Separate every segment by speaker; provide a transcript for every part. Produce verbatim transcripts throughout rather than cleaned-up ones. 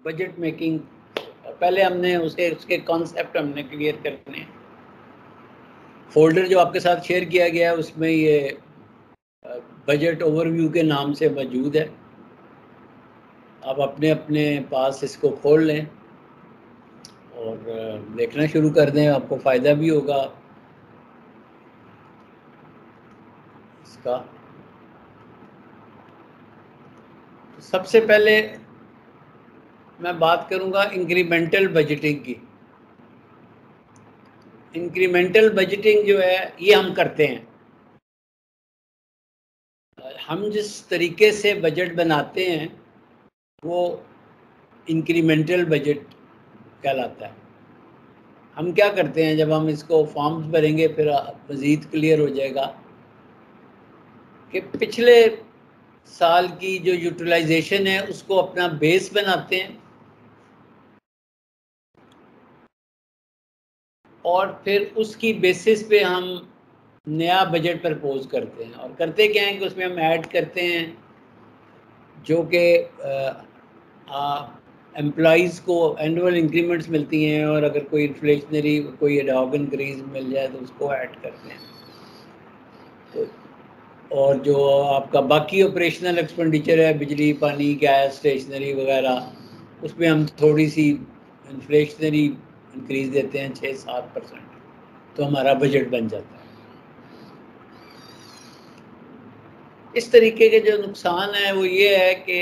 Speaker 1: Budget making, पहले हमने उसे उसके कॉन्सेप्ट हमने क्लियर करने हैं। फोल्डर जो आपके साथ शेयर किया गया है उसमें ये बजट ओवरव्यू के नाम से मौजूद है। आप अपने अपने पास इसको खोल लें और देखना शुरू कर दें, आपको फ़ायदा भी होगा इसका। सबसे पहले मैं बात करूंगा इंक्रीमेंटल बजटिंग की। इंक्रीमेंटल बजटिंग जो है ये हम करते हैं। हम जिस तरीके से बजट बनाते हैं वो इंक्रीमेंटल बजट कहलाता है। हम क्या करते हैं, जब हम इसको फॉर्म्स भरेंगे फिर मज़ीद क्लियर हो जाएगा कि पिछले साल की जो यूटिलाइजेशन है उसको अपना बेस बनाते हैं और फिर उसकी बेसिस पे हम नया बजट प्रपोज करते हैं। और करते क्या हैं कि उसमें हम ऐड करते हैं जो कि एम्प्लॉइज़ को एनुअल इंक्रीमेंट्स मिलती हैं और अगर कोई इन्फ्लेशनरी कोई एडॉग इंक्रीज मिल जाए तो उसको ऐड करते हैं। तो और जो आपका बाकी ऑपरेशनल एक्सपेंडिचर है, बिजली, पानी, गैस, स्टेशनरी वगैरह, उसमें हम थोड़ी सी इन्फ्लेशनरी इंक्रीज देते हैं छः सात परसेंट, तो हमारा बजट बन जाता है। इस तरीके के जो नुकसान है वो ये है कि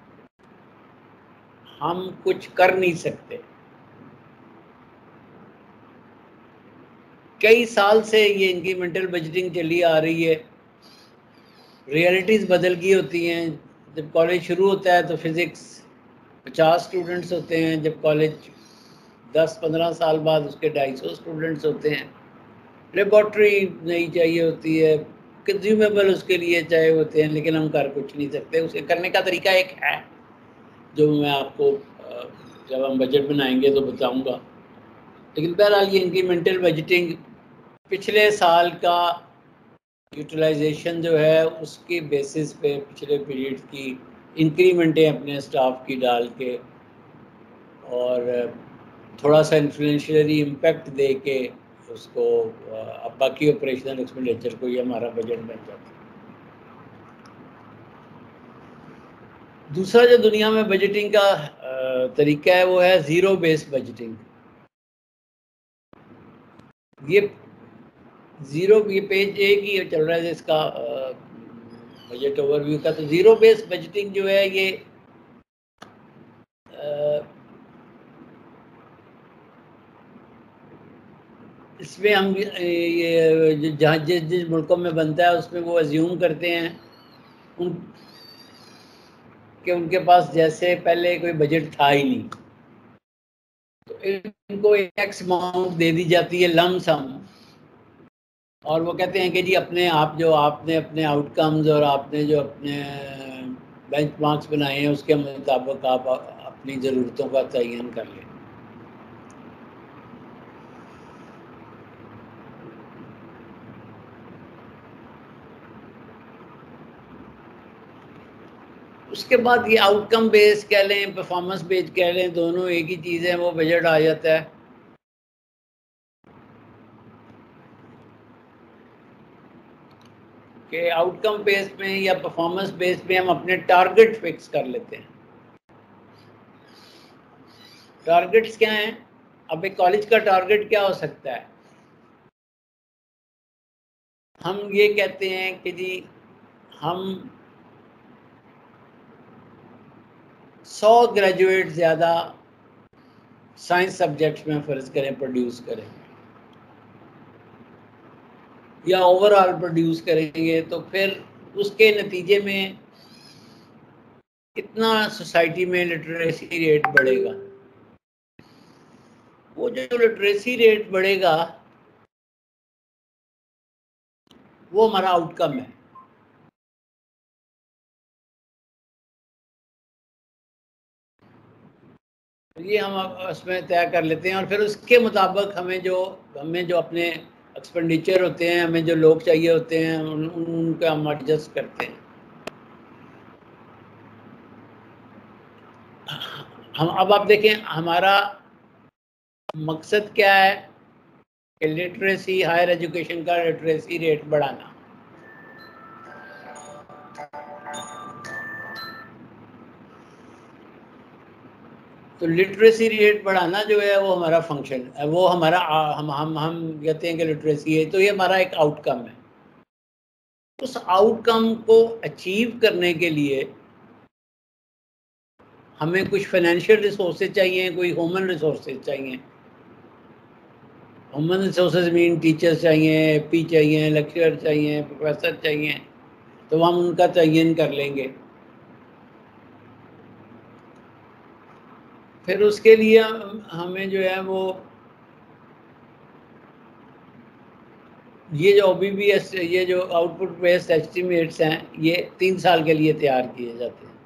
Speaker 1: हम कुछ कर नहीं सकते। कई साल से ये इंक्रीमेंटल बजटिंग चली आ रही है। रियलिटीज़ बदल गई होती हैं। जब कॉलेज शुरू होता है तो फिज़िक्स पचास स्टूडेंट्स होते हैं, जब कॉलेज दस पंद्रह साल बाद उसके ढाई सौ स्टूडेंट्स होते हैं। लेबॉर्ट्री नई चाहिए होती है, कंज्यूमेबल उसके लिए चाहिए होते हैं, लेकिन हम कर कुछ नहीं सकते। उसे करने का तरीका एक है जो मैं आपको जब हम बजट बनाएंगे तो बताऊंगा। लेकिन बहरहाल ये इंक्रीमेंटल बजटिंग पिछले साल का यूटिलाइजेशन जो है उसकी बेसिस पे पिछले पीरियड की इंक्रीमेंटें अपने स्टाफ की डाल के और थोड़ा सा इन्फ्लुएंशियली इम्पैक्ट दे के उसको अब बाकी ऑपरेशनल एक्सपेंडिचर को ये हमारा बजट बन जाता है। दूसरा जो दुनिया में बजटिंग का तरीका है वो है ज़ीरो बेस बजटिंग। ये ज़ीरो ये पेज एक ही चल रहा है इसका बजट ओवरव्यू का। तो ज़ीरो बेस बजटिंग जो है ये आ, इसमें हम ये जहाँ जिस जिस मुल्कों में बनता है उसमें वो अज्यूम करते हैं उन कि उनके पास जैसे पहले कोई बजट था ही नहीं, तो इनको एक्स अमाउंट दे दी जाती है लम सम, और वो कहते हैं कि जी अपने आप जो आपने अपने आउटकम्स और आपने जो अपने बेंचमार्क्स बनाए हैं उसके मुताबिक आप अपनी ज़रूरतों का तयन कर लें। उसके बाद ये आउटकम बेस्ड कह लें, परफॉर्मेंस बेस्ड कह लें, दोनों एक ही चीज़ है, वो बजट आ जाता है। कि आउटकम बेस में या परफॉर्मेंस बेस में हम अपने टारगेट फिक्स कर लेते हैं। टारगेट्स क्या हैं? अब एक कॉलेज का टारगेट क्या हो सकता है? हम ये कहते हैं कि जी हम सौ ग्रेजुएट ज़्यादा साइंस सब्जेक्ट्स में फ़र्ज़ करें प्रोड्यूस करें या ओवरऑल प्रोड्यूस करेंगे, तो फिर उसके नतीजे में कितना सोसाइटी में लिटरेसी रेट बढ़ेगा। वो जो लिटरेसी रेट बढ़ेगा वो हमारा आउटकम है। तो ये हम उसमें तय कर लेते हैं और फिर उसके मुताबिक हमें जो हमें जो अपने एक्सपेंडिचर होते हैं, हमें जो लोग चाहिए होते हैं, उन, उनका हम एडजस्ट करते हैं। हम अब आप देखें हमारा मकसद क्या है कि लिटरेसी, हायर एजुकेशन का लिटरेसी रेट बढ़ाना। तो लिटरेसी रेट बढ़ाना जो है वो हमारा फंक्शन है, वो हमारा हम हम हम कहते हैं कि लिटरेसी है, तो ये हमारा एक आउटकम है। उस आउटकम को अचीव करने के लिए हमें कुछ फाइनेंशियल रिसोर्सेज चाहिए, कोई ह्यूमन रिसोर्सेज चाहिए। ह्यूमन रिसोर्सेज मीन टीचर्स चाहिए, एपी चाहिए, लेक्चरर चाहिए, प्रोफेसर चाहिए, तो हम उनका तयन कर लेंगे। फिर उसके लिए हमें जो है वो ये जो ओबीबीएस, ये जो आउटपुट बेस्ड एस्टिमेट्स हैं, ये तीन साल के लिए तैयार किए जाते हैं।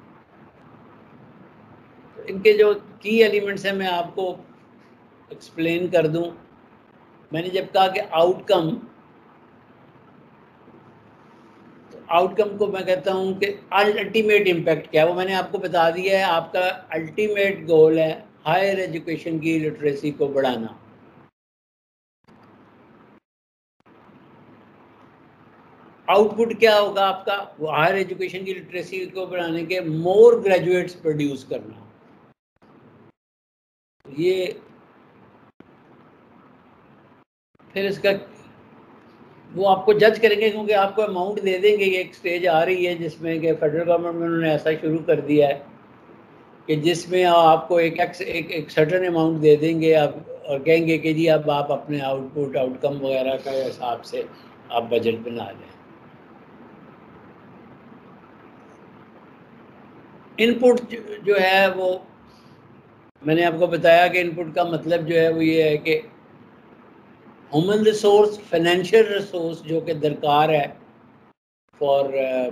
Speaker 1: तो इनके जो की एलिमेंट्स हैं मैं आपको एक्सप्लेन कर दूं। मैंने जब कहा कि आउटकम, तो आउटकम को मैं कहता हूं कि अल्टीमेट इम्पैक्ट क्या है, वो मैंने आपको बता दिया है। आपका अल्टीमेट गोल है हायर एजुकेशन की लिटरेसी को बढ़ाना। आउटपुट क्या होगा आपका, वो हायर एजुकेशन की लिटरेसी को बढ़ाने के मोर ग्रेजुएट्स प्रोड्यूस करना। ये फिर इसका वो आपको जज करेंगे, क्योंकि आपको अमाउंट दे देंगे। ये एक स्टेज आ रही है जिसमें कि फेडरल गवर्नमेंट में उन्होंने ऐसा शुरू कर दिया है कि जिसमें आपको एक एक एक सर्टन अमाउंट दे देंगे आप, और कहेंगे कि जी अब आप अपने आउटपुट आउटकम वगैरह का हिसाब से आप बजट बना लें। इनपुट जो है वो मैंने आपको बताया कि इनपुट का मतलब जो है वो ये है कि ह्यूमन रिसोर्स, फाइनेंशियल रिसोर्स जो कि दरकार है for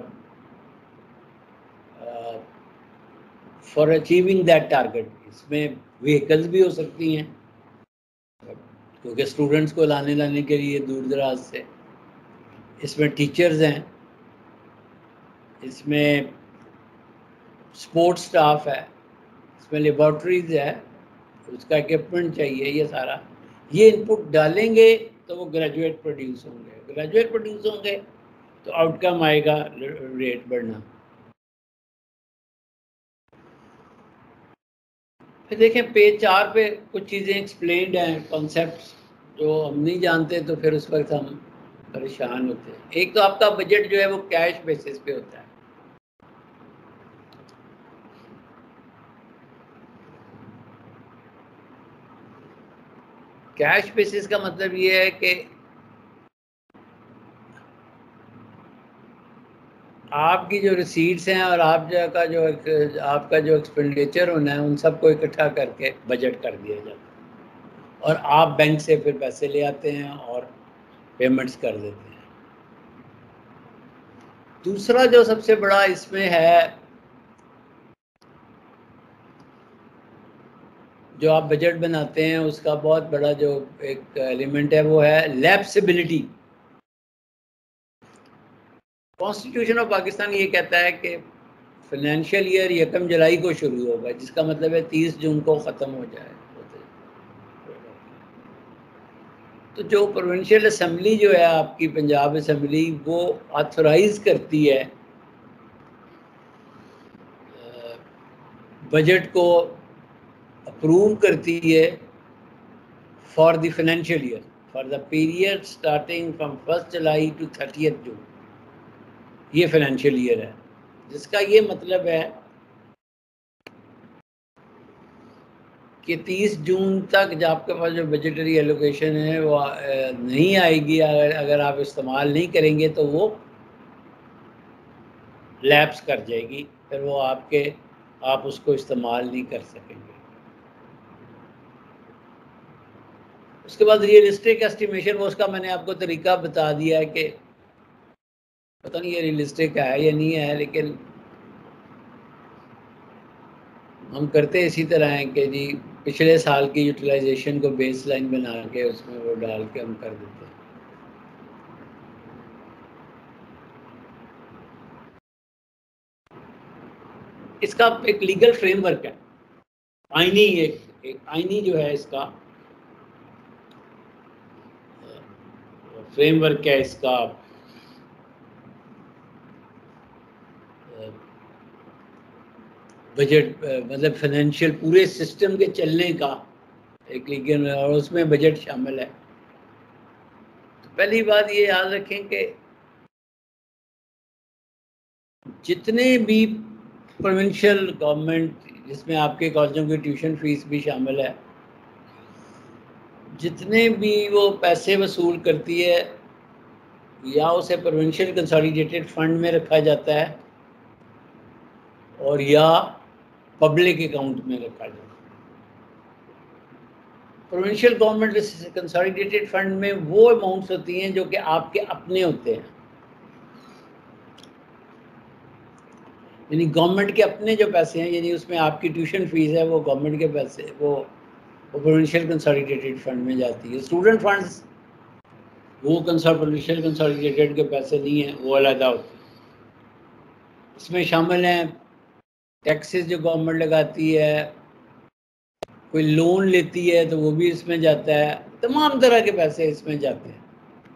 Speaker 1: for achieving that target. इसमें व्हीकल्स भी हो सकती हैं, क्योंकि स्टूडेंट्स को लाने लाने के लिए दूर दराज से। इसमें टीचर्स हैं, इसमें स्पोर्ट्स स्टाफ है, इसमें लेबॉर्ट्रीज है, उसका इक्विपमेंट चाहिए। ये सारा ये इनपुट डालेंगे तो वो ग्रेजुएट प्रोड्यूस होंगे। ग्रेजुएट प्रोड्यूस होंगे तो आउटकम आएगा रेट बढ़ना। फिर देखें पेज चार पे कुछ चीज़ें एक्सप्लेन्ड हैं, कॉन्सेप्ट्स जो हम नहीं जानते, तो फिर उस वक्त हम परेशान होते हैं। एक तो आपका बजट जो है वो कैश बेसिस पे होता है। कैश बेसिस का मतलब ये है कि आपकी जो रिसीट्स हैं और आप जो का जो आपका जो एक्सपेंडिचर होना है उन सबको इकट्ठा करके बजट कर दिया जाता है, और आप बैंक से फिर पैसे ले आते हैं और पेमेंट्स कर देते हैं। दूसरा जो सबसे बड़ा इसमें है, जो आप बजट बनाते हैं उसका बहुत बड़ा जो एक एलिमेंट है वो है लैप्सिबिलिटी। कॉन्स्टिट्यूशन ऑफ पाकिस्तान ये कहता है कि फाइनेंशियल ईयर यकम जुलाई को शुरू होगा, जिसका मतलब है तीस जून को ख़त्म हो जाए। तो जो प्रोविंशियल असम्बली जो है आपकी पंजाब असम्बली, वो ऑथोराइज करती है बजट को, अप्रूव करती है for the financial year, for the period starting from first July to thirtieth June. ये फाइनेंशियल ईयर है, जिसका ये मतलब है कि तीस जून तक जब आपके पास जो बजटरी एलोकेशन है वो नहीं आएगी, अगर अगर आप इस्तेमाल नहीं करेंगे तो वो लैप्स कर जाएगी, फिर वो आपके आप उसको इस्तेमाल नहीं कर सकेंगे। उसके बाद रियलिस्टिक एस्टिमेशन, वो उसका मैंने आपको तरीका बता दिया है कि पता नहीं ये रियलिस्टिक है या नहीं है, लेकिन हम करते इसी तरह हैं कि जी पिछले साल की यूटिलाइजेशन को बेस लाइन बना के उसमें वो डाल के हम कर देते हैं। इसका एक लीगल फ्रेमवर्क है। आईनी एक, एक आईनी जो है इसका फ्रेमवर्क क्या है इसका, बजट मतलब फाइनेंशियल पूरे सिस्टम के चलने का एक लीगल, और उसमें बजट शामिल है। तो पहली बात ये याद रखें कि जितने भी प्रोविंशियल गवर्नमेंट, जिसमें आपके कॉलेजों की ट्यूशन फीस भी शामिल है, जितने भी वो पैसे वसूल करती है या उसे प्रोविंशियल कंसोलिडेटेड फंड में रखा जाता है और या पब्लिक अकाउंट में रखा जाता है। प्रोविंशियल गवर्नमेंट कंसोलिडेटेड फंड में वो अमाउंट्स होती हैं जो कि आपके अपने होते हैं, यानी गवर्नमेंट के अपने जो पैसे हैं, यानी उसमें आपकी ट्यूशन फीस है वो गवर्नमेंट के पैसे, वो वो प्रोविंशियल कंसोलिडेटेड फंड में जाती है। स्टूडेंट फंड्स वो प्रोविंशियल कंसोलिडेटेड के पैसे नहीं हैं, वो अलग होते हैं। इसमें शामिल हैं टैक्सेस जो गवर्नमेंट लगाती है, कोई लोन लेती है तो वो भी इसमें जाता है, तमाम तरह के पैसे इसमें जाते हैं।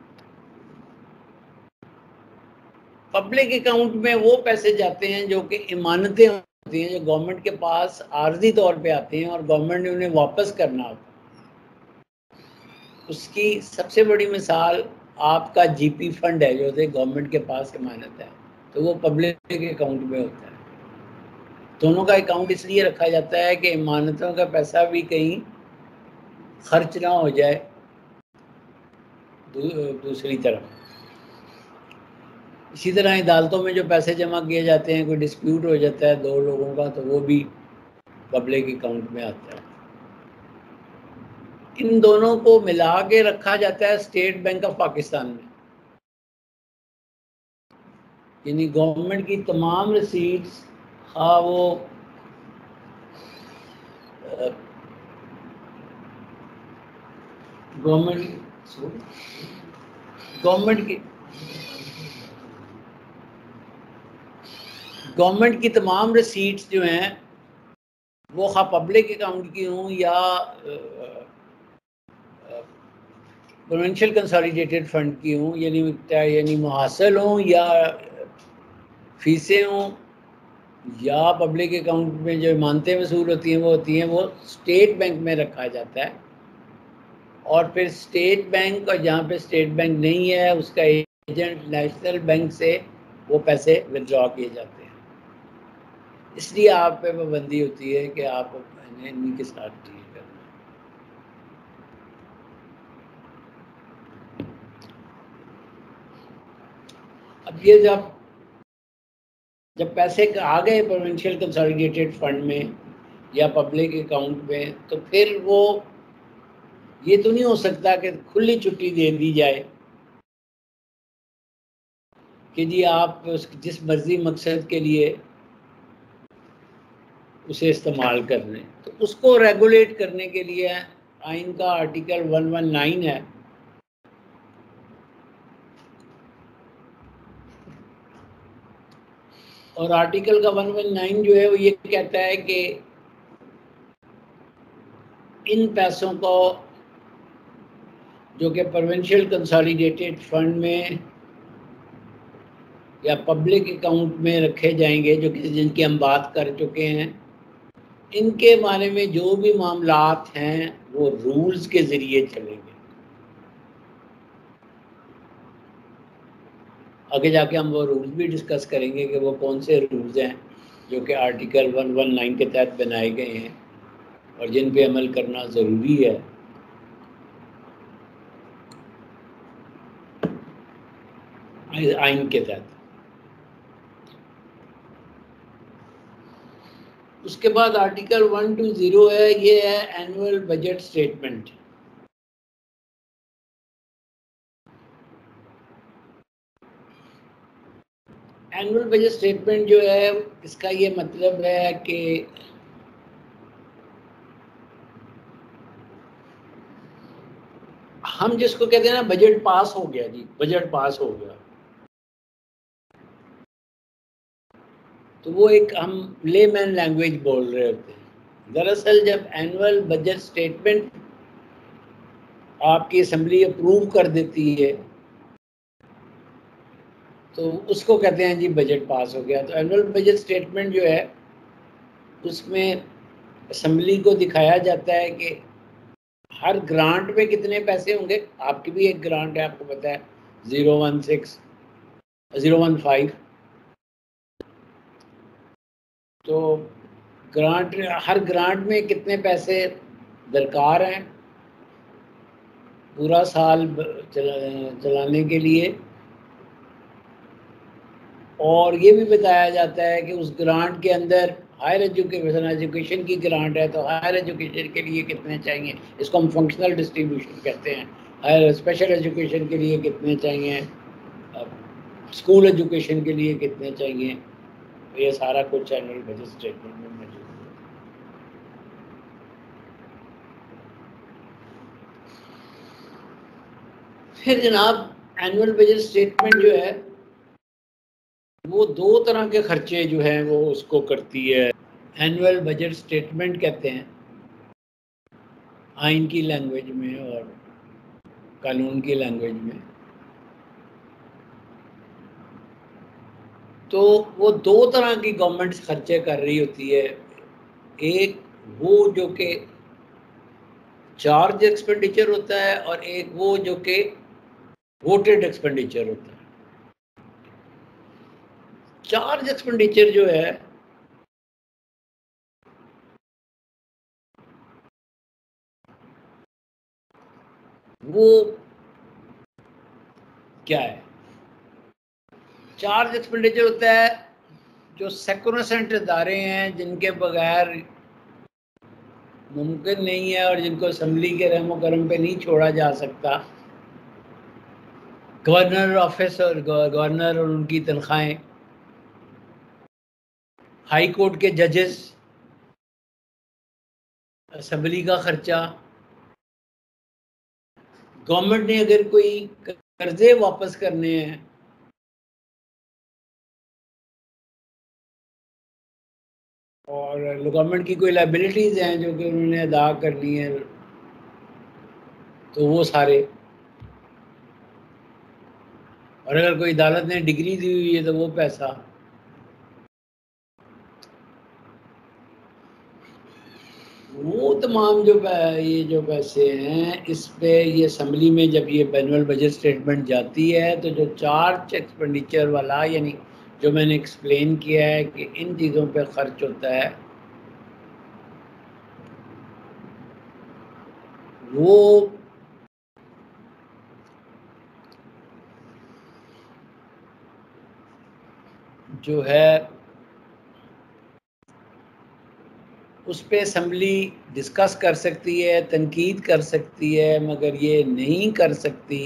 Speaker 1: पब्लिक अकाउंट में वो पैसे जाते हैं जो कि इमानतें होती हैं, जो गवर्नमेंट के पास आर्जी तौर पे आते हैं और गवर्नमेंट ने उन्हें वापस करना होता है। उसकी सबसे बड़ी मिसाल आपका जीपी फंड है, जो गवर्नमेंट के पास इमानत है, तो वो पब्लिक अकाउंट में होता है। दोनों का अकाउंट इसलिए रखा जाता है कि इमानतों का पैसा भी कहीं खर्च ना हो जाए दू, दूसरी तरफ। इसी तरह अदालतों में जो पैसे जमा किए जाते हैं, कोई डिस्प्यूट हो जाता है दो लोगों का, तो वो भी पब्लिक अकाउंट में आता है। इन दोनों को मिला के रखा जाता है स्टेट बैंक ऑफ पाकिस्तान में, यानी गवर्नमेंट की तमाम रिसीट्स, हाँ वो गवर्नमेंट गवर्नमेंट की गवर्नमेंट की तमाम रिसीट्स जो हैं वो खा पब्लिक अकाउंट की हों या प्रोविंशियल कंसोलिडेटेड फंड की हों, यानी यानी मुहासल हों या फीसें हों या पब्लिक अकाउंट में जो इमानतें वसूल होती हैं वो होती हैं, वो स्टेट बैंक में रखा जाता है। और फिर स्टेट बैंक, और जहाँ पे स्टेट बैंक नहीं है उसका एजेंट नेशनल बैंक से वो पैसे विड्रॉ किए जाते हैं। इसलिए आप पे पाबंदी होती है कि आप इन्हीं के साथ डील करना। अब ये जब जब पैसे आ गए प्रोविंशियल कंसोलिडेटेड फंड में या पब्लिक अकाउंट में, तो फिर वो ये तो नहीं हो सकता कि खुली छुट्टी दे दी जाए कि जी आप जिस मर्जी मकसद के लिए उसे इस्तेमाल कर लें। तो उसको रेगुलेट करने के लिए आइन का आर्टिकल एक सौ उन्नीस है, और आर्टिकल का एक सौ उन्नीस जो है वो ये कहता है कि इन पैसों को जो कि प्रोविंशियल कंसोलिडेटेड फंड में या पब्लिक अकाउंट में रखे जाएंगे, जो कि जिनकी हम बात कर चुके हैं, इनके बारे में जो भी मामलात हैं वो रूल्स के ज़रिए चलेंगे। आगे जाके हम वो रूल्स भी डिस्कस करेंगे कि वो कौन से रूल्स हैं जो कि आर्टिकल एक सौ उन्नीस के तहत बनाए गए हैं और जिन पे अमल करना ज़रूरी है। आइन के तहत। उसके बाद आर्टिकल एक सौ बीस है, ये है annual budget statement. Annual budget statement जो है इसका ये मतलब है कि हम जिसको कहते हैं ना बजट पास हो गया जी, बजट पास हो गया, तो वो एक हम लेमैन लैंग्वेज बोल रहे होते हैं। दरअसल जब एनुअल बजट स्टेटमेंट आपकी असेंबली अप्रूव कर देती है तो उसको कहते हैं जी बजट पास हो गया। तो एनुअल बजट स्टेटमेंट जो है उसमें असेंबली को दिखाया जाता है कि हर ग्रांट में कितने पैसे होंगे। आपकी भी एक ग्रांट है, आपको पता है zero one six zero one five. तो ग्रांट, हर ग्रांट में कितने पैसे दरकार हैं पूरा साल चला, चलाने के लिए। और ये भी बताया जाता है कि उस ग्रांट के अंदर हायर एजुकेशन एजुकेशन की ग्रांट है तो हायर एजुकेशन के लिए कितने चाहिए, इसको हम फंक्शनल डिस्ट्रीब्यूशन कहते हैं। हायर स्पेशल एजुकेशन के लिए कितने चाहिए, स्कूल एजुकेशन के लिए कितने चाहिए, तो ये सारा कुछ एनुअल बजट स्टेटमेंट में मौजूद है। फिर जनाब एनुअल बजट स्टेटमेंट जो है वो दो तरह के खर्चे जो हैं वो उसको करती है। एनुअल बजट स्टेटमेंट कहते हैं आइन की लैंग्वेज में और कानून की लैंग्वेज में। तो वो दो तरह की गवर्नमेंट खर्चे कर रही होती है। एक वो जो कि चार्ज एक्सपेंडिचर होता है और एक वो जो कि वोटेड एक्सपेंडिचर होता है। चार्ज एक्सपेंडिचर जो है वो क्या है? चार्ज एक्सपेंडिचर होता है जो सेक्रोसेंट इदारे हैं जिनके बगैर मुमकिन नहीं है और जिनको असेंबली के रहमो करम पे नहीं छोड़ा जा सकता। गवर्नर ऑफिस और गवर्नर और उनकी तनख्वाहें, हाई कोर्ट के जजेस, असेंबली का खर्चा, गवर्नमेंट ने अगर कोई कर्जे वापस करने हैं और गवर्नमेंट की कोई लाइबिलिटीज़ हैं जो कि उन्होंने अदा करनी है तो वो सारे। और अगर कोई अदालत ने डिग्री दी हुई है तो वो पैसा। वो तमाम जो ये जो पैसे हैं इस पे ये असेंबली में जब ये एनुअल बजट स्टेटमेंट जाती है तो जो चार्ज एक्सपेंडिचर वाला, यानी जो मैंने एक्सप्लेन किया है कि इन चीज़ों पे खर्च होता है, वो जो है उस पे असेंबली डिस्कस कर सकती है, तनकीद कर सकती है, मगर ये नहीं कर सकती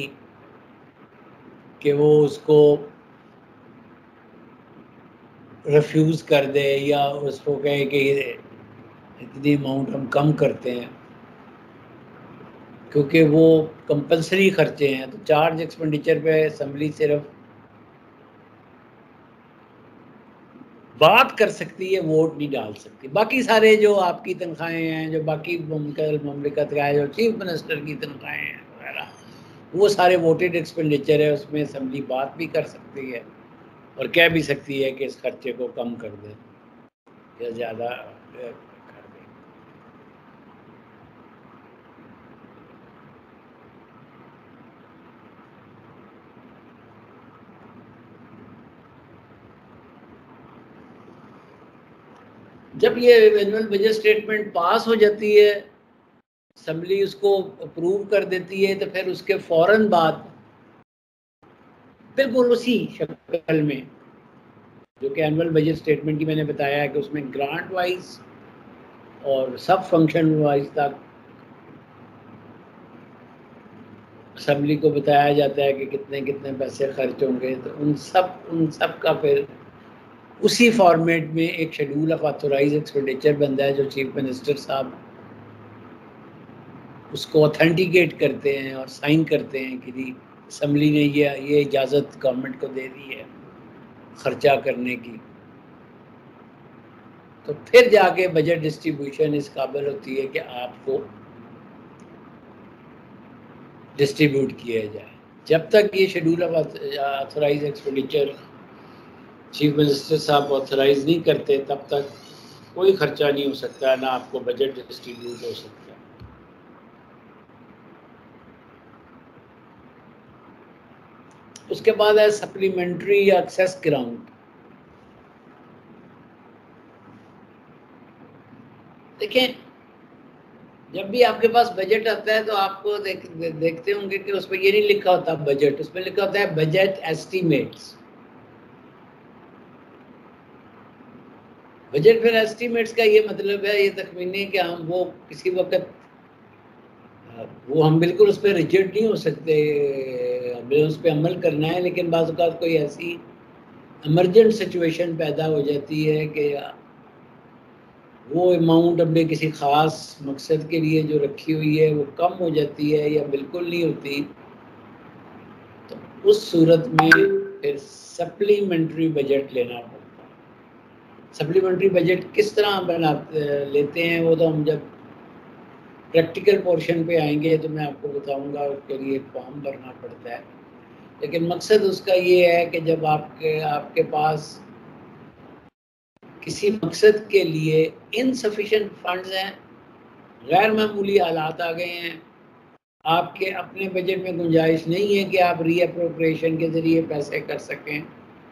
Speaker 1: कि वो उसको रिफ्यूज़ कर दे या उसको कहे कि इतनी अमाउंट हम कम करते हैं, क्योंकि वो कंपल्सरी खर्चे हैं। तो चार्ज एक्सपेंडिचर पे असेंबली सिर्फ बात कर सकती है, वोट नहीं डाल सकती। बाकी सारे जो आपकी तनख्वाहें हैं, जो बाकी ममलिकत का है, जो चीफ मिनिस्टर की तनख्वाहें हैं वगैरह, वो सारे वोटेड एक्सपेंडिचर है। उसमें असेंबली बात भी कर सकती है और कह भी सकती है कि इस खर्चे को कम कर दें या ज़्यादा कर दें। जब ये एनुअल बजट स्टेटमेंट पास हो जाती है, असेंबली उसको अप्रूव कर देती है, तो फिर उसके फ़ौरन बाद बिल्कुल उसी शक्ल में जो कि एनुअल बजट स्टेटमेंट की मैंने बताया है कि उसमें ग्रांट वाइज और सब फंक्शन वाइज तक असेंबली को बताया जाता है कि कितने कितने पैसे खर्च होंगे। तो उन सब उन सब का फिर उसी फॉर्मेट में एक शेड्यूल ऑफ ऑथोराइज एक्सपेंडिचर बनता है जो चीफ मिनिस्टर साहब उसको ऑथेंटिकेट करते हैं और साइन करते हैं कि जी असेंबली ने ये ये इजाज़त गवर्नमेंट को दे दी है खर्चा करने की। तो फिर जाके बजट डिस्ट्रीब्यूशन इस काबिल होती है कि आपको डिस्ट्रीब्यूट किया जाए। जब तक ये schedule of authorize expenditure chief minister साहब ऑथराइज नहीं करते, तब तक कोई खर्चा नहीं हो सकता, ना आपको बजट डिस्ट्रीब्यूट हो सकता। उसके बाद है सप्लीमेंट्री या एक्सेस ग्राउंड। देखें, जब भी आपके पास बजट आता है तो आपको देख, दे, देखते होंगे कि उसमें ये नहीं लिखा होता बजट, उसमें लिखा होता है बजट एस्टीमेट्स। बजट फिर एस्टीमेट्स का ये मतलब है, ये तखमीने कि हम वो किसी वक्त वो हम बिल्कुल उस पर रिजिड नहीं हो सकते, हमें उस पर अमल करना है, लेकिन बाज़ औक़ात कोई ऐसी इमरजेंट सिचुएशन पैदा हो जाती है कि वो अमाउंट हमने किसी ख़ास मकसद के लिए जो रखी हुई है वो कम हो जाती है या बिल्कुल नहीं होती, तो उस सूरत में फिर सप्लीमेंट्री बजट लेना पड़ता है। सप्लीमेंट्री बजट किस तरह बना लेते हैं वो तो हम जब प्रैक्टिकल पोर्शन पे आएंगे तो मैं आपको बताऊंगा, उसके लिए एक फॉर्म भरना पड़ता है। लेकिन मकसद उसका ये है कि जब आपके आपके पास किसी मकसद के लिए इनसफिशिएंट फंड्स हैं, गैर मामूली हालात आ गए हैं, आपके अपने बजट में गुंजाइश नहीं है कि आप रीअप्रोप्रिएशन के ज़रिए पैसे कर सकें,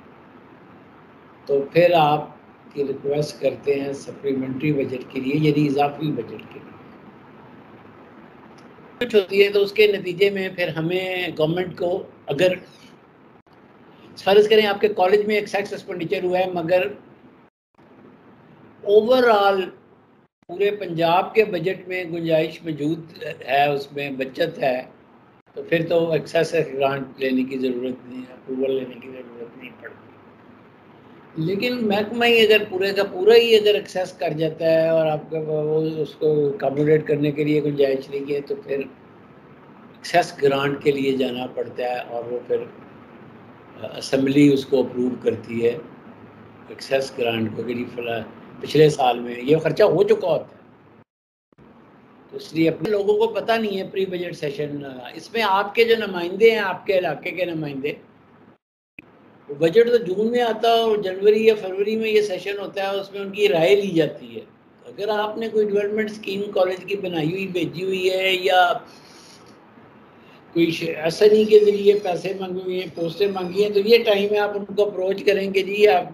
Speaker 1: तो फिर आप की रिक्वेस्ट करते हैं सप्लीमेंट्री बजट के लिए, यानी इजाफी बजट के लिए कुछ होती है। तो उसके नतीजे में फिर हमें गवर्नमेंट को, अगर फर्ज करें आपके कॉलेज में एक्सेस एक्सपेंडिचर हुआ है मगर ओवरऑल पूरे पंजाब के बजट में गुंजाइश मौजूद है, उसमें बचत है, तो फिर तो एक्सेस ग्रांट लेने की ज़रूरत नहीं है, अप्रूवल लेने की ज़रूरत नहीं पड़ती। लेकिन महकमा ही अगर पूरे का पूरा ही अगर एक्सेस कर जाता है और आपका वो उसको अकोमोडेट करने के लिए गुंजाइश नहीं है, तो फिर एक्सेस ग्रांट के लिए जाना पड़ता है और वो फिर असेंबली उसको अप्रूव करती है एक्सेस ग्रांट को, कि फला पिछले साल में ये खर्चा हो चुका होता है। तो इसलिए अपने लोगों को पता नहीं है प्री बजट सेशन, इसमें आपके जो नुमाइंदे हैं, आपके इलाके के नुमाइंदे, बजट तो जून में आता है और जनवरी या फरवरी में ये सेशन होता है, उसमें उनकी राय ली जाती है। अगर आपने कोई डेवलपमेंट स्कीम कॉलेज की बनाई हुई भेजी हुई है या कोई एस एन ई के जरिए पैसे मांगे हुए हैं, पोस्टें मांगी हैं, तो ये टाइम है आप उनको अप्रोच करेंगे, जी आप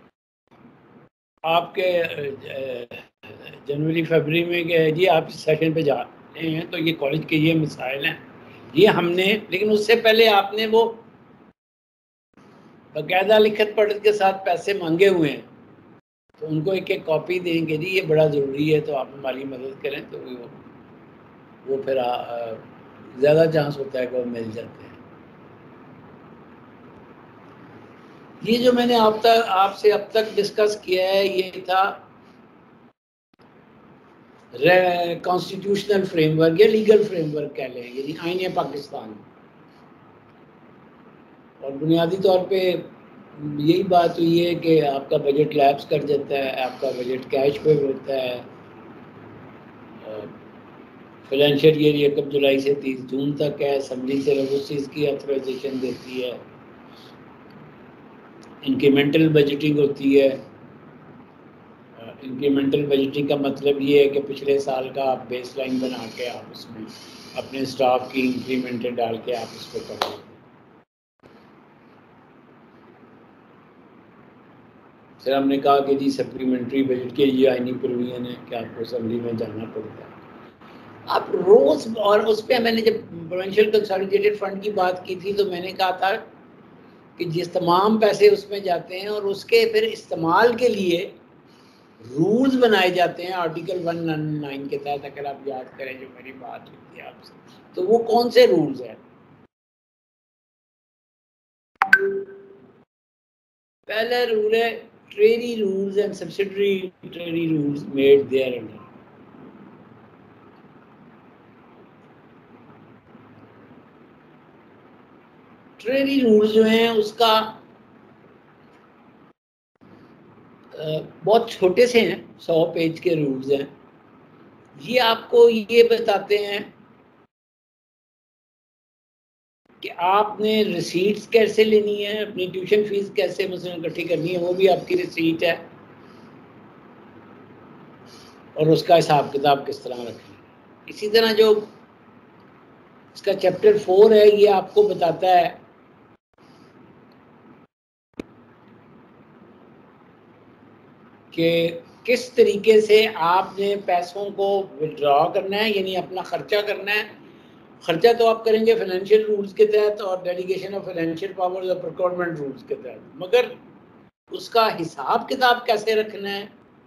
Speaker 1: आपके जनवरी फरवरी में कि जी आप इस सेशन पे जा रहे हैं तो ये कॉलेज के ये मिसाइल हैं, ये हमने, लेकिन उससे पहले आपने वो बाकायदा लिखत पढ़त के साथ पैसे मांगे हुए हैं, तो उनको एक एक कॉपी देंगे, जी ये बड़ा ज़रूरी है तो आप हमारी मदद करें, तो वो वो फिर ज़्यादा चांस होता है कि वो मिल जाते हैं। ये जो मैंने आप तक आपसे अब तक डिस्कस किया है ये था कॉन्स्टिट्यूशनल फ्रेमवर्क या लीगल फ्रेमवर्क कह लें, यानी आईन पाकिस्तान। और बुनियादी तौर पे यही बात हुई है कि आपका बजट लैप्स कर जाता है, आपका बजट कैश पे होता है, फाइनेंशियल ईयर एक जुलाई से तीस जून तक है, असेंबली से उस चीज़ की ऑथराइजेशन देती है, इंक्रीमेंटल बजटिंग होती है। इंक्रीमेंटल बजटिंग का मतलब ये है कि पिछले साल का आप बेस लाइन बना के आप उसमें अपने स्टाफ की इंक्रीमेंटें डाल के आप उस पर करें। फिर हमने कहा कि जी सप्लीमेंट्री बजट के ये आईनी प्रोविजन है कि आपको असेंबली में जाना पड़ता है आप रोज़। और उस पर मैंने जब प्रोविंशियल कंसोलिडेटेड फंड की बात की थी तो मैंने कहा था कि जिस तमाम पैसे उसमें जाते हैं और उसके फिर इस्तेमाल के लिए रूल्स बनाए जाते हैं आर्टिकल एक सौ उन्नीस के तहत, अगर आप याद करें जो मेरी बात हुई थी आपसे, तो वो कौन से रूल्स हैं? पहला रूल है treasury rules and subsidiary treasury rules made there under. Treasury rules जो हैं उसका बहुत छोटे से हैं, सौ पेज के रूल्स हैं। ये आपको ये बताते हैं कि आपने रिसीट्स कैसे लेनी है, अपनी ट्यूशन फीस कैसे मसलन इकट्ठी करनी है, वो भी आपकी रिसीट है, और उसका हिसाब किताब किस तरह रखना है। इसी तरह जो इसका चैप्टर फोर है, ये आपको बताता है कि किस तरीके से आपने पैसों को विड्रॉ करना है, यानी अपना खर्चा करना है। खर्चा तो आप करेंगे फाइनेंशियल रूल्स के तहत और डेलीगेशन ऑफ फाइनेंशियल पावर्स और प्रोक्योरमेंट रूल्स के तहत, मगर उसका हिसाब किताब कैसे रखना है,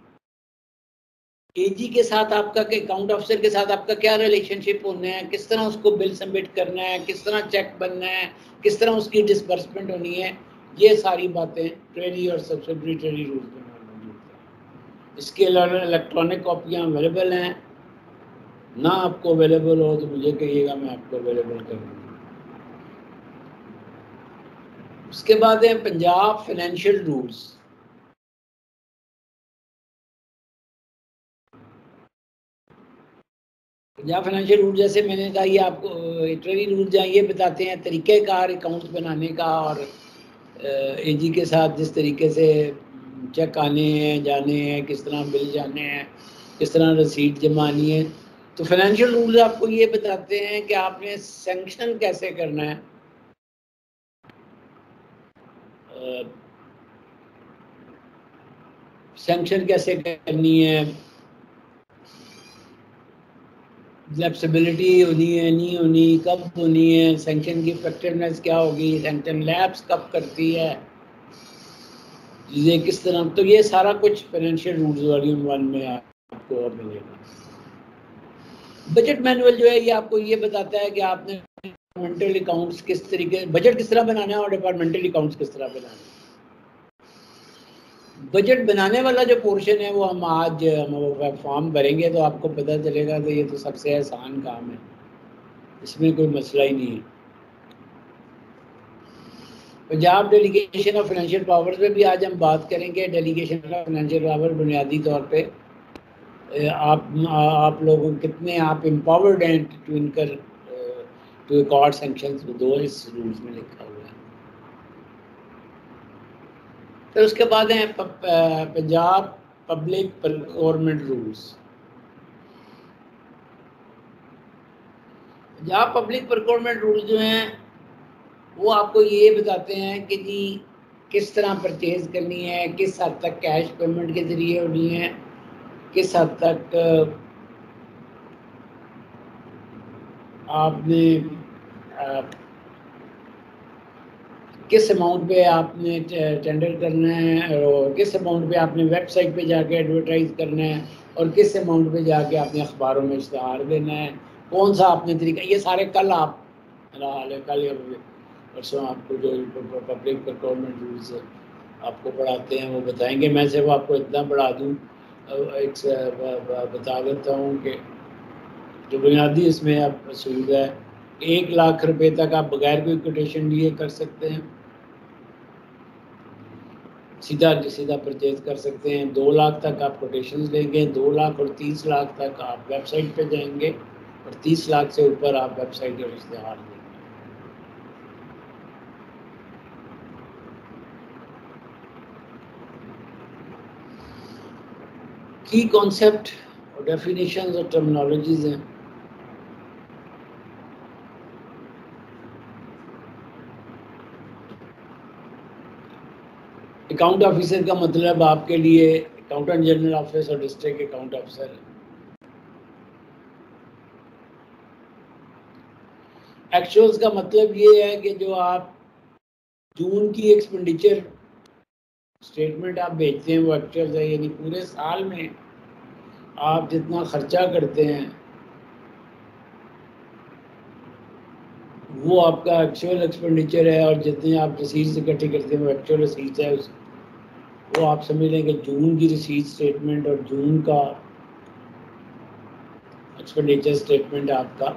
Speaker 1: एजी के साथ आपका, के अकाउंट ऑफिसर के साथ आपका क्या रिलेशनशिप होना है, किस तरह उसको बिल सबमिट करना है, किस तरह चेक बनना है, किस तरह उसकी डिसबर्समेंट होनी है, ये सारी बातें ट्रेडी और सब्सिडरी ट्रेडी रूल्स में मौजूद है। इसके अलावा इलेक्ट्रॉनिक कॉपियाँ अवेलेबल हैं, ना आपको अवेलेबल हो तो मुझे कहिएगा, मैं आपको अवेलेबल कर दूँगा। उसके बाद है Punjab financial rules. Punjab financial rule, जैसे मैंने कहा, ये आपको ट्रेडी रूल्स हैं, ये बताते हैं तरीक़ेकार अकाउंट्स बनाने का, और एजी के साथ जिस तरीके से चेक आने हैं जाने हैं, किस तरह बिल जाने हैं, किस तरह रसीद जमा आनी है। तो फाइनेंशियल रूल्स आपको ये बताते हैं कि आपने सैंक्शन कैसे करना है, सैंक्शन कैसे करनी है, फ्लेक्सिबिलिटी होनी है नहीं होनी, कब होनी है, सैंक्शन की इफेक्टिवनेस क्या होगी, सैंक्शन लैप्स कब करती है, चीज़ें किस तरह। तो ये सारा कुछ फाइनेंशियल रूल्स वॉल्यूम वन में आपको मिलेगा। बजट मैनुअल जो है, ये आपको ये बताता है कि आपने डिपार्टमेंटल अकाउंट्स किस तरीके, बजट किस तरह बनाना है और डिपार्टमेंटल अकाउंट्स किस तरह बनाना है। बजट बनाने वाला जो पोर्शन है वो हम आज हम फॉर्म भरेंगे तो आपको पता चलेगा, तो ये तो सबसे आसान काम है, इसमें कोई मसला ही नहीं है। Punjab delegation of financial powers में भी आज हम बात करेंगे। डेलीगेशन ऑफ फाइनेंशियल पावर बुनियादी तौर पे आप आप लोगों कितने आप एम्पावर्ड हैं टू इनकर टू रिकॉर्ड सैंक्शंस, दो इस रूल्स में लिखा हुआ है। फिर तो उसके बाद हैं Punjab public procurement rules. Punjab public procurement rules जो हैं वो आपको ये बताते हैं कि जी किस तरह परचेज करनी है, किस हद तक कैश पेमेंट के ज़रिए होनी है, किस हद तक आपने आ, किस अमाउंट पे आपने टेंडर करना है, और किस अमाउंट पे आपने वेबसाइट पे जाके एडवर्टाइज करना है, और किस अमाउंट पे जाके आपने अखबारों में इश्तहार देना है, कौन सा आपने तरीका, ये सारे कल आप हाल कल परसों आपको जो पब्लिक प्रोक्योरमेंट रूल्स आपको पढ़ाते हैं वो बताएंगे। मैं सिर्फ आपको इतना पढ़ा दूँ, एक बता देता हूँ कि जो बुनियादी इसमें अब सुविधा है, एक लाख रुपए तक आप बगैर कोई कोटेशन लिए कर सकते हैं, सीधा सीधा परचेज कर सकते हैं। दो लाख तक आप कोटेशंस लेंगे, दो लाख और तीस लाख तक आप वेबसाइट पे जाएंगे, और तीस लाख से ऊपर आप वेबसाइट और इश्तेहार देंगे। की कॉन्सेप्ट और डेफिनेशंस और टर्मिनोलॉजीज हैं। अकाउंट ऑफिसर का मतलब आपके लिए अकाउंटेंट जनरल ऑफिस और डिस्ट्रिक्ट अकाउंट ऑफिसर है। एक्चुअल्स का मतलब ये है कि जो आप जून की एक्सपेंडिचर स्टेटमेंट आप भेजते हैं वो एक्चुअल्स है, यानी पूरे साल में आप जितना खर्चा करते हैं वो आपका एक्चुअल एक्सपेंडिचर है, और जितने आप रसीद इकट्ठी करते हैं वो एक्चुअल रसीद है। उस वो आप समझ लें कि जून की रसीद स्टेटमेंट और जून का एक्सपेंडिचर स्टेटमेंट आपका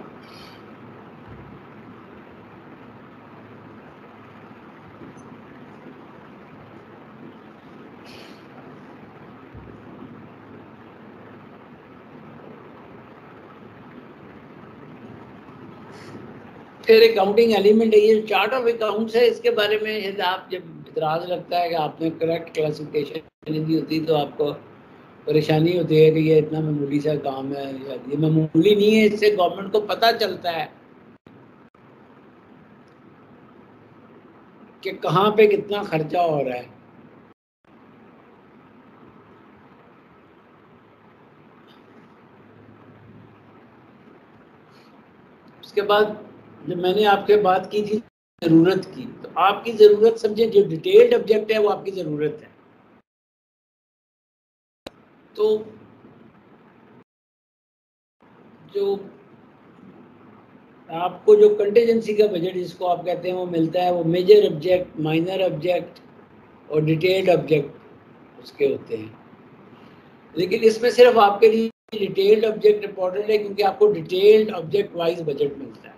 Speaker 1: फिर अकाउंटिंग एलिमेंट है, ये चार्ट ऑफ अकाउंट्स है, इसके बारे में यदि आप जब इतराज़ लगता है कि आपने करेक्ट क्लासिफिकेशन नहीं दी होती तो आपको परेशानी होती है कि ये इतना मामूली सा काम है, या ये मामूली नहीं है, इससे गवर्नमेंट को पता चलता है कि कहाँ पे कितना खर्चा हो रहा है। उसके बाद जब मैंने आपसे बात की थी ज़रूरत की, तो आपकी ज़रूरत समझे, जो डिटेल्ड ऑब्जेक्ट है वो आपकी ज़रूरत है। तो जो आपको जो कंटीजेंसी का बजट जिसको आप कहते हैं वो मिलता है, वो मेजर ऑब्जेक्ट, माइनर ऑब्जेक्ट और डिटेल्ड ऑब्जेक्ट उसके होते हैं। लेकिन इसमें सिर्फ आपके लिए डिटेल्ड ऑब्जेक्ट इंपॉर्टेंट है, क्योंकि आपको डिटेल्ड ऑब्जेक्ट वाइज बजट मिलता है।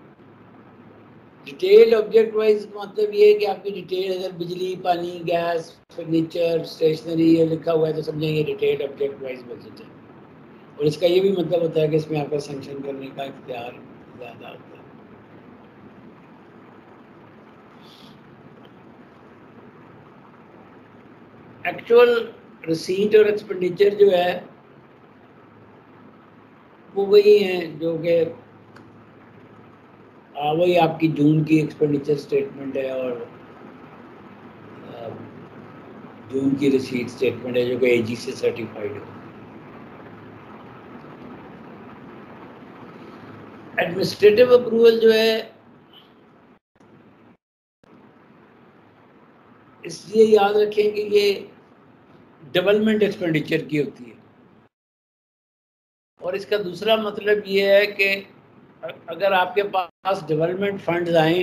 Speaker 1: डिटेल्ड ऑब्जेक्ट वाइज मतलब ये है कि आपकी डिटेल, अगर बिजली, पानी, गैस, फर्नीचर, स्टेशनरी ये लिखा हुआ है तो समझेंगे डिटेल्ड ऑब्जेक्ट वाइज बजट है। और इसका ये भी मतलब होता है कि इसमें आपका सैंक्शन करने का इख्तियार ज़्यादा होता है। एक्चुअल रिसीट और एक्सपेंडिचर जो है वो वही है जो कि वही आपकी जून की एक्सपेंडिचर स्टेटमेंट है और जून की रिसीट स्टेटमेंट है जो कि एजी से सर्टिफाइड है। एडमिनिस्ट्रेटिव अप्रूवल जो है इसलिए याद रखें कि ये डेवलपमेंट एक्सपेंडिचर की होती है, और इसका दूसरा मतलब ये है कि अगर आपके पास डेवलपमेंट फंड्स आए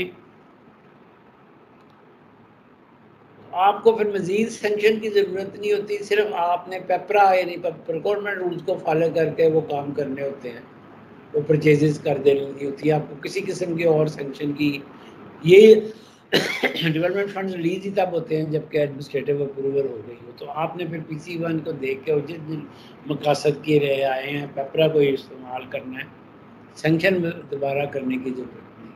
Speaker 1: आपको फिर मज़ीद सेंक्शन की ज़रूरत नहीं होती, सिर्फ आपने पेपरा यानी प्रोक्योरमेंट रूल्स को फॉलो करके वो काम करने होते हैं, वो परचेजेस कर देनी होती है। आपको किसी किस्म के और सेंक्शन की, ये डेवलपमेंट फंड रिलीज ही तब होते हैं जबकि एडमिनिस्ट्रेटिव अप्रूवल हो गई हो। तो आपने फिर पी सी वन को देख के और जिस दिन मकासद के रहे आए हैं पेपरा को इस्तेमाल करना है, सेंक्शन दोबारा करने की जरूरत नहीं।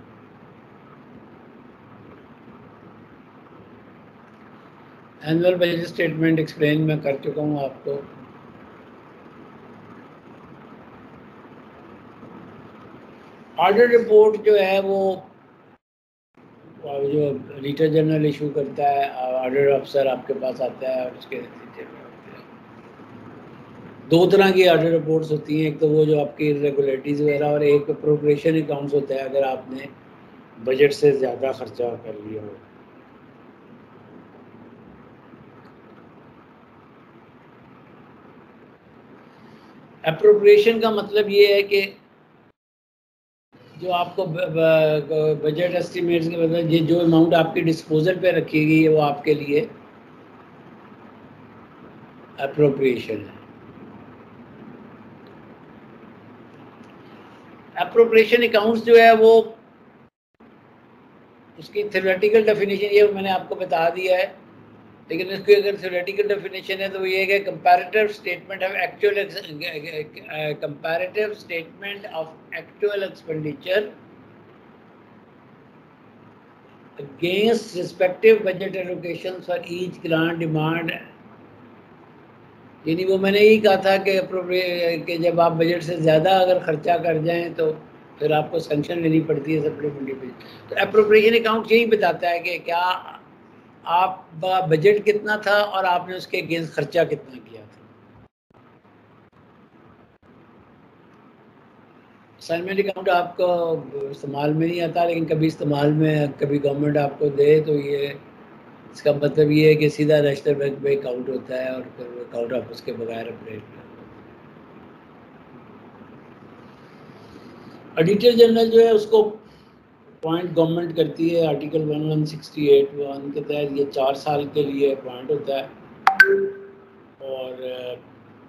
Speaker 1: एनुअल बजट स्टेटमेंट एक्सप्लेन मैं कर चुका हूँ आपको। ऑडिट रिपोर्ट जो है वो जो रीटर जनरल इशू करता है, ऑडिट अफसर आपके पास आता है और उसके नतीजे में होते हैं। दो तरह की ऑडिट रिपोर्ट्स होती हैं, एक तो वो जो आपकी रेगुलेटरीज वगैरह, और एक अप्रोप्रिएशन अकाउंट्स होता है अगर आपने बजट से ज़्यादा खर्चा कर लिया हो। अप्रोप्रिएशन का मतलब ये है कि जो आपको बजट एस्टिमेट्स के मतलब ये जो अमाउंट आपकी डिस्पोजल पे रखी गई है वो आपके लिए अप्रोप्रिएशन है। अप्रोप्रिएशन अकाउंट्स जो है वो उसकी थ्योरेटिकल डेफिनेशन ये मैंने आपको बता दिया है, लेकिन इसकी अगर थ्योरेटिकल डेफिनेशन है तो ये है कि comparative statement of actual comparative statement of actual expenditure against respective budget allocations for each grant demand। यानी वो मैंने यही कहा था कि कि जब आप बजट से ज़्यादा अगर खर्चा कर जाएं तो फिर आपको सेंक्शन लेनी पड़ती है सप्लीमेंट्री पे। तो अप्रोप्रिएशन अकाउंट यही बताता है कि क्या आप बजट कितना था और आपने उसके अगेंस्ट खर्चा कितना किया था। असाइनमेंट अकाउंट आपको इस्तेमाल में नहीं आता, लेकिन कभी इस्तेमाल में कभी गवर्नमेंट आपको दे तो ये इसका मतलब ये है कि सीधा नेशनल बैंक में अकाउंट होता है और फिर वो अकाउंट आप उसके बगैर ऑपरेट कर। ऑडिटर जनरल जो है उसको अपॉइंट गवर्नमेंट करती है, article one sixty eight one के तहत ये चार साल के लिए अपॉइंट होता है, और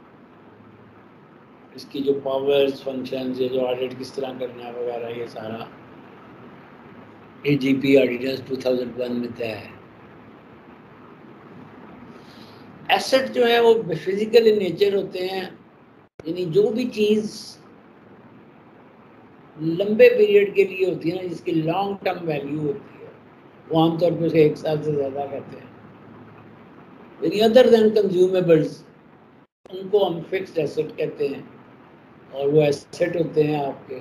Speaker 1: इसकी जो पावर्स फंक्शंस, ये जो ऑडिट किस तरह करना है वगैरह, ये सारा AGP auditors two thousand one में तय है। एसेट जो है वो फिजिकल इन नेचर होते हैं, यानी जो भी चीज़ लंबे पीरियड के लिए होती है ना, जिसकी लॉन्ग टर्म वैल्यू होती है, वो आमतौर पर उसे एक साल से ज़्यादा कहते हैं। यानी अदर देन कंज्यूमेबल्स, उनको हम फिक्स्ड एसेट कहते हैं, और वो एसेट होते हैं आपके।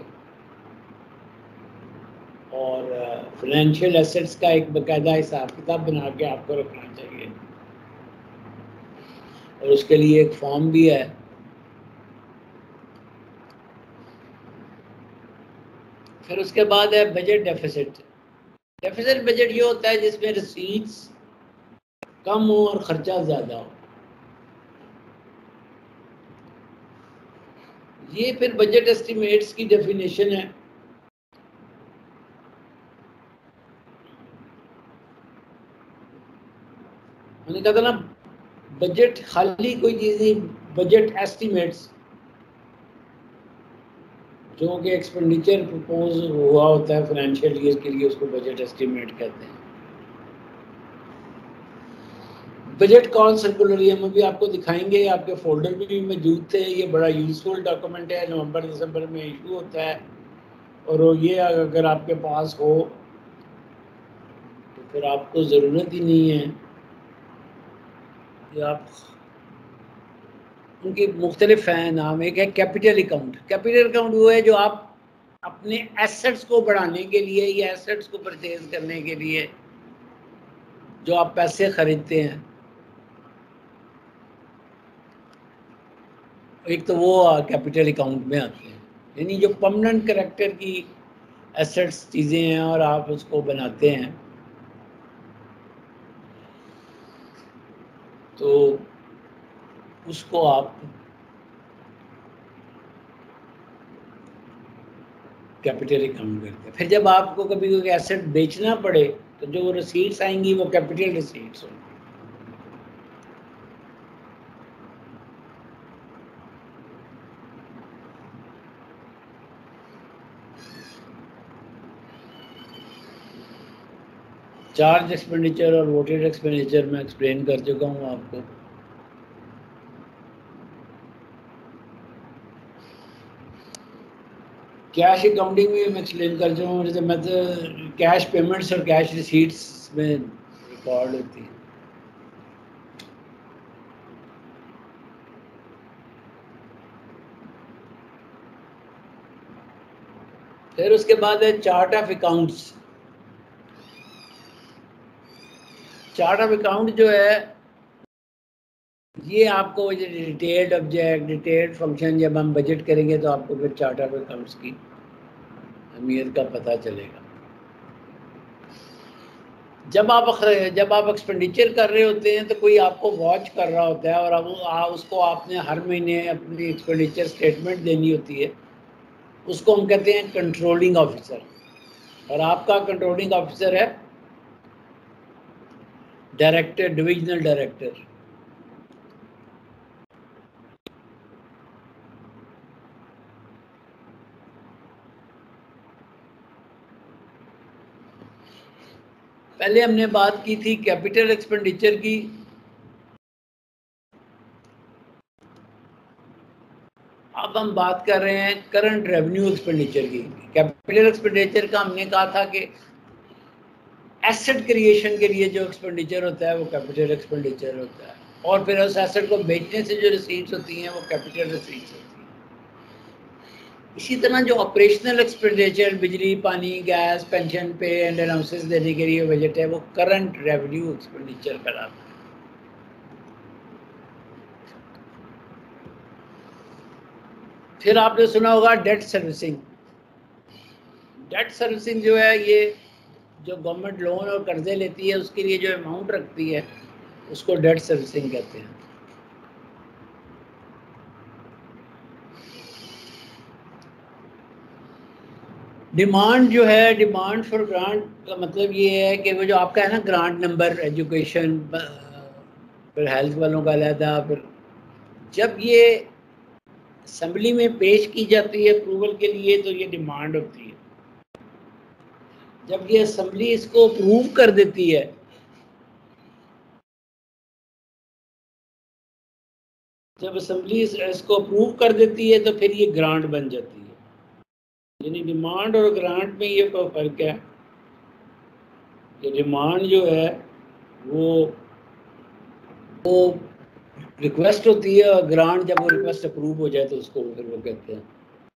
Speaker 1: और फाइनेंशियल एसेट्स का एक बाकायदा हिसाब किताब बना के आपको रखना चाहिए, और उसके लिए एक फॉर्म भी है। फिर उसके बाद है बजट डेफिसिट। डेफिसिट बजट ये होता है जिसमें रिसीट्स कम हो और खर्चा ज़्यादा हो। ये फिर बजट एस्टिमेट्स की डेफिनेशन है। मैंने कहा था ना, बजट खाली कोई चीज़ नहीं, बजट एस्टिमेट्स जो कि एक्सपेंडिचर प्रपोज हुआ होता है फाइनेंशियल ईयर के लिए, उसको बजट एस्टिमेट कहते हैं। बजट कॉल सर्कुलर हम अभी आपको दिखाएंगे, आपके फोल्डर में भी मौजूद थे। ये बड़ा यूजफुल डॉक्यूमेंट है, नवंबर दिसंबर में इशू होता है, और ये अगर आपके पास हो तो फिर आपको ज़रूरत ही नहीं है कि आप, उनकी मुख्तलिफ हैं नाम। एक है कैपिटल अकाउंट। कैपिटल अकाउंट वो है जो आप अपने एसेट्स को बढ़ाने के लिए या एसेट्स को परचेज करने के लिए जो आप पैसे खरीदते हैं, एक तो वो कैपिटल अकाउंट में आते हैं, यानी जो परमानेंट करेक्टर की एसेट्स चीज़ें हैं और आप उसको बनाते हैं, तो उसको आप कैपिटल अकाउंट करते हैं। फिर जब आपको कभी कोई एसेट बेचना पड़े तो जो रिसीट्स आएंगी वो कैपिटल रिसीट्स होंगी। चार्ज एक्सपेंडिचर और वोटेड एक्सपेंडिचर मैं एक्सप्लेन कर चुका हूँ आपको। कैश अकाउंटिंग में मैं एक्सप्लेन कर चुका हूँ, जैसे मैं तो कैश पेमेंट्स और कैश रिसीट्स में रिकॉर्ड होती है। फिर उसके बाद है chart of accounts. Chart of account जो है ये आपको डिटेल्ड ऑब्जेक्ट, डिटेल्ड फंक्शन जब हम बजट करेंगे तो आपको फिर चार्ट ऑफ अकाउंट्स की अहमियत का पता चलेगा। जब आप जब आप एक्सपेंडिचर कर रहे होते हैं तो कोई आपको वॉच कर रहा होता है, और अब आ, उसको आपने हर महीने अपनी एक्सपेंडिचर स्टेटमेंट देनी होती है। उसको हम कहते हैं कंट्रोलिंग ऑफिसर, और आपका कंट्रोलिंग ऑफिसर है डायरेक्टर, डिविजनल डायरेक्टर। पहले हमने बात की थी कैपिटल एक्सपेंडिचर की, अब हम बात कर रहे हैं करंट रेवेन्यू एक्सपेंडिचर की। कैपिटल एक्सपेंडिचर का हमने कहा था कि एसेट क्रिएशन के लिए जो एक्सपेंडिचर होता है वो कैपिटल एक्सपेंडिचर होता है, और फिर उस एसेट को बेचने से जो रिसीट्स होती हैं वो कैपिटल रिसीट्स होती हैं। इसी तरह जो ऑपरेशनल एक्सपेंडिचर, बिजली, पानी, gas, pension pay and allowances देने के लिए बजट है, वो करंट रेवेन्यू एक्सपेंडिचर कहलाता है। फिर आपने सुना होगा डेट सर्विसिंग। डेट सर्विसिंग जो है, ये जो गवर्नमेंट लोन और कर्जे लेती है उसके लिए जो अमाउंट रखती है उसको डेट सर्विसिंग कहते हैं। डिमांड जो है, डिमांड फॉर ग्रांट का मतलब ये है कि वो जो आपका है ना ग्रांट नंबर, एजुकेशन, फिर हेल्थ वालों का अलहदा, फिर जब ये असेंबली में पेश की जाती है अप्रूवल के लिए तो ये डिमांड होती है। जब ये असेंबली इसको अप्रूव कर देती है जब असेंबली इसको अप्रूव कर देती है तो फिर ये ग्रांट बन जाती है। यानी डिमांड और ग्रांट में ये कोई फर्क है कि डिमांड जो है वो वो रिक्वेस्ट होती है और ग्रांट जब वो रिक्वेस्ट अप्रूव हो जाए तो उसको फिर वो कहते हैं।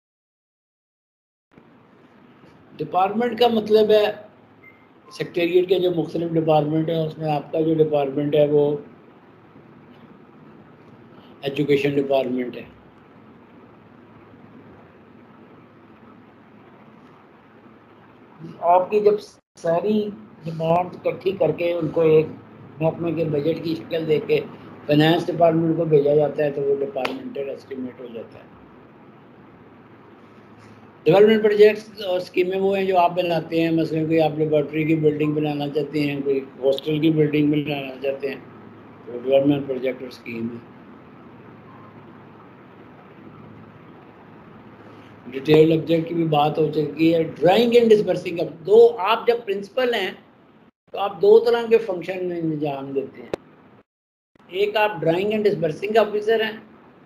Speaker 1: डिपार्टमेंट का मतलब है सेक्रेटेरिएट के जो मुख्तलिफ डिपार्टमेंट है उसमें आपका जो डिपार्टमेंट है वो एजुकेशन डिपार्टमेंट है। आपकी जब सारी डिमांड इकट्ठी करके उनको एक महकमे के बजट की शक्ल दे के फाइनेंस डिपार्टमेंट को भेजा जाता है तो वो डिपार्टमेंटल एस्टिमेट हो जाता है। डेवलपमेंट प्रोजेक्ट्स और स्कीमें वो हैं जो आप बनाते हैं, मसलन कोई आप लेबॉर्ट्री की बिल्डिंग बनाना चाहते हैं, कोई हॉस्टल की बिल्डिंग बनाना चाहते हैं, तो डेवलपमेंट प्रोजेक्ट और स्कीम है। डिटेल ऑब्जेक्ट की भी बात हो चुकी है। ड्राइंग एंड डिस्बर्सिंग, अब दो आप जब प्रिंसिपल हैं तो आप दो तरह के फंक्शन में इंजाम देते हैं। एक आप ड्राइंग एंड डिस्बर्सिंग ऑफिसर हैं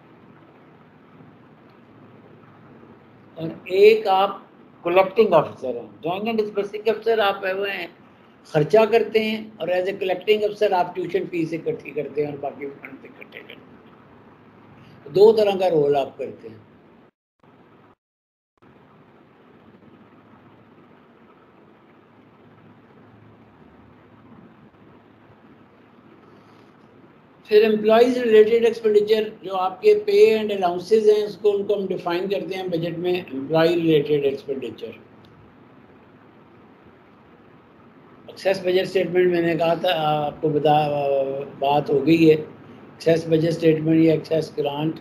Speaker 1: और एक आप कलेक्टिंग ऑफिसर हैं। ड्राइंग एंड डिस्बर्सिंग ऑफिसर आप वो हैं खर्चा करते हैं और एज ए कलेक्टिंग अफसर आप ट्यूशन फीस इकट्ठी करते हैं और बाकी फंड इकट्ठे करते हैं। दो तरह का रोल आप करते हैं। फिर एम्प्लॉइज रिलेटेड एक्सपेंडिचर, जो आपके पे एंड अलाउंसेज हैं उसको उनको हम डिफाइन करते हैं बजट में, employ related expenditure. Excess budget statement मैंने कहा था आपको बता बात हो गई है। एक्सेस बजट स्टेटमेंट या एक्सेस ग्रांट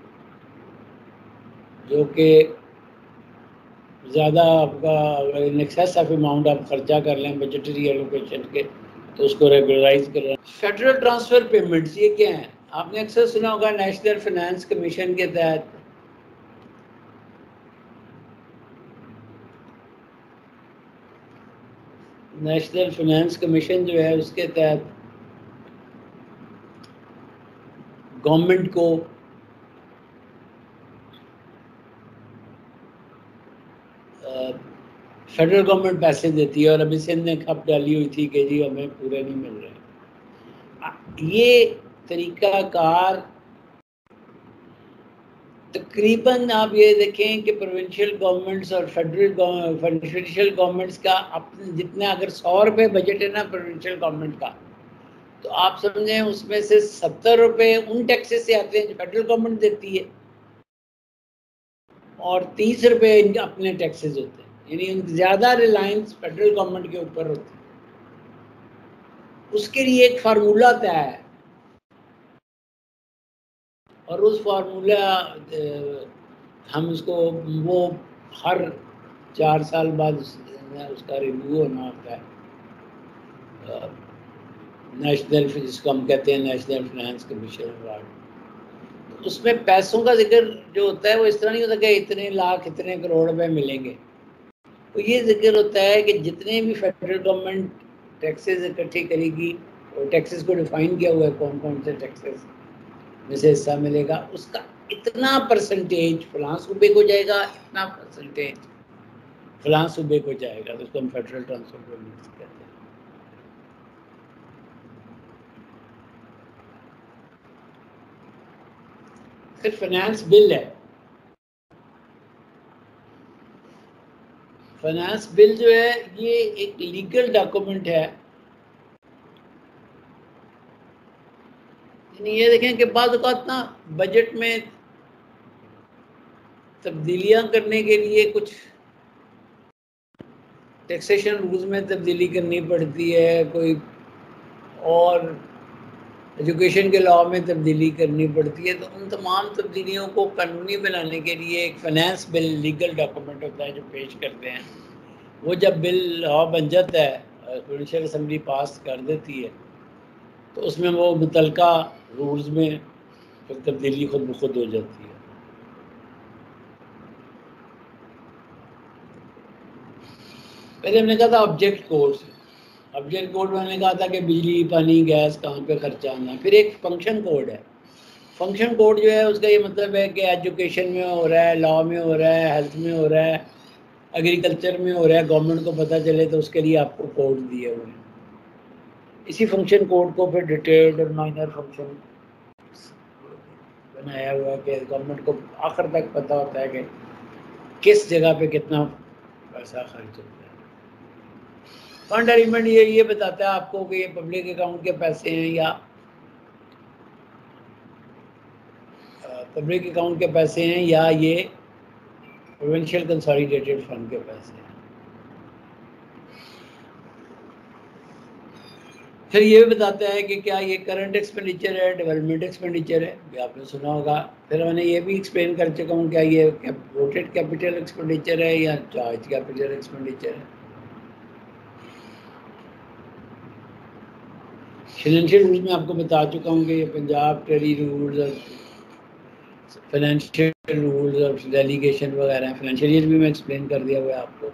Speaker 1: जो कि ज़्यादा आपका इन एक्सेस ऑफ अमाउंट आप खर्चा कर लें बजटरी एलोकेशन के तो उसको रेगुलराइज कर रहे हैं। फेडरल ट्रांसफ़र पेमेंट्स ये क्या है? आपने अक्सर सुना होगा नेशनल फाइनेंस कमीशन के तहत नेशनल फाइनेंस कमीशन जो है उसके तहत गवर्नमेंट को फेडरल गवर्नमेंट पैसे देती है और अभी सिंध ने खप डाली हुई थी कि जी हमें पूरे नहीं मिल रहे। ये तरीक़ाकार तकरीबन आप ये देखें कि प्रोविंशियल गवर्नमेंट्स और फेडरल फेडरल गवर्नमेंट्स का अपने जितना अगर सौ रुपये बजट है ना प्रोविंशियल गवर्नमेंट का, तो आप समझें उसमें से सत्तर रुपये उन टैक्सेस से आते हैं जो फेडरल गवर्नमेंट देती है और तीस रुपये इनके अपने टैक्सेस होते हैं। यानी ज़्यादा रिलायंस फेडरल गवर्नमेंट के ऊपर होती है। उसके लिए एक फार्मूला तय है और उस फार्मूला हम उसको वो हर चार साल बाद उसका रिव्यू होना होता है। नेशनल, जिसको हम कहते हैं नेशनल फाइनेंस कमीशन अवार्ड। उसमें पैसों का जिक्र जो होता है वो इस तरह नहीं होता कि इतने लाख इतने करोड़ रुपए मिलेंगे। तो ये जिक्र होता है कि जितने भी फेडरल गवर्नमेंट टैक्सेस इकट्ठी करेगी और टैक्सेस को डिफाइन किया हुआ है कौन कौन से टैक्सेस में से हिस्सा मिलेगा, उसका इतना परसेंटेज फलां सूबे को जाएगा, इतना परसेंटेज फलां सूबे को जाएगा, तो उसको हम फेडरल ट्रांसफर पेमेंट्स कहते हैं। फिर फाइनेंस बिल है। फाइनेंस बिल जो है ये एक लीगल डॉक्यूमेंट है। ये देखें कि बाद औक़ात ना बजट में तब्दीलियां करने के लिए कुछ टैक्सेशन रूल्स में तब्दीली करनी पड़ती है, कोई और एजुकेशन के लॉ में तब्दीली करनी पड़ती है। तो उन तमाम तब्दीलियों को कानूनी बनाने के लिए एक फाइनेंस बिल लीगल डॉक्यूमेंट होता है जो पेश करते हैं। वो जब बिल लॉ बन जाता है, प्रोविंशियल असम्बली पास कर देती है, तो उसमें वो मुतलका रूल्स में फिर तब्दीली खुद ब खुद हो जाती है। पहले हमने कहा था ऑब्जेक्ट कोड। ऑब्जेक्ट कोड में हमने कहा था कि बिजली पानी गैस कहाँ पे खर्चा आना है। फिर एक फंक्शन कोड है। फंक्शन कोड जो है उसका ये मतलब है कि एजुकेशन में हो रहा है, लॉ में हो रहा है, हेल्थ में हो रहा है, एग्रीकल्चर में हो रहा है, गवर्नमेंट को पता चले तो उसके लिए आपको कोड दिए हुए हैं। इसी फंक्शन कोड को फिर डिटेल्ड और माइनर फंक्शन बनाया हुआ है कि गवर्नमेंट को आखिर तक पता होता है कि किस जगह पे कितना पैसा खर्च होता है। फंड अरेंजमेंट ये ये बताता है आपको कि ये पब्लिक अकाउंट के पैसे हैं या पब्लिक अकाउंट के पैसे हैं या ये प्रोविंशियल कंसोलिडेटेड फंड के पैसे हैं। फिर ये भी बताता है कि क्या ये करंट एक्सपेंडिचर है, डेवलपमेंट एक्सपेंडिचर है, ये आपने सुना होगा। फिर मैंने ये भी एक्सप्लेन कर चुका हूँ क्या ये वोटेड कैपिटल एक्सपेंडिचर है या चार्ज कैपिटल एक्सपेंडिचर है। फाइनेंशियल रूल्स में आपको बता चुका हूँ कि ये पंजाब ट्रेडी रूल्स और फाइनेंशियल रूल्स और डेलीगेशन वगैरह हैं। फाइनेंशियल ईयर भी मैं एक्सप्लेन कर दिया हुआ है आपको।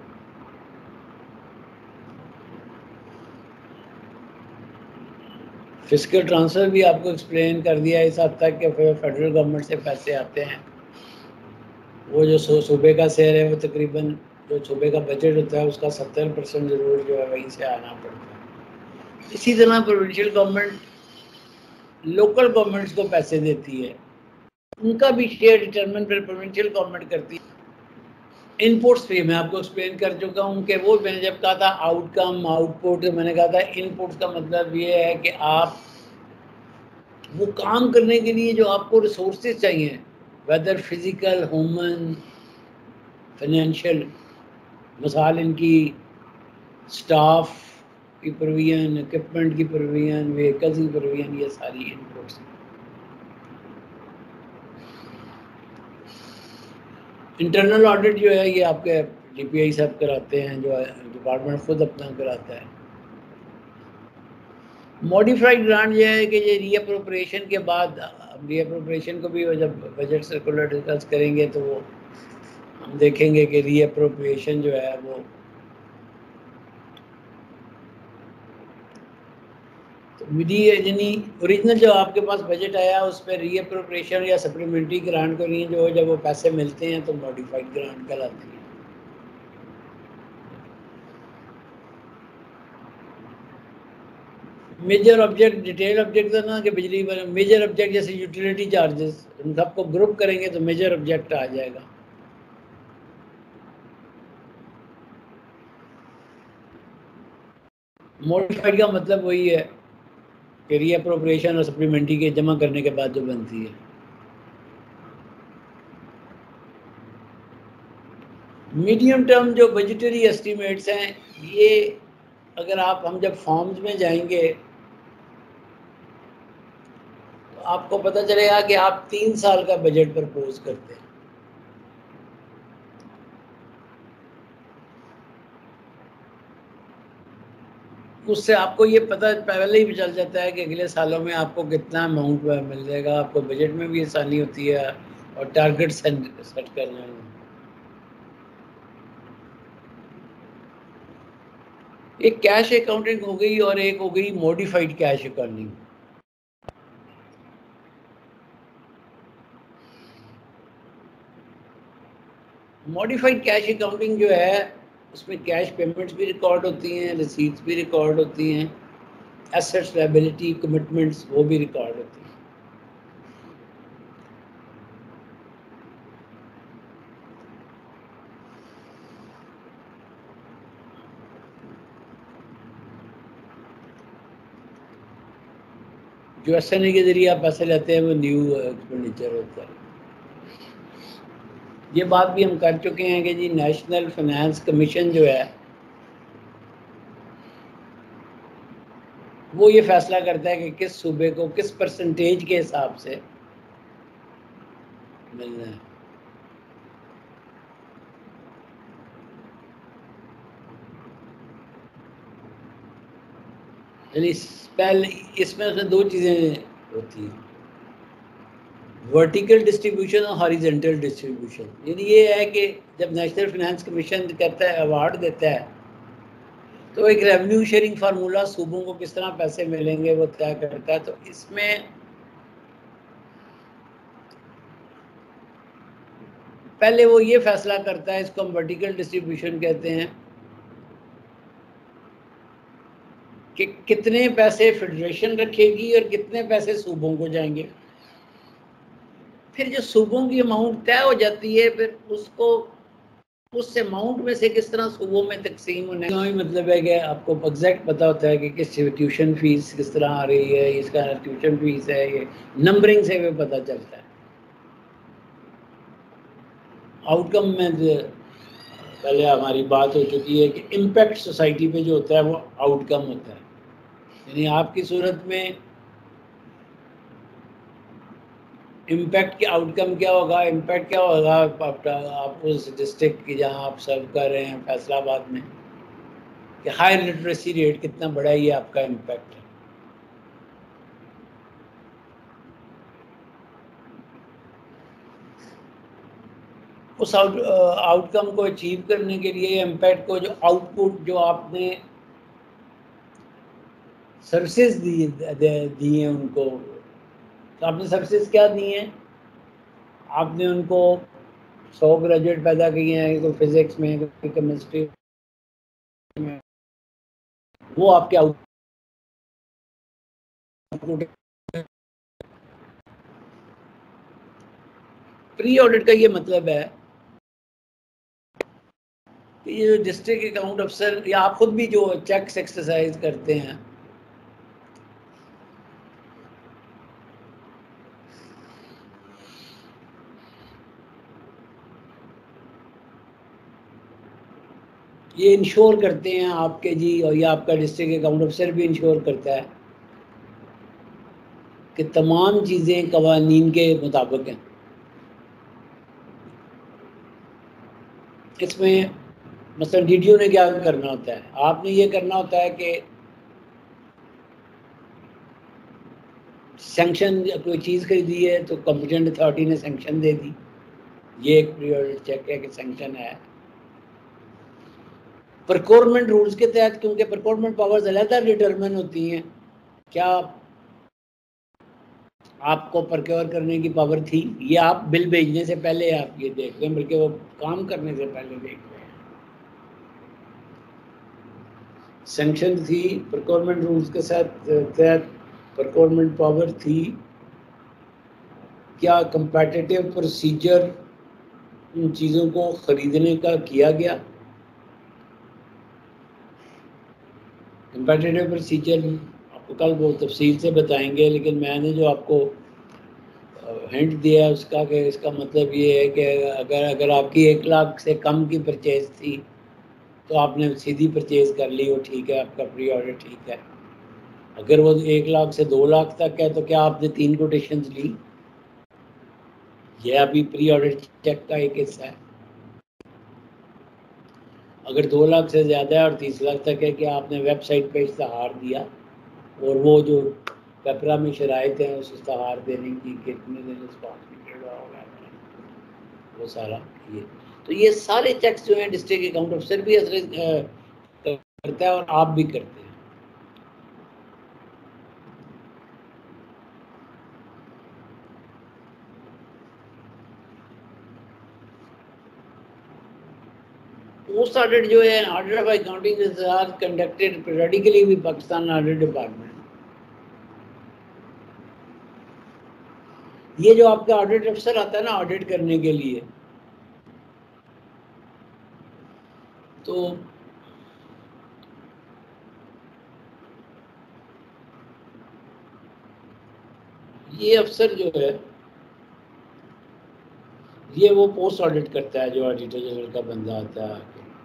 Speaker 1: फिजिकल ट्रांसफ़र भी आपको एक्सप्लेन कर दिया इस हद तक कि फेडरल गवर्नमेंट से पैसे आते हैं, वो जो सूबे का शेयर है वो तकरीबन जो सूबे का बजट होता है उसका सत्तर परसेंट ज़रूर जो है वहीं से आना पड़ता है। इसी तरह प्रोविंशियल गवर्नमेंट लोकल गवर्नमेंट्स को पैसे देती है, उनका भी शेयर डिटरमिन फिर प्रोविंशियल गवर्नमेंट करती है। इनपुट्स पे मैं आपको एक्सप्लेन कर चुका हूँ कि वो मैंने जब कहा था आउटकम आउटपुट, तो मैंने कहा था इनपुट्स का मतलब ये है कि आप वो काम करने के लिए जो आपको रिसोर्सेज चाहिए, वेदर फिजिकल ह्यूमन फाइनेंशियल, मिसाल इनकी स्टाफ की प्रोविजन, इक्विपमेंट की प्रोविजन, व्हीकल्स की प्रोविजन, ये सारी इनपुट्स। इंटरनल ऑडिट जो है ये आपके डीपीआई साहब कराते हैं, जो डिपार्टमेंट खुद अपना कराता है। मॉडिफाइड ग्रांट ये है कि ये रीअप्रोप्रिएशन के बाद, रीअप्रोप्रिएशन को भी जब बजट सर्कुलर डिस्कस करेंगे तो वो हम देखेंगे कि रीअप्रोप्रिएशन जो है वो तो यानी ओरिजिनल जो आपके पास बजट आया उस पर रीअप्रोप्रिएशन या सप्लीमेंट्री ग्रांट को नहीं, जो जब वो पैसे मिलते हैं तो मॉडिफाइड ग्रांट कहलाती है। मेजर ऑब्जेक्ट, डिटेल ऑब्जेक्ट था ना कि बिजली पर मेजर ऑब्जेक्ट जैसे यूटिलिटी चार्जेस, उन सबको ग्रुप करेंगे तो मेजर ऑब्जेक्ट आ जाएगा। मॉडिफाइड का मतलब वही है कि रीअप्रोप्रिएशन और सप्लीमेंट्री के जमा करने के बाद जो बनती है। मीडियम टर्म जो बजटरी एस्टीमेट्स हैं, ये अगर आप हम जब फॉर्म्स में जाएंगे तो आपको पता चलेगा कि आप तीन साल का बजट प्रपोज करते हैं। उससे आपको ये पता पहले ही चल जाता है कि अगले सालों में आपको कितना अमाउंट मिल जाएगा, आपको बजट में भी आसानी होती है और टारगेट सेट करने में। एक कैश अकाउंटिंग हो गई और एक हो गई modified cash accounting. Modified cash accounting जो है उसमें कैश पेमेंट्स भी रिकॉर्ड होती हैं, रिसीट्स भी रिकॉर्ड होती हैं, एसेट्स लायबिलिटी कमिटमेंट्स वो भी रिकॉर्ड होती हैं। जो एस एन ए के जरिए आप पैसे लेते हैं वो न्यू एक्सपेंडिचर होता है। ये बात भी हम कर चुके हैं कि जी नेशनल फाइनेंस कमीशन जो है वो ये फैसला करता है कि किस सूबे को किस परसेंटेज के हिसाब से मिलना है। यानी पहले इसमें से दो चीज़ें होती हैं, वर्टिकल डिस्ट्रीब्यूशन और हॉरिजॉन्टल डिस्ट्रीब्यूशन। यानी ये है कि जब नेशनल फाइनेंस कमीशन करता है, अवार्ड देता है, तो एक रेवेन्यू शेयरिंग फार्मूला सूबों को किस तरह पैसे मिलेंगे वो तय करता है। तो इसमें पहले वो ये फैसला करता है, इसको हम वर्टिकल डिस्ट्रीब्यूशन कहते हैं, कि कितने पैसे फेडरेशन रखेगी और कितने पैसे सूबों को जाएंगे। फिर जो सूबों की अमाउंट तय हो जाती है, फिर उसको उस अमाउंट में से किस तरह सूबों में तकसीम होने का मतलब है कि आपको एग्जैक्ट पता होता है कि किस ट्यूशन फीस किस तरह आ रही है, इसका ट्यूशन फीस है, ये नंबरिंग से भी पता चलता है। आउटकम में पहले हमारी बात हो चुकी है कि इम्पैक्ट सोसाइटी पे जो होता है वो आउटकम होता है। यानी आपकी सूरत में इम्पैक्ट के आउटकम क्या होगा, इम्पैक्ट क्या होगा आप, आप उस डिस्ट्रिक्ट की जहां आप सर्व कर रहे हैं फैसलाबाद में, कि हाई लिटरेसी रेट कितना बड़ा ये आपका इम्पैक्ट है। उस आउट आउटकम को अचीव करने के लिए इम्पैक्ट को जो आउटपुट जो आपने सर्विसेज दी दी हैं उनको, तो आपने सर्विसेज क्या दी हैं, आपने उनको सौ ग्रेजुएट पैदा किए हैं, कोई फिजिक्स में कोई केमिस्ट्री में, वो आपके आउटपुट। प्री ऑडिट का ये मतलब है कि ये जो डिस्ट्रिक्ट अकाउंट अफसर या आप खुद भी जो चेक्स एक्सरसाइज करते हैं, ये इंश्योर करते हैं आपके जी, और ये आपका डिस्ट्रिक्ट अकाउंट अफसर भी इंश्योर करता है कि तमाम चीज़ें कवानीन के मुताबिक हैं। इसमें मतलब डीडीओ ने क्या करना होता है, आपने ये करना होता है कि सैंक्शन, कोई चीज़ खरीदी है तो कॉम्पिटेंट अथॉरिटी ने सैंक्शन दे दी, ये एक प्री ऑडिट चेक है कि सैंक्शन है। प्रोक्योरमेंट रूल्स के तहत, क्योंकि प्रोक्योरमेंट पावर्स अलग डिटरमिन होती हैं, क्या आपको प्रोक्योर करने की पावर थी, ये आप बिल भेजने से पहले आप ये देख लें, बल्कि वो काम करने से पहले देख लें। सैंक्शन थी, प्रोक्योरमेंट रूल्स के साथ तहत प्रोक्योरमेंट पावर थी, क्या कंपेटिटिव प्रोसीजर उन चीज़ों को खरीदने का किया गया। कंपेटिटिव प्रोसीजर आपको कल बहुत तफसील से बताएंगे, लेकिन मैंने जो आपको हिंट दिया है उसका कि इसका मतलब ये है कि अगर अगर आपकी एक लाख से कम की परचेज थी तो आपने सीधी परचेज कर ली, वो ठीक है, आपका प्री ऑर्डर ठीक है। अगर वो एक लाख से दो लाख तक है तो क्या आपने तीन कोटेशन ली, यह अभी प्री ऑर्डर चेक का एक हिस्सा है। अगर दो लाख से ज़्यादा है और तीस लाख तक है कि आपने वेबसाइट पे इश्तहार दिया, और वो जो पेपरा में शराइत हैं उस इश्तहार देने की कितने दिन रिस्पॉन्स पीरियड होगा, वो सारा ये, तो ये सारे चेक्स जो हैं डिस्ट्रिक्ट अकाउंट अफसर भी करता है और आप भी करते हैं। पोस्ट ऑडिट जो है, audit of accounting is conducted periodically with Pakistan audit department. ये जो आपका ऑडिट अफसर आता है ना ऑडिट करने के लिए, तो ये अफसर जो है ये वो पोस्ट ऑडिट करता है, जो ऑडिटर जनरल का बंदा आता है।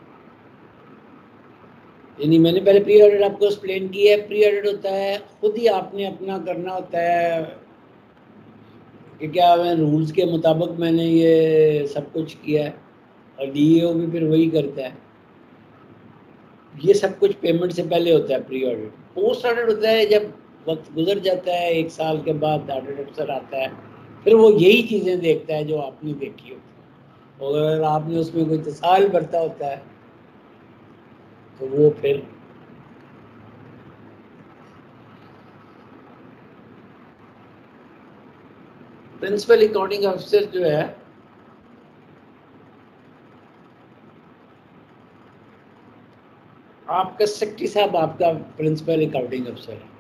Speaker 1: यानी मैंने पहले प्री ऑडिट आपको एक्सप्लेन किया है। प्री ऑडिट होता है खुद ही आपने अपना करना होता है कि क्या मैं रूल्स के मुताबिक मैंने ये सब कुछ किया है, और डीईओ भी फिर वही करता है। ये सब कुछ पेमेंट से पहले होता है प्री ऑडिट। पोस्ट ऑडिट होता है जब वक्त गुजर जाता है, एक साल के बाद ऑडिट अफसर आता है, फिर वो यही चीज़ें देखता है जो आपने देखी होती है, और अगर आपने उसमें कोई तसाल बरता होता है तो वो फिर प्रिंसिपल अकाउंटिंग ऑफिसर जो है आपका सेक्रेटरी साहब आपका प्रिंसिपल अकाउंटिंग अफसर है,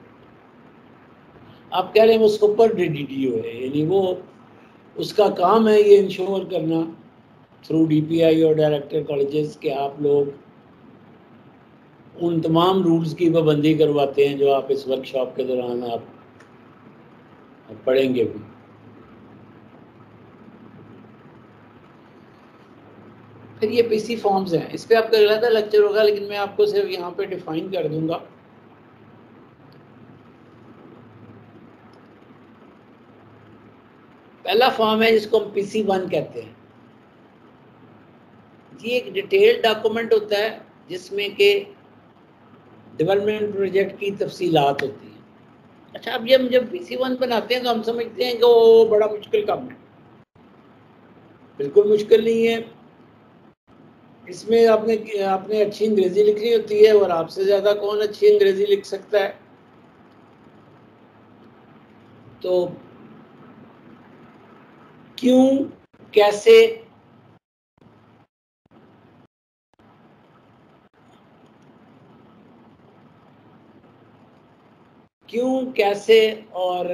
Speaker 1: आप कह रहे हैं वो सुपर डीडीओ है, यानी वो उसका काम है ये इंश्योर करना थ्रू डीपीआई और डायरेक्टर कॉलेजेस के आप लोग उन तमाम रूल्स की पाबंदी करवाते हैं जो आप इस वर्कशॉप के दौरान आप पढ़ेंगे भी। फिर ये पीसी फॉर्म्स हैं, इस पे आपका अलग लेक्चर होगा, लेकिन मैं आपको सिर्फ यहाँ पे डिफाइन कर दूंगा। पहला फॉर्म है जिसको हम पीसी वन कहते हैं। ये एक डिटेल्ड डॉक्यूमेंट होता है जिसमें के डेवलपमेंट प्रोजेक्ट की तफसीलात होती हैं। अच्छा, अब जब जब पीसी वन बनाते हैं तो हम समझते हैं कि वो बड़ा मुश्किल काम है। बिल्कुल मुश्किल नहीं है। इसमें आपने आपने अच्छी अंग्रेजी लिखनी होती है, और आपसे ज़्यादा कौन अच्छी अंग्रेजी लिख सकता है। तो क्यों, कैसे, क्यों, कैसे और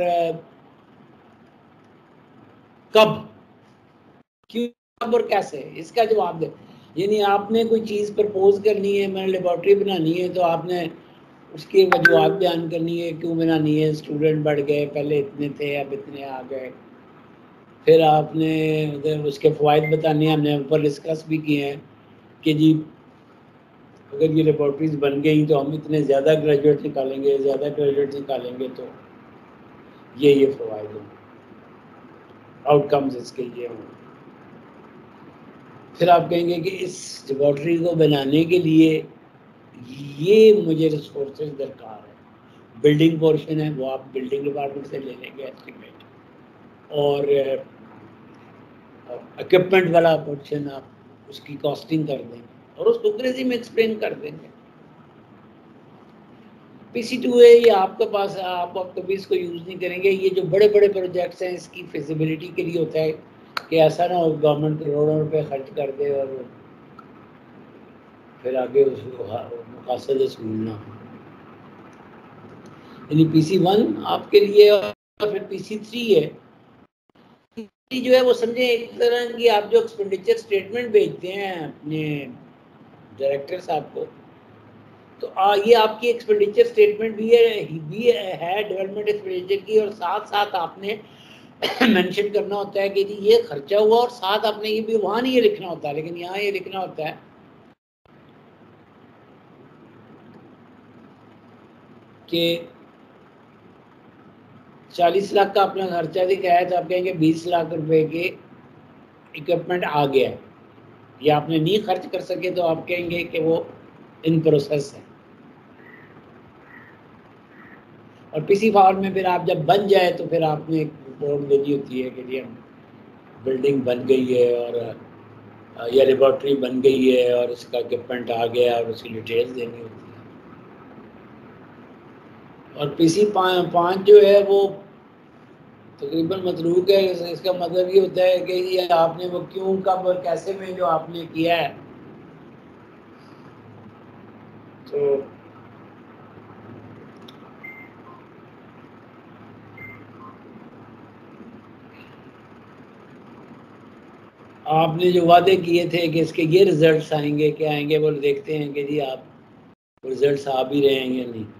Speaker 1: कब, क्यों, कब और कैसे, इसका जवाब दे। यानी आपने कोई चीज़ प्रपोज करनी है, मैंने लेबॉर्ट्री बनानी है, तो आपने उसकी वजूहत बयान करनी है, क्यों बनानी है। स्टूडेंट बढ़ गए, पहले इतने थे अब इतने आ गए। फिर आपने उसके फ़वाइद बताने हैं, हमने ऊपर डिस्कस भी किए हैं कि जी अगर ये लेबॉर्ट्रीज बन गई तो हम इतने ज़्यादा ग्रेजुएट निकालेंगे, ज़्यादा ग्रेजुएट निकालेंगे तो ये ये फ़वाइद होंगे, आउटकम्स इसके ये होंगे। फिर आप कहेंगे कि इस लेबॉर्ट्री को बनाने के लिए ये मुझे रिसोर्सेज दरकार है। बिल्डिंग पोर्शन है वो आप बिल्डिंग डिपार्टमेंट से ले लेंगे एस्टिमेट, और इक्विपमेंट वाला पोर्शन आप उसकी कॉस्टिंग कर देंगे और उसको अंग्रेजी में एक्सप्लेन कर देंगे। पीसी टू है ये आपके पास, आप कभी इसको यूज़ नहीं करेंगे। ये जो बड़े बड़े प्रोजेक्ट्स हैं इसकी फिजिबिलिटी के लिए होता है कि ऐसा ना हो गवर्नमेंट करोड़ों रुपए खर्च कर दे और फिर आगे उसको मुकासद असूल ना हो। यानी पीसी वन आपके लिए, और फिर पीसी थ्री है जो है वो समझे एक तरह की आप जो एक्सपेंडिचर स्टेटमेंट भेजते हैं अपने डायरेक्टर साहब को, तो आ, ये आपकी एक्सपेंडिचर स्टेटमेंट भी है भी है डेवलपमेंट एक्सपेंडिचर की, और साथ साथ आपने मेंशन करना होता है कि जी ये खर्चा हुआ, और साथ आपने ये भी वहाँ नहीं ये लिखना होता, लेकिन यहाँ ये लिखना होता है कि चालीस लाख का अपना खर्चा दिखाया तो आप कहेंगे बीस लाख रुपए के इक्विपमेंट आ गया, या आपने नहीं खर्च कर सके तो आप कहेंगे कि वो इन प्रोसेस है। और पीसी फॉर्म में फिर आप जब बन जाए तो फिर आपने एक रिपोर्ट देनी होती है कि जी हम बिल्डिंग बन गई है और या लेबॉर्ट्री बन गई है और इसका इक्विपमेंट आ गया, और उसकी डिटेल्स देनी होती है। और पीसी पाँच जो है वो तकरीबन मतरूक है। इसका मतलब ये होता है कि ये आपने वो क्यों, कब और कैसे में जो आपने किया है, तो आपने जो वादे किए थे कि इसके ये रिजल्ट्स आएंगे, क्या आएंगे, वो देखते हैं कि जी आप रिजल्ट्स आ भी रहे हैं या नहीं।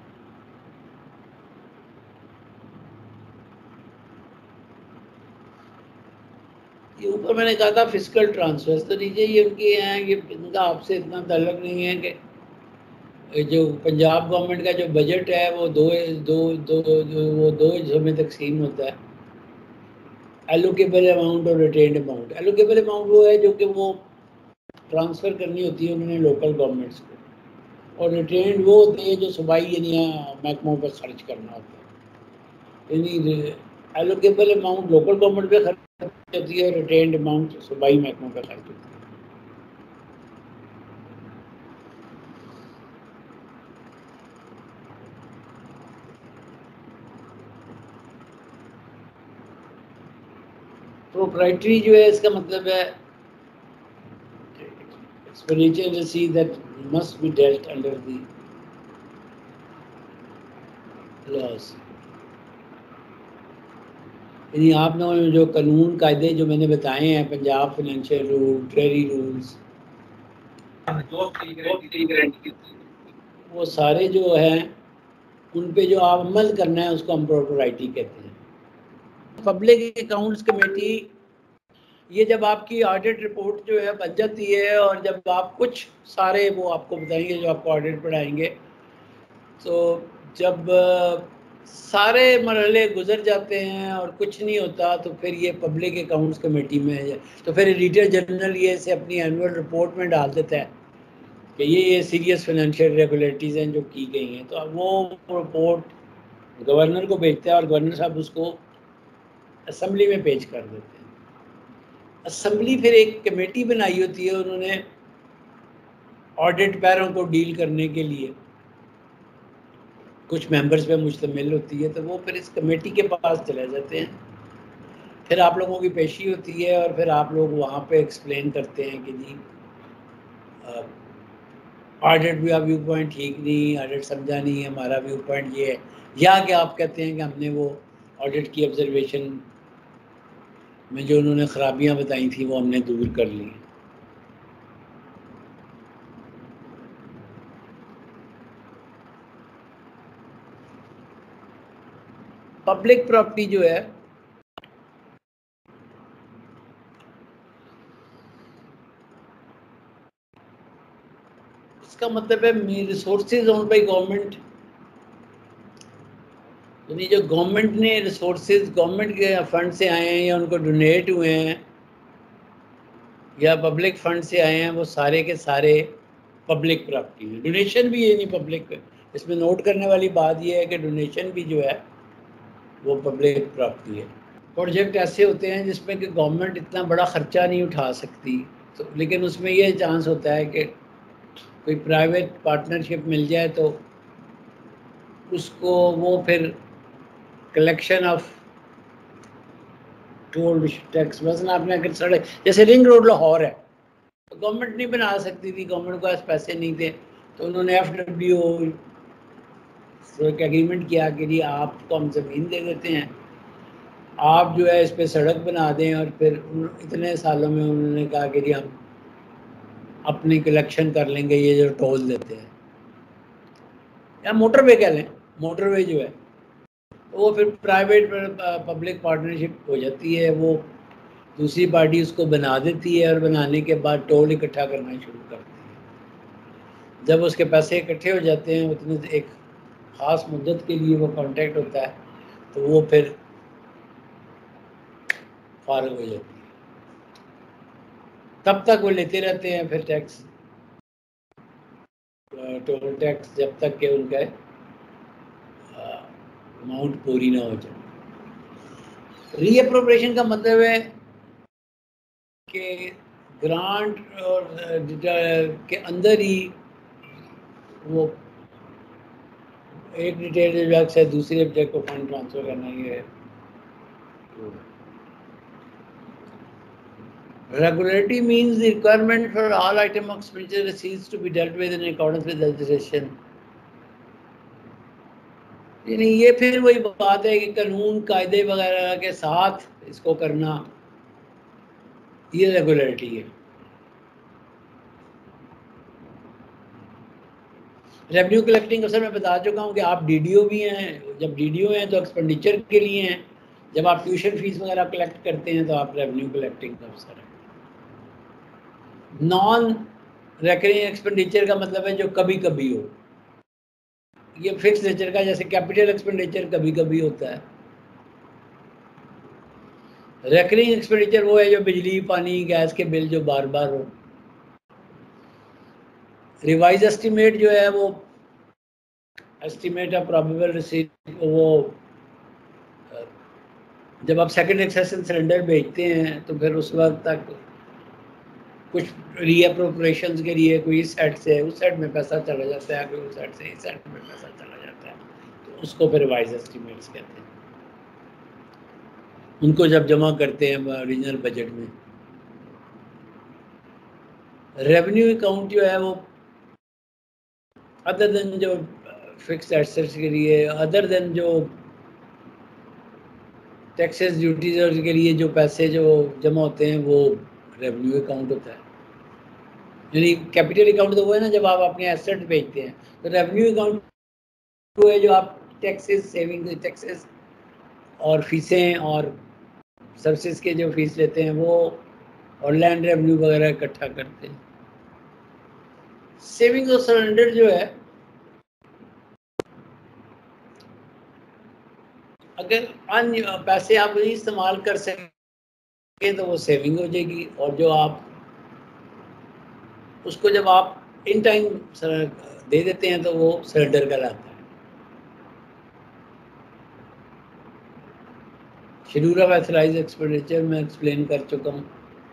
Speaker 1: ये ऊपर मैंने कहा था फिजिकल ट्रांसफर्स, तो नीचे ये उनके हैं, ये इनका आपसे इतना ताल्लुक नहीं है कि जो पंजाब गवर्नमेंट का जो बजट है वो दो दो दो, दो वो दो हिस्सों में तकसीम होता है, एलोकेबल अमाउंट और रिटेन्ड अमाउंट। एलोकेबल अमाउंट वो है जो कि वो ट्रांसफ़र करनी होती है उन्होंने लोकल गवर्नमेंट्स को, और रिटेन्ड वो होती है जो सूबाई यानी महकमों पर खर्च करना होता है। यानी एलोकेबल अमाउंट लोकल गवर्नमेंट पे खर्च होती है, रिटेन्ड अमाउंट सूबाई महकमों पर खर्च होती है। प्रोप्राइटरी जो है इसका मतलब है expenditure receipt that must be dealt under the laws. यानी आप लोगों ने जो कानून कायदे जो मैंने बताए हैं, Punjab financial rule, treasury rules, वो सारे जो हैं उन पे जो आप अमल करना है उसको हम प्रॉपर्टी कहते हैं। पब्लिक अकाउंट्स कमेटी, ये जब आपकी ऑडिट रिपोर्ट जो है बन जाती है और जब आप कुछ सारे वो आपको बताएंगे जो आपको ऑडिट पढ़ाएंगे, तो जब सारे मरहले गुजर जाते हैं और कुछ नहीं होता तो फिर ये पब्लिक अकाउंट्स कमेटी में है, तो फिर एडिटर जनरल ये से अपनी एनुअल रिपोर्ट में डाल देता है कि ये ये सीरियस फाइनेंशियल रेगुलेटरीज हैं जो की गई हैं। तो अब वो रिपोर्ट गवर्नर को भेजता है और गवर्नर साहब उसको असम्बली में पेश कर देते हैं। असम्बली फिर एक कमेटी बनाई होती है उन्होंने ऑडिट पैरों को डील करने के लिए, कुछ मेंबर्स पे मुश्तमिल होती है, तो वो फिर इस कमेटी के पास चले जाते हैं। फिर आप लोगों की पेशी होती है और फिर आप लोग वहाँ पे एक्सप्लेन करते हैं कि जी ऑडिट भी व्यू पॉइंट ठीक नहीं, ऑडिट समझा नहीं, हमारा व्यू पॉइंट ये है, या कि आप कहते हैं कि हमने वो ऑडिट की ऑब्जर्वेशन में जो उन्होंने खराबियाँ बताई थी वो हमने दूर कर ली। पब्लिक प्रॉपर्टी जो है इसका मतलब है रिसोर्सेज ओन्ड बाय गवर्नमेंट, यानी जो गवर्नमेंट ने रिसोर्सेज गवर्नमेंट के फंड से आए हैं या उनको डोनेट हुए हैं या पब्लिक फंड से आए हैं, वो सारे के सारे पब्लिक प्रॉपर्टी है। डोनेशन भी ये नहीं पब्लिक, इसमें नोट करने वाली बात ये है कि डोनेशन भी जो है वो पब्लिक प्रॉपर्टी है। प्रोजेक्ट ऐसे होते हैं जिसमें कि गवर्नमेंट इतना बड़ा ख़र्चा नहीं उठा सकती, तो लेकिन उसमें ये चांस होता है कि कोई प्राइवेट पार्टनरशिप मिल जाए तो उसको वो फिर कलेक्शन ऑफ टोल टैक्स, मसलन आपने अगर सड़क जैसे रिंग रोड लाहौर है तो गवर्नमेंट नहीं बना सकती थी, गवर्नमेंट के पास पैसे नहीं थे, तो उन्होंने एफ डब्ल्यू एक एग्रीमेंट किया कि जी आपको हम ज़मीन दे देते हैं, आप जो है इस पर सड़क बना दें, और फिर इतने सालों में उन्होंने कहा कि जी हम अपनी कलेक्शन कर लेंगे ये जो टोल देते हैं, या मोटरवे कह लें, मोटरवे जो है वो फिर प्राइवेट पब्लिक पार्टनरशिप हो जाती है, वो दूसरी पार्टी उसको बना देती है और बनाने के बाद टोल इकट्ठा करना शुरू करती है। जब उसके पैसे इकट्ठे हो जाते हैं उतने एक ख़ास मुद्दत के लिए वो कॉन्ट्रैक्ट होता है, तो वो फिर फारग हो जाती है, तब तक वो लेते रहते हैं फिर टैक्स, टोल टैक्स, जब तक के उनका अमाउंट पूरी ना हो जाए। रीअप्रोप्रिएशन का मतलब है कि ग्रांट और के अंदर ही वो एक डिटेल विभाग से दूसरे ऑब्जेक्ट को फंड ट्रांसफर करना ही है। Regularity means the requirement for all item of expenditure receipts to be dealt with in accordance with legislation. यानी ये फिर वही बात है कि कानून कायदे वगैरह के साथ इसको करना, ये रेगुलरिटी है। रेवेन्यू कलेक्टिंग अफसर मैं बता चुका हूँ कि आप डीडीओ भी हैं, जब डीडीओ हैं तो एक्सपेंडिचर के लिए हैं, जब आप ट्यूशन फीस वगैरह कलेक्ट करते हैं तो आप रेवेन्यू कलेक्टिंग अफसर हैं। नॉन रेकरिंग एक्सपेंडिचर का मतलब है जो कभी कभी हो, ये फिक्स नेचर का, जैसे कैपिटल एक्सपेंडिचर कभी कभी होता है। रेकरिंग एक्सपेंडिचर वो है जो बिजली पानी गैस के बिल जो बार बार हो। रिवाइज एस्टीमेट जो है वो एस्टीमेट ऑफ प्रोबेबल रिसीट, वो जब आप सेकंड एक्सेशन सिलेंडर बेचते हैं तो फिर उस वक्त तक कुछ रीअप्रोप्रिएशंस के लिए कोई इस साइड से उस साइड में पैसा चला जाता है, कोई उस साइड से इस साइड में पैसा चला जाता है, तो उसको फिर रिवाइज एस्टीमेट्स कहते हैं। उनको जब जमा करते हैं ओरिजिनल बजट में। रेवेन्यू अकाउंट जो है वो अदर देन जो फिक्स्ड एसेट्स के लिए, अदर देन जो टैक्सेस ड्यूटीज और के लिए जो पैसे जो जमा होते हैं वो रेवेन्यू अकाउंट होता है। यानी कैपिटल अकाउंट तो वो है ना जब आप अपने एसेट बेचते हैं, तो रेवेन्यू अकाउंट वो है जो आप टैक्सेस, सेविंग टैक्सेस और फीसें और सर्विसेज के जो फीस लेते हैं वो, और लैंड रेवेन्यू वगैरह इकट्ठा करते हैं। सेविंग और सरेंडर जो है, अगर अन्य पैसे आप नहीं इस्तेमाल कर सके तो वो सेविंग हो जाएगी, और जो आप उसको जब आप इन टाइम दे देते हैं तो वो सरेंडर कहलाता है। शेड्यूल ऑफ एथराइज एक्सपेंडिचर मैं एक्सप्लेन कर चुका हूँ।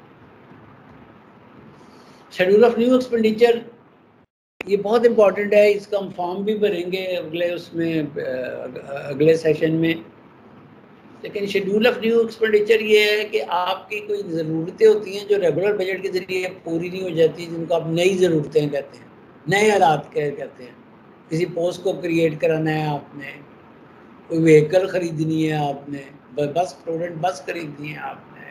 Speaker 1: शेड्यूल ऑफ न्यू एक्सपेंडिचर ये बहुत इंपॉर्टेंट है, इसका हम फॉर्म भी भरेंगे अगले उसमें अगले सेशन में। लेकिन शेड्यूल ऑफ न्यू एक्सपेंडिचर ये है कि आपकी कोई ज़रूरतें होती हैं जो रेगुलर बजट के ज़रिए पूरी नहीं हो जाती, जिनको आप नई ज़रूरतें कहते हैं, नए हालात कहते हैं। किसी पोस्ट को क्रिएट कराना है आपने, कोई व्हीकल ख़रीदनी है आपने, बस स्टूडेंट बस खरीदनी है आपने,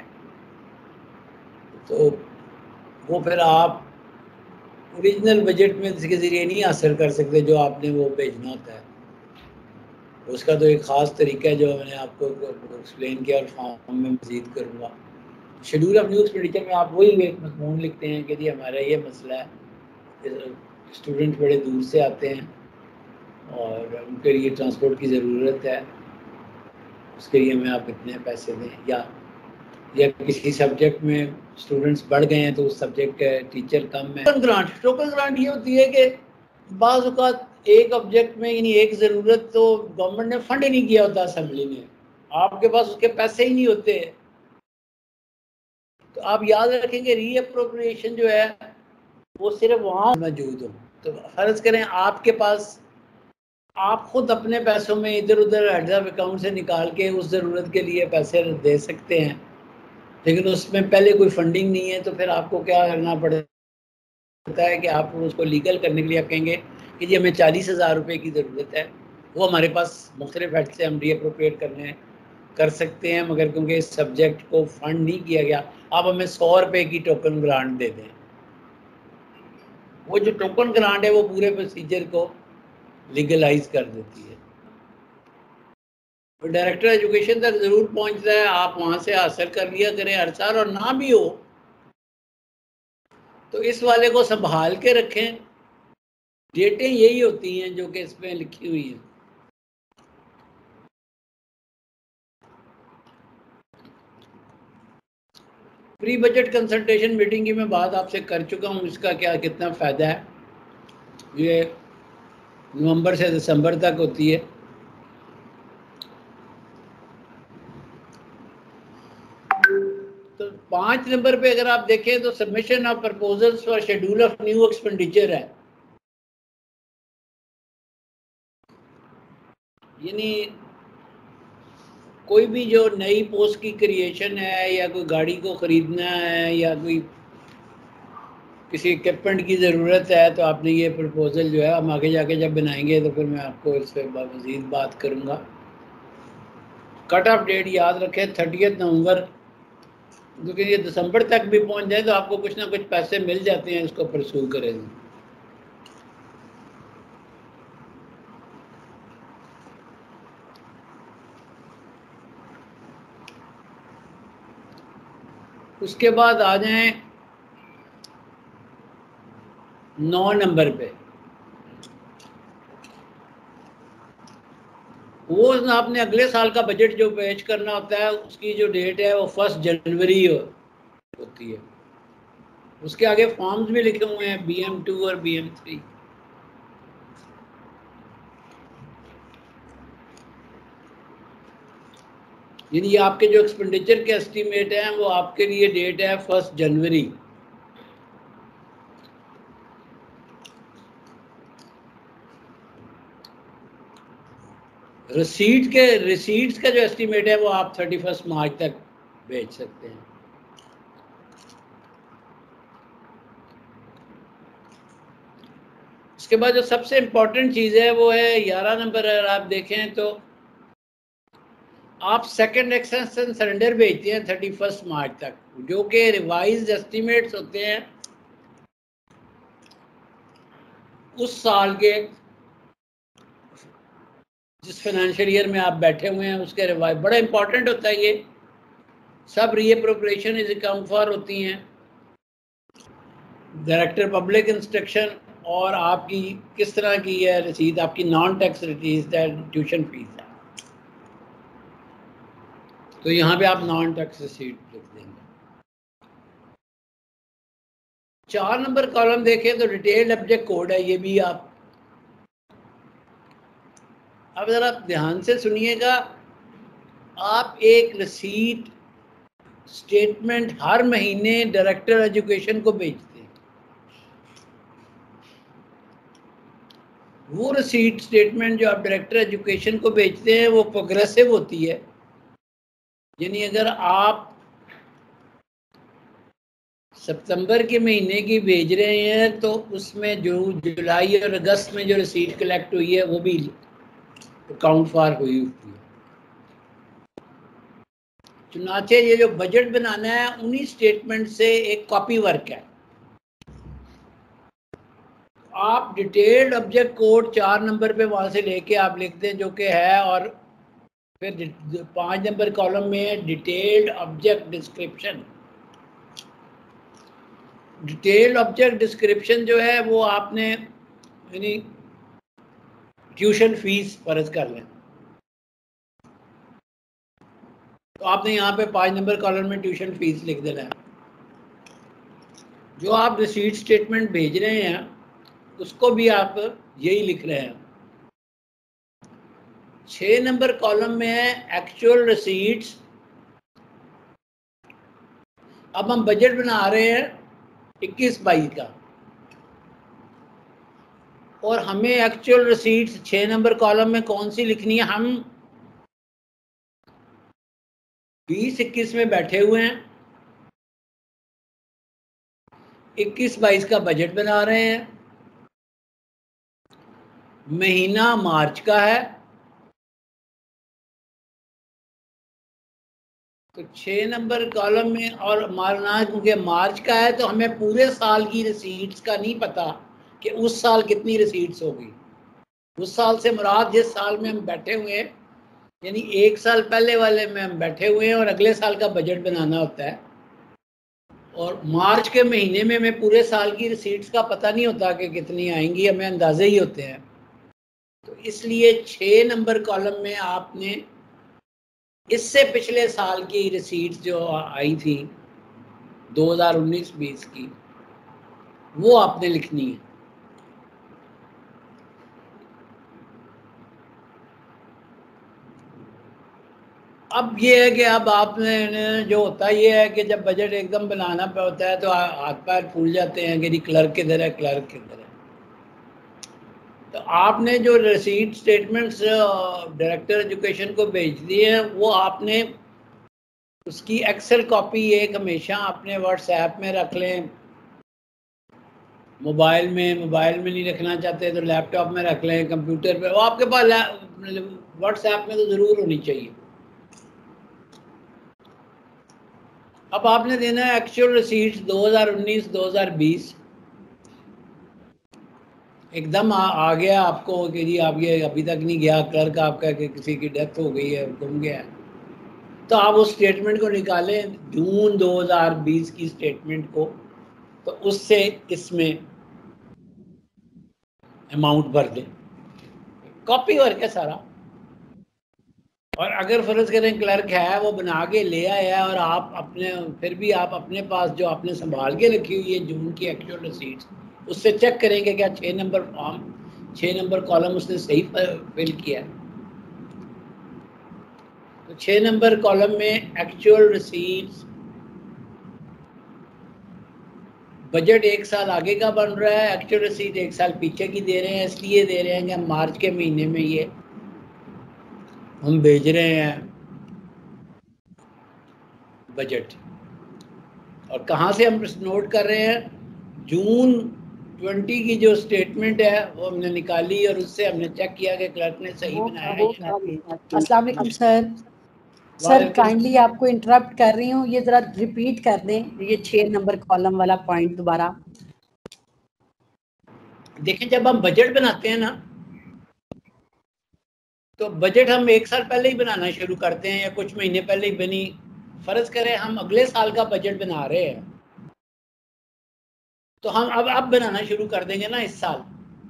Speaker 1: तो वो फिर आप ओरिजिनल बजट में इसके ज़रिए नहीं हासिल कर सकते जो आपने वो भेजना होता है। उसका तो एक ख़ास तरीका है जो मैंने आपको एक्सप्लेन किया और फॉर्म में मज़ीद करूँगा। शेड्यूल ऑफ न्यू एक्सपेंडिचर में आप वही एक मज़मून लिखते हैं कि जी हमारा ये मसला है, स्टूडेंट बड़े दूर से आते हैं और उनके लिए ट्रांसपोर्ट की ज़रूरत है, उसके लिए हमें आप इतने पैसे दें, या या किसी सब्जेक्ट में स्टूडेंट्स बढ़ गए हैं तो उस सब्जेक्ट के टीचर कम है। टोकन ग्रांट, टोकन ग्रांट ये होती है कि बाज़ औक़ात एक ऑब्जेक्ट में यानी एक ज़रूरत तो गवर्नमेंट ने फंड ही नहीं किया होता असेंबली में, आपके पास उसके पैसे ही नहीं होते, तो आप याद रखेंगे रीअप्रोप्रिएशन जो है वो सिर्फ वहाँ मौजूद हो। तो फ़र्ज़ करें आपके पास, आप खुद अपने पैसों में इधर उधर हेड्स ऑफ अकाउंट से निकाल के उस ज़रूरत के लिए पैसे दे सकते हैं, लेकिन उसमें पहले कोई फंडिंग नहीं है, तो फिर आपको क्या करना पड़ता है कि आप उसको लीगल करने के लिए आप कहेंगे कि जी हमें चालीस हज़ार रुपये की ज़रूरत है, वो हमारे पास मुख्तलिफ हेड से हम रीअप्रोप्रिएट करने कर सकते हैं, मगर क्योंकि इस सब्जेक्ट को फंड नहीं किया गया, आप हमें सौ रुपये की टोकन ग्रांट दे दें। वो जो टोकन ग्रांट है वो पूरे प्रोसीजर को लीगलाइज कर देती है। तो डायरेक्टर एजुकेशन तक ज़रूर पहुंचता है, आप वहाँ से हासिल कर लिया करें हर साल, और ना भी हो तो इस वाले को संभाल के रखें। डेटें यही होती हैं जो कि इसमें लिखी हुई हैं। प्री बजट कंसल्टेशन मीटिंग की मैं बात आपसे कर चुका हूँ, इसका क्या कितना फ़ायदा है। ये नवंबर से दिसंबर तक होती है। तो पाँच नंबर पे अगर आप देखें तो submission of proposals for schedule of new expenditure है, यानी कोई भी जो नई पोस्ट की क्रिएशन है, या कोई गाड़ी को ख़रीदना है, या कोई किसी इक्विपमेंट की ज़रूरत है, तो आपने ये प्रपोज़ल जो है हम आगे जाके जब बनाएंगे तो फिर मैं आपको इस पर मज़ीद बात करूँगा। कट ऑफ डेट याद रखें थर्टियथ नवंबर, क्योंकि ये दिसंबर तक भी पहुँच जाए तो आपको कुछ ना कुछ पैसे मिल जाते हैं, इसको परसू करेंगे। उसके बाद आ जाएं नौ नंबर पे, वो आपने अगले साल का बजट जो पेश करना होता है उसकी जो डेट है वो फर्स्ट जनवरी होती है। उसके आगे फॉर्म्स भी लिखे हुए हैं, बी एम टू और बी एम थ्री। यानी ये आपके जो एक्सपेंडिचर के एस्टीमेट हैं वो आपके लिए डेट है फर्स्ट जनवरी। रिसीट के रिसीट्स का जो एस्टीमेट है वो आप थर्टी फर्स्ट मार्च तक भेज सकते हैं। उसके बाद जो सबसे इम्पोर्टेंट चीज़ है वो है ग्यारह नंबर। अगर आप देखें तो आप सेकंड एक्सटेंशन सरेंडर भेजते हैं थर्टी फर्स्ट मार्च तक, जो कि रिवाइज एस्टिमेट्स होते हैं उस साल के जिस फाइनेंशियल ईयर में आप बैठे हुए हैं उसके रिवाइज। बड़ा इंपॉर्टेंट होता है ये, सब रीअप्रोप्रिएशन इज अकाउंट फॉर होती हैं, डायरेक्टर पब्लिक इंस्ट्रक्शन और आपकी किस तरह की है रसीद, आपकी नॉन टैक्स रसीद है, ट्यूशन फीस है, तो यहाँ पे आप नॉन टैक्स रसीद लिख देंगे। चार नंबर कॉलम देखें तो डिटेल्ड ऑब्जेक्ट कोड है, ये भी आप अब ज़रा ध्यान से सुनिएगा। आप एक रसीद स्टेटमेंट हर महीने डायरेक्टर एजुकेशन को भेजते हैं। वो रसीद स्टेटमेंट जो आप डायरेक्टर एजुकेशन को भेजते हैं वो प्रोग्रेसिव होती है, यानी अगर आप सितंबर के महीने की भेज रहे हैं तो उसमें जो जुलाई और अगस्त में जो रसीद कलेक्ट हुई है वो भी अकाउंट फॉर हुई होती है। चुनाचे ये जो बजट बनाना है उन्हीं स्टेटमेंट से एक कॉपी वर्क है। आप डिटेल्ड ऑब्जेक्ट कोड चार नंबर पे वहां से लेके आप लिखते हैं जो कि है, और फिर पांच नंबर कॉलम में detailed object description. Detailed object description जो है वो आपने यानी ट्यूशन फीस फर्ज कर लें, तो आपने यहाँ पे पाँच नंबर कॉलम में ट्यूशन फीस लिख देना है। जो आप रिसीट स्टेटमेंट भेज रहे हैं उसको भी आप यही लिख रहे हैं। छः नंबर कॉलम में है एक्चुअल रिसीट्स। अब हम बजट बना रहे हैं इक्कीस बाईस का, और हमें एक्चुअल रिसीट्स छः नंबर कॉलम में कौन सी लिखनी है। हम बीस इक्कीस में बैठे हुए हैं, इक्कीस बाईस का बजट बना रहे हैं, महीना मार्च का है, तो छः नंबर कॉलम में, और मारना क्योंकि मार्च का है तो हमें पूरे साल की रिसीट्स का नहीं पता कि उस साल कितनी रिसीट्स होगी। उस साल से मुराद जिस साल में हम बैठे हुए हैं, यानी एक साल पहले वाले में हम बैठे हुए हैं और अगले साल का बजट बनाना होता है। और मार्च के महीने में हमें पूरे साल की रिसीट्स का पता नहीं होता कि कितनी आएंगी, हमें अंदाजे ही होते हैं। तो इसलिए छः नंबर कॉलम में आपने इससे पिछले साल की रिसीट्स जो आई थी दो हज़ार उन्नीस बीस की, वो आपने लिखनी है। अब ये है कि अब आपने जो होता है ये है कि जब बजट एकदम बनाना पे होता है तो हाथ पैर फूल जाते हैं कि जी क्लर्क किधर है, क्लर्क किधर है। तो आपने जो रिसीट स्टेटमेंट्स डायरेक्टर एजुकेशन को भेज दिए हैं वो आपने उसकी एक्सेल कॉपी एक हमेशा अपने व्हाट्सएप में रख लें। मोबाइल में मोबाइल में नहीं रखना चाहते तो लैपटॉप में रख लें, कंप्यूटर पे, वो आपके पास व्हाट्सएप में तो ज़रूर होनी चाहिए। अब आपने देना है एक्चुअल रिसीट्स दो हज़ार उन्नीस दो हज़ार बीस। एकदम आ, आ गया आपको कि जी आप ये अभी तक नहीं गया क्लर्क आपका कि किसी की डेथ हो गई है, गुम गया है, तो आप उस स्टेटमेंट को निकालें जून दो हज़ार बीस की स्टेटमेंट को, तो उससे इसमें अमाउंट भर दें। कॉपी वर्क है सारा। और अगर फर्ज करें क्लर्क है वो बना के ले आया है और आप अपने फिर भी आप अपने पास जो आपने संभाल के रखी हुई है जून की एक्चुअल रिसीट्स, उससे चेक करेंगे क्या छः नंबर फॉर्म छः नंबर कॉलम उसने सही फिल किया है। तो छः नंबर कॉलम में एक्चुअल रिसीट्स, बजट एक साल आगे का बन रहा है, एक्चुअल रिसीट एक साल पीछे की दे रहे हैं। इसलिए दे रहे हैं कि हम मार्च के महीने में ये हम भेज रहे हैं बजट। और कहाँ से हम नोट कर रहे हैं, जून ट्वेंटी की जो स्टेटमेंट है वो हमने निकाली और उससे हमने चेक किया कि क्लर्क ने सही बनाया है।
Speaker 2: अस्सलाम वालेकुम सर। सर काइंडली आपको इंटरप्ट कर रही हूँ, ये जरा रिपीट कर दें ये छह नंबर कॉलम वाला पॉइंट दोबारा।
Speaker 1: देखें, जब हम बजट बनाते हैं ना तो बजट हम एक साल पहले ही बनाना शुरू करते हैं या कुछ महीने पहले ही बनी। फर्ज करें हम अगले साल का बजट बना रहे हैं तो हम अब अब बनाना शुरू कर देंगे ना इस साल।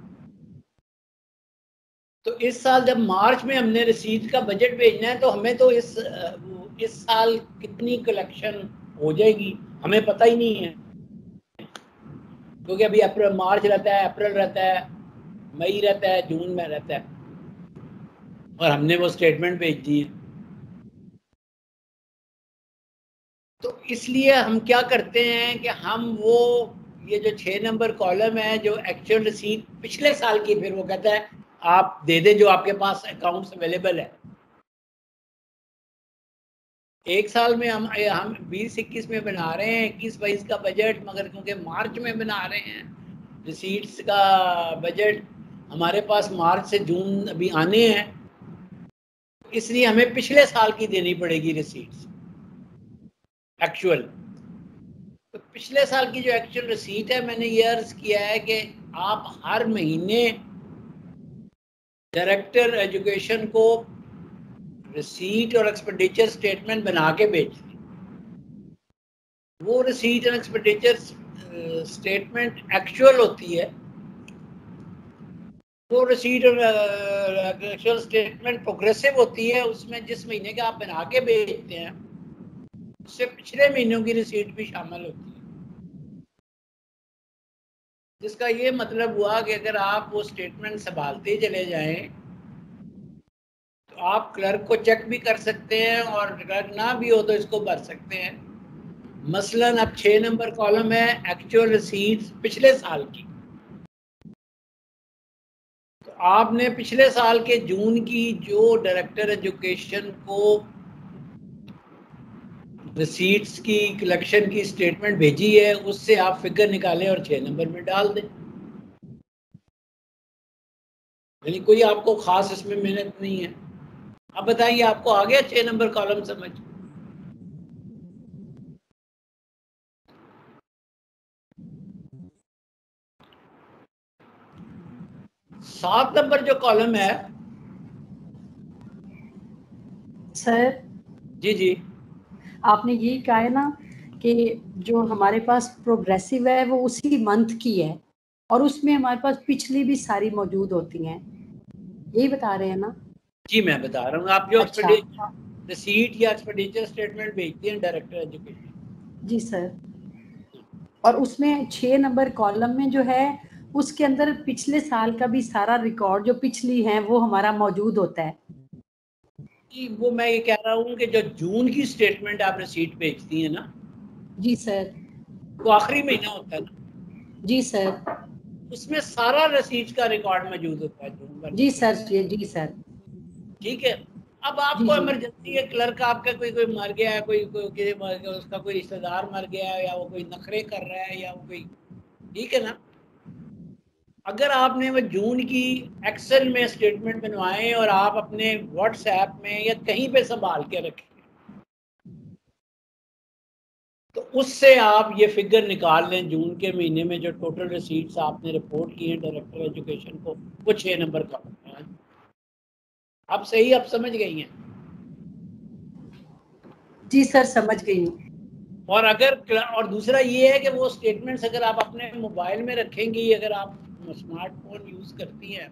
Speaker 1: तो इस साल जब मार्च में हमने रिसीट का बजट भेजना है तो हमें तो इस इस साल कितनी कलेक्शन हो जाएगी हमें पता ही नहीं है, क्योंकि अभी अप्रैल मार्च रहता है, अप्रैल रहता है, मई रहता है, जून में रहता है और हमने वो स्टेटमेंट भेज दी है। तो इसलिए हम क्या करते हैं कि हम वो ये जो छः नंबर कॉलम है जो एक्चुअल रिसीट पिछले साल की, फिर वो कहता है आप दे दें जो आपके पास अकाउंट्स अवेलेबल है। एक साल में हम हम बीस इक्कीस में बना रहे हैं इक्कीस बाईस का बजट, मगर क्योंकि मार्च में बना रहे हैं रिसीट्स का बजट, हमारे पास मार्च से जून अभी आने हैं, इसलिए हमें पिछले साल की देनी पड़ेगी रिसीट्स एक्चुअल। तो पिछले साल की जो एक्चुअल रिसीट है मैंने ये अर्ज किया है कि आप हर महीने डायरेक्टर एजुकेशन को रिसीट और एक्सपेंडिचर स्टेटमेंट बना के भेज दें। वो रिसीट और एक्सपेंडिचर स्टेटमेंट एक्चुअल होती है, वो रिसीट और एक्चुअल स्टेटमेंट प्रोग्रेसिव होती है। उसमें जिस महीने का आप बना के भेजते हैं उससे पिछले महीनों की रिसीट भी शामिल होती है, जिसका ये मतलब हुआ कि अगर आप वो स्टेटमेंट संभालते चले जाएं तो आप क्लर्क को चेक भी कर सकते हैं और क्लर्क ना भी हो तो इसको भर सकते हैं। मसलन अब छः नंबर कॉलम है एक्चुअल रिसीट्स पिछले साल की, तो आपने पिछले साल के जून की जो डायरेक्टर एजुकेशन को रिसीट्स की कलेक्शन की स्टेटमेंट भेजी है उससे आप फिगर निकालें और छः नंबर में डाल दें। यानी कोई आपको खास इसमें मेहनत नहीं है। अब बताइए आपको आ गया छः नंबर कॉलम समझ? सात नंबर जो कॉलम है
Speaker 2: सर,
Speaker 1: जी जी
Speaker 2: आपने ये कहा है ना कि जो हमारे पास प्रोग्रेसिव है वो उसी मंथ की है और उसमें हमारे पास पिछली भी सारी मौजूद होती हैं, यही बता रहे हैं ना?
Speaker 1: जी मैं बता रहा हूँ। आप जो
Speaker 2: अच्छा,
Speaker 1: रिसीट या एक्सपेंडिचर स्टेटमेंट भेजते हैं डायरेक्टर एजुकेशन।
Speaker 2: जी सर। और उसमें छः नंबर कॉलम में जो है उसके अंदर पिछले साल का भी सारा रिकॉर्ड जो पिछली है वो हमारा मौजूद होता है।
Speaker 1: कि वो मैं ये कह रहा हूँ कि जो जून की स्टेटमेंट आप रिसीट भेजती हैं ना,
Speaker 2: जी सर।
Speaker 1: वो आखिरी महीना होता है ना,
Speaker 2: जी सर।
Speaker 1: उसमें सारा रिसीट का रिकॉर्ड मौजूद होता है जून भर।
Speaker 2: जी सर। जी जी सर।
Speaker 1: ठीक है। अब
Speaker 2: जी
Speaker 1: आपको
Speaker 2: जी
Speaker 1: इमरजेंसी है, क्लर्क आपका कोई कोई मर गया है, कोई कोई किसी मर गया, उसका कोई रिश्तेदार मर गया है, या वो कोई नखरे कर रहा है, या वो कोई, ठीक है ना। अगर आपने वो जून की एक्सेल में स्टेटमेंट बनवाएं और आप अपने व्हाट्सएप में या कहीं पे संभाल के रखें तो उससे आप ये फिगर निकाल लें जून के महीने में जो टोटल रिसीट्स आपने रिपोर्ट की हैं डायरेक्टर एजुकेशन को, वो छः नंबर का है। आप सही आप समझ गई हैं?
Speaker 2: जी सर, समझ गई हूँ।
Speaker 1: और अगर और दूसरा ये है कि वो स्टेटमेंट्स अगर आप अपने मोबाइल में रखेंगी, अगर आप स्मार्टफोन यूज करती हैं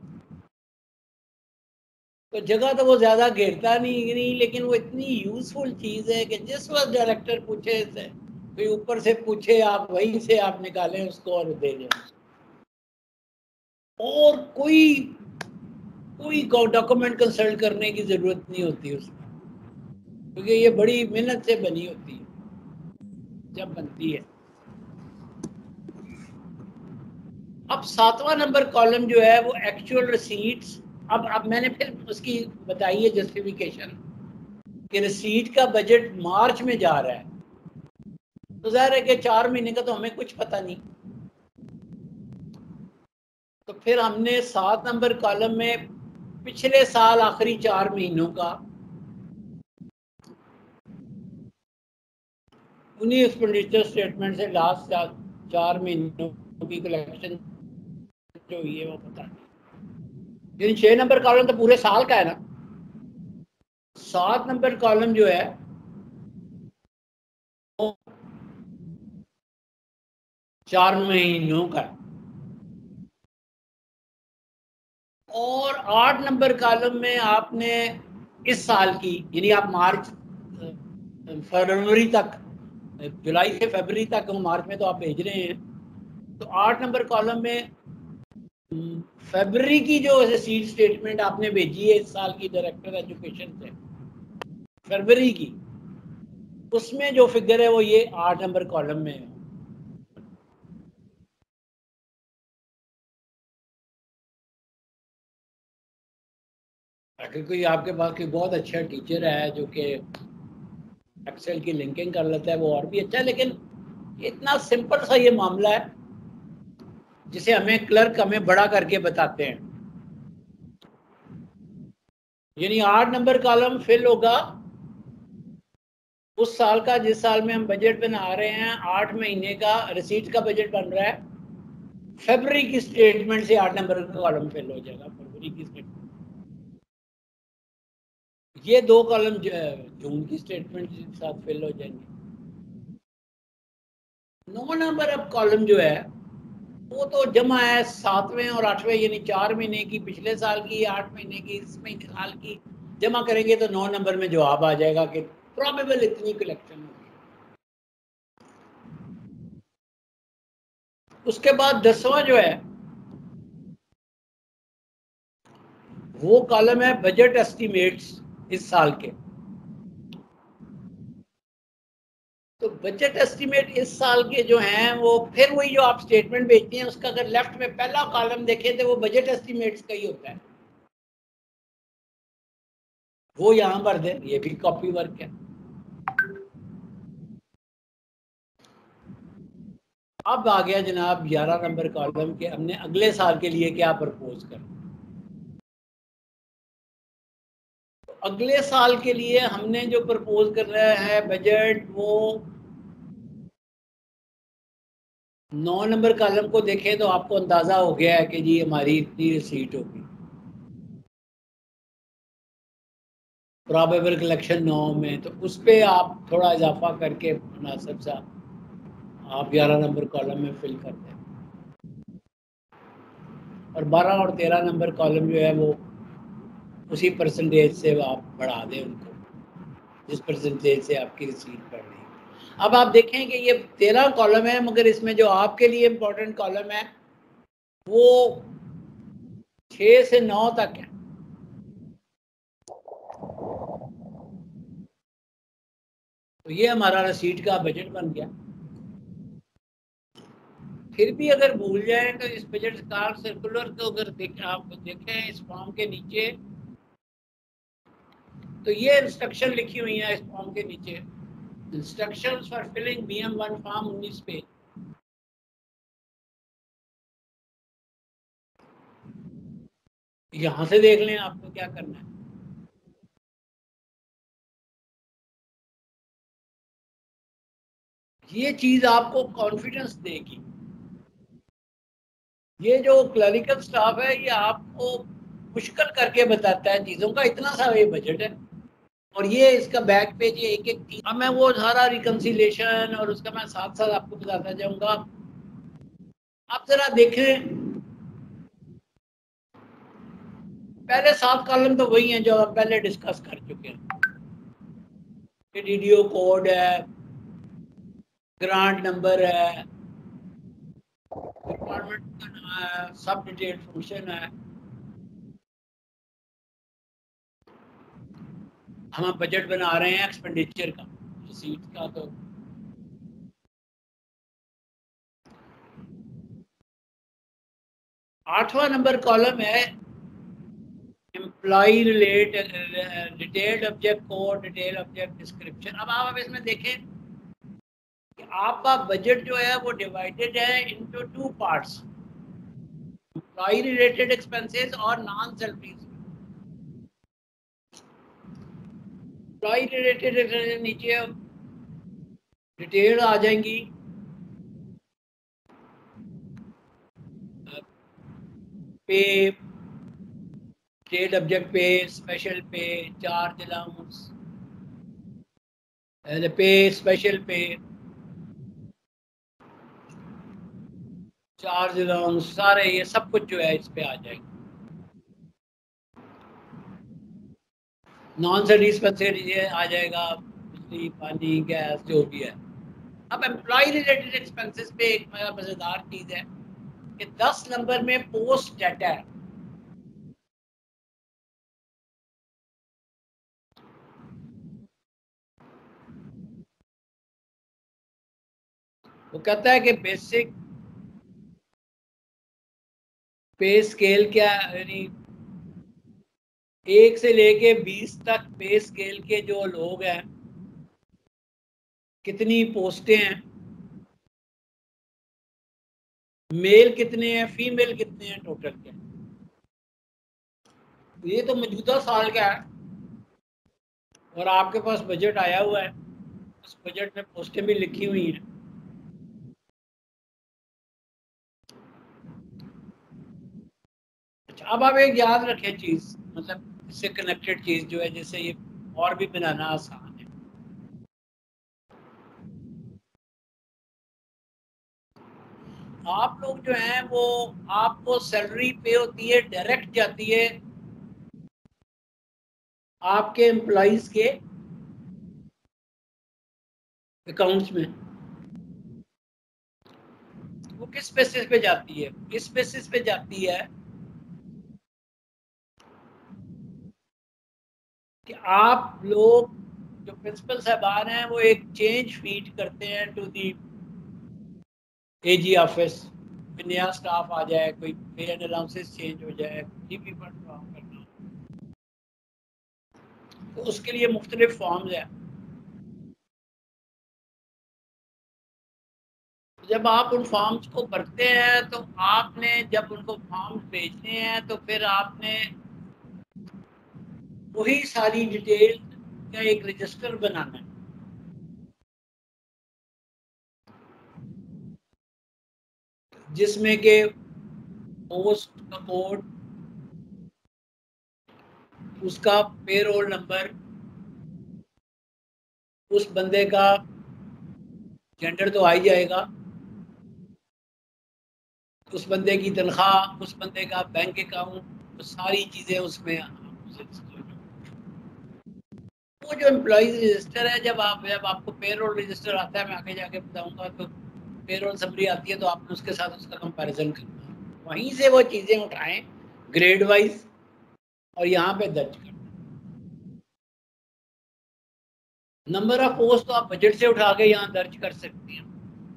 Speaker 1: तो जगह तो वो ज़्यादा घेरता नहीं नहीं लेकिन वो इतनी यूज़फुल चीज़ है कि जिस वक्त डायरेक्टर पूछे से कोई ऊपर से पूछे आप वहीं से आप निकालें उसको और दे दें, और कोई कोई डॉक्यूमेंट कंसल्ट करने की ज़रूरत नहीं होती उसमें, क्योंकि ये बड़ी मेहनत से बनी होती है जब बनती है। अब सातवां नंबर कॉलम जो है वो एक्चुअल रिसीट्स। अब अब मैंने फिर उसकी बताई है जस्टिफिकेशन कि रिसीट का बजट मार्च में जा रहा है, तो जाहिर है कि चार महीने का तो हमें कुछ पता नहीं। फिर हमने सात नंबर कॉलम में पिछले साल आखिरी चार महीनों का उन्हीं एक्सपेंडिचर स्टेटमेंट से लास्ट चार महीनों की कलेक्शन जो हुई है वो बता लेकिन छह नंबर कॉलम तो पूरे साल का है ना। सात नंबर कॉलम जो है वो चार महीनों का और आठ नंबर कॉलम में आपने इस साल की यानी आप मार्च फरवरी तक जुलाई से फरवरी तक मार्च में तो आप भेज रहे हैं तो आठ नंबर कॉलम में फरवरी की जो सीट स्टेटमेंट आपने भेजी है इस साल की डायरेक्टर एजुकेशन से फरवरी की उसमें जो फिगर है वो ये आठ नंबर कॉलम में है। अगर कोई आपके पास कोई बहुत अच्छा टीचर है जो कि एक्सेल की लिंकिंग कर लेता है वो और भी अच्छा है लेकिन इतना सिंपल सा ये मामला है जिसे हमें क्लर्क हमें बड़ा करके बताते हैं। यानी आठ नंबर कॉलम फिल होगा उस साल का जिस साल में हम बजट बना रहे हैं आठ महीने का रिसीट का बजट बन रहा है फरवरी की स्टेटमेंट से आठ नंबर का कॉलम फिल हो जाएगा फरवरी की स्टेटमेंट। ये दो कॉलम जून की स्टेटमेंट के साथ फिल हो जाएंगे। नौ नंबर अब कॉलम जो है वो तो जमा है सातवें और आठवें यानी चार महीने की पिछले साल की आठ महीने की इस महीने साल की जमा करेंगे तो नौ नंबर में जवाब आ जाएगा कि प्रोबेबल इतनी कलेक्शन होगी। उसके बाद दसवां जो है वो कॉलम है बजट एस्टिमेट्स इस साल के। तो बजट एस्टिमेट इस साल के जो हैं वो फिर वही जो आप स्टेटमेंट भेजते हैं उसका अगर लेफ्ट में पहला कॉलम देखें तो वो बजट एस्टिमेट्स का ही होता है वो यहां भर दें ये भी कॉपी वर्क है। अब आ गया जनाब ग्यारह नंबर कॉलम के हमने अगले साल के लिए क्या प्रपोज कर तो अगले साल के लिए हमने जो प्रपोज कर रहा है बजट वो नौ नंबर कॉलम को देखें तो आपको अंदाजा हो गया है कि जी हमारी इतनी रिसीट होगी प्रोबेबल कलेक्शन नौ में तो उस पर आप थोड़ा इजाफा करके मुनासिब सा आप ग्यारह नंबर कॉलम में फिल कर दें और बारह और तेरह नंबर कॉलम जो है वो उसी परसेंटेज से आप बढ़ा दें उनको जिस परसेंटेज से आपकी रिसीट बढ़ रही है। अब आप देखें कि ये तेरह कॉलम है मगर इसमें जो आपके लिए इम्पोर्टेंट कॉलम है वो छः से नौ तक है। तो ये हमारा रसीट का बजट बन गया। फिर भी अगर भूल जाए तो इस बजट कार सर्कुलर को अगर देख, आप देखें इस फॉर्म के नीचे तो ये इंस्ट्रक्शन लिखी हुई है इस फॉर्म के नीचे instructions for filling B M one form उन्नीस पे यहां से देख लें आपको क्या करना है। ये चीज आपको कॉन्फिडेंस देगी। ये जो क्लरिकल स्टाफ है ये आपको मुश्किल करके बताता है चीजों का इतना सा ये बजट है और ये इसका बैक पेज ये एक एक अब मैं वो सारा रिकंसिलेशन और उसका मैं साथ साथ आपको बताता जाऊंगा। आप जरा देखें पहले सात कॉलम तो वही हैं जो हम पहले डिस्कस कर चुके हैं। डीडीओ कोड है ग्रांट नंबर है डिपार्टमेंट का नाम है सब डिटेल फंक्शन है। हम बजट बना रहे हैं एक्सपेंडिचर का रिसीट का। तो आठवां नंबर कॉलम है employ relate detailed object code detail object description. अब आप इसमें देखें कि आपका बजट जो है वो डिवाइडेड है into two parts employ related expenses और नॉन सैलरी एम्प्लॉय रिलेटेड नीचे डिटेल आ जाएंगी। Pay, state object pay, special pay, charge allowance, pay, special pay, charge allowance, सारे ये सब कुछ जो है इस पे आ जाएगा। नॉन सैलरी एक्सपेंसेस ये आ जाएगा, बिजली, पानी, गैस, जो भी है। अब एम्प्लॉय रिलेटेड एक्सपेंसेस पे एक मजेदार चीज है कि दस नंबर में पोस्ट डाटा है। वो कहता है कि बेसिक पे स्केल क्या, यानी एक से लेके बीस तक पे स्केल के जो लोग हैं, कितनी पोस्टें हैं, मेल कितने हैं, फीमेल कितने हैं, टोटल क्या। ये तो मौजूदा साल का है और आपके पास बजट आया हुआ है, उस बजट में पोस्टें भी लिखी हुई हैं। अच्छा, अब आप एक याद रखें चीज, मतलब इससे कनेक्टेड चीज जो है, जिससे ये और भी बनाना आसान है। आप लोग जो हैं वो, आपको सैलरी पे होती है, डायरेक्ट जाती है आपके एम्प्लॉइज के अकाउंट्स में। वो किस बेसिस पे जाती है? किस बेसिस पे जाती है कि आप लोग जो प्रिंसिपल साहबान हैं वो एक चेंज फीड करते हैं टू दी एजी ऑफिस, नया स्टाफ आ जाए, कोई पे एंड अलाउंसेस चेंज हो जाए, जीपी पर काम करना, तो उसके लिए मुख्तलिफ फॉर्म्स हैं। जब आप उन फॉर्म्स को भरते हैं तो आपने जब उनको फॉर्म्स भेजने हैं तो फिर आपने वही सारी डिटेल का एक रजिस्टर बनाना है, जिसमें के पोस्ट का कोड, उसका पेरोल नंबर, उस बंदे का जेंडर तो आ ही जाएगा, उस बंदे की तनख्वाह, उस बंदे का बैंक अकाउंट, तो सारी चीजें उसमें। वो जो एम्प्लॉइज रजिस्टर है, जब आप जब आपको पेरोल रजिस्टर आता है, मैं आगे जाके बताऊंगा, तो पेरोल समरी आती है, तो आपने उसके साथ उसका कंपैरिजन करना है, वहीं से वो चीजें उठाएं ग्रेड वाइज और यहाँ पे दर्ज करना। नंबर ऑफ पोस्ट तो आप बजट से उठा के यहाँ दर्ज कर सकती हैं।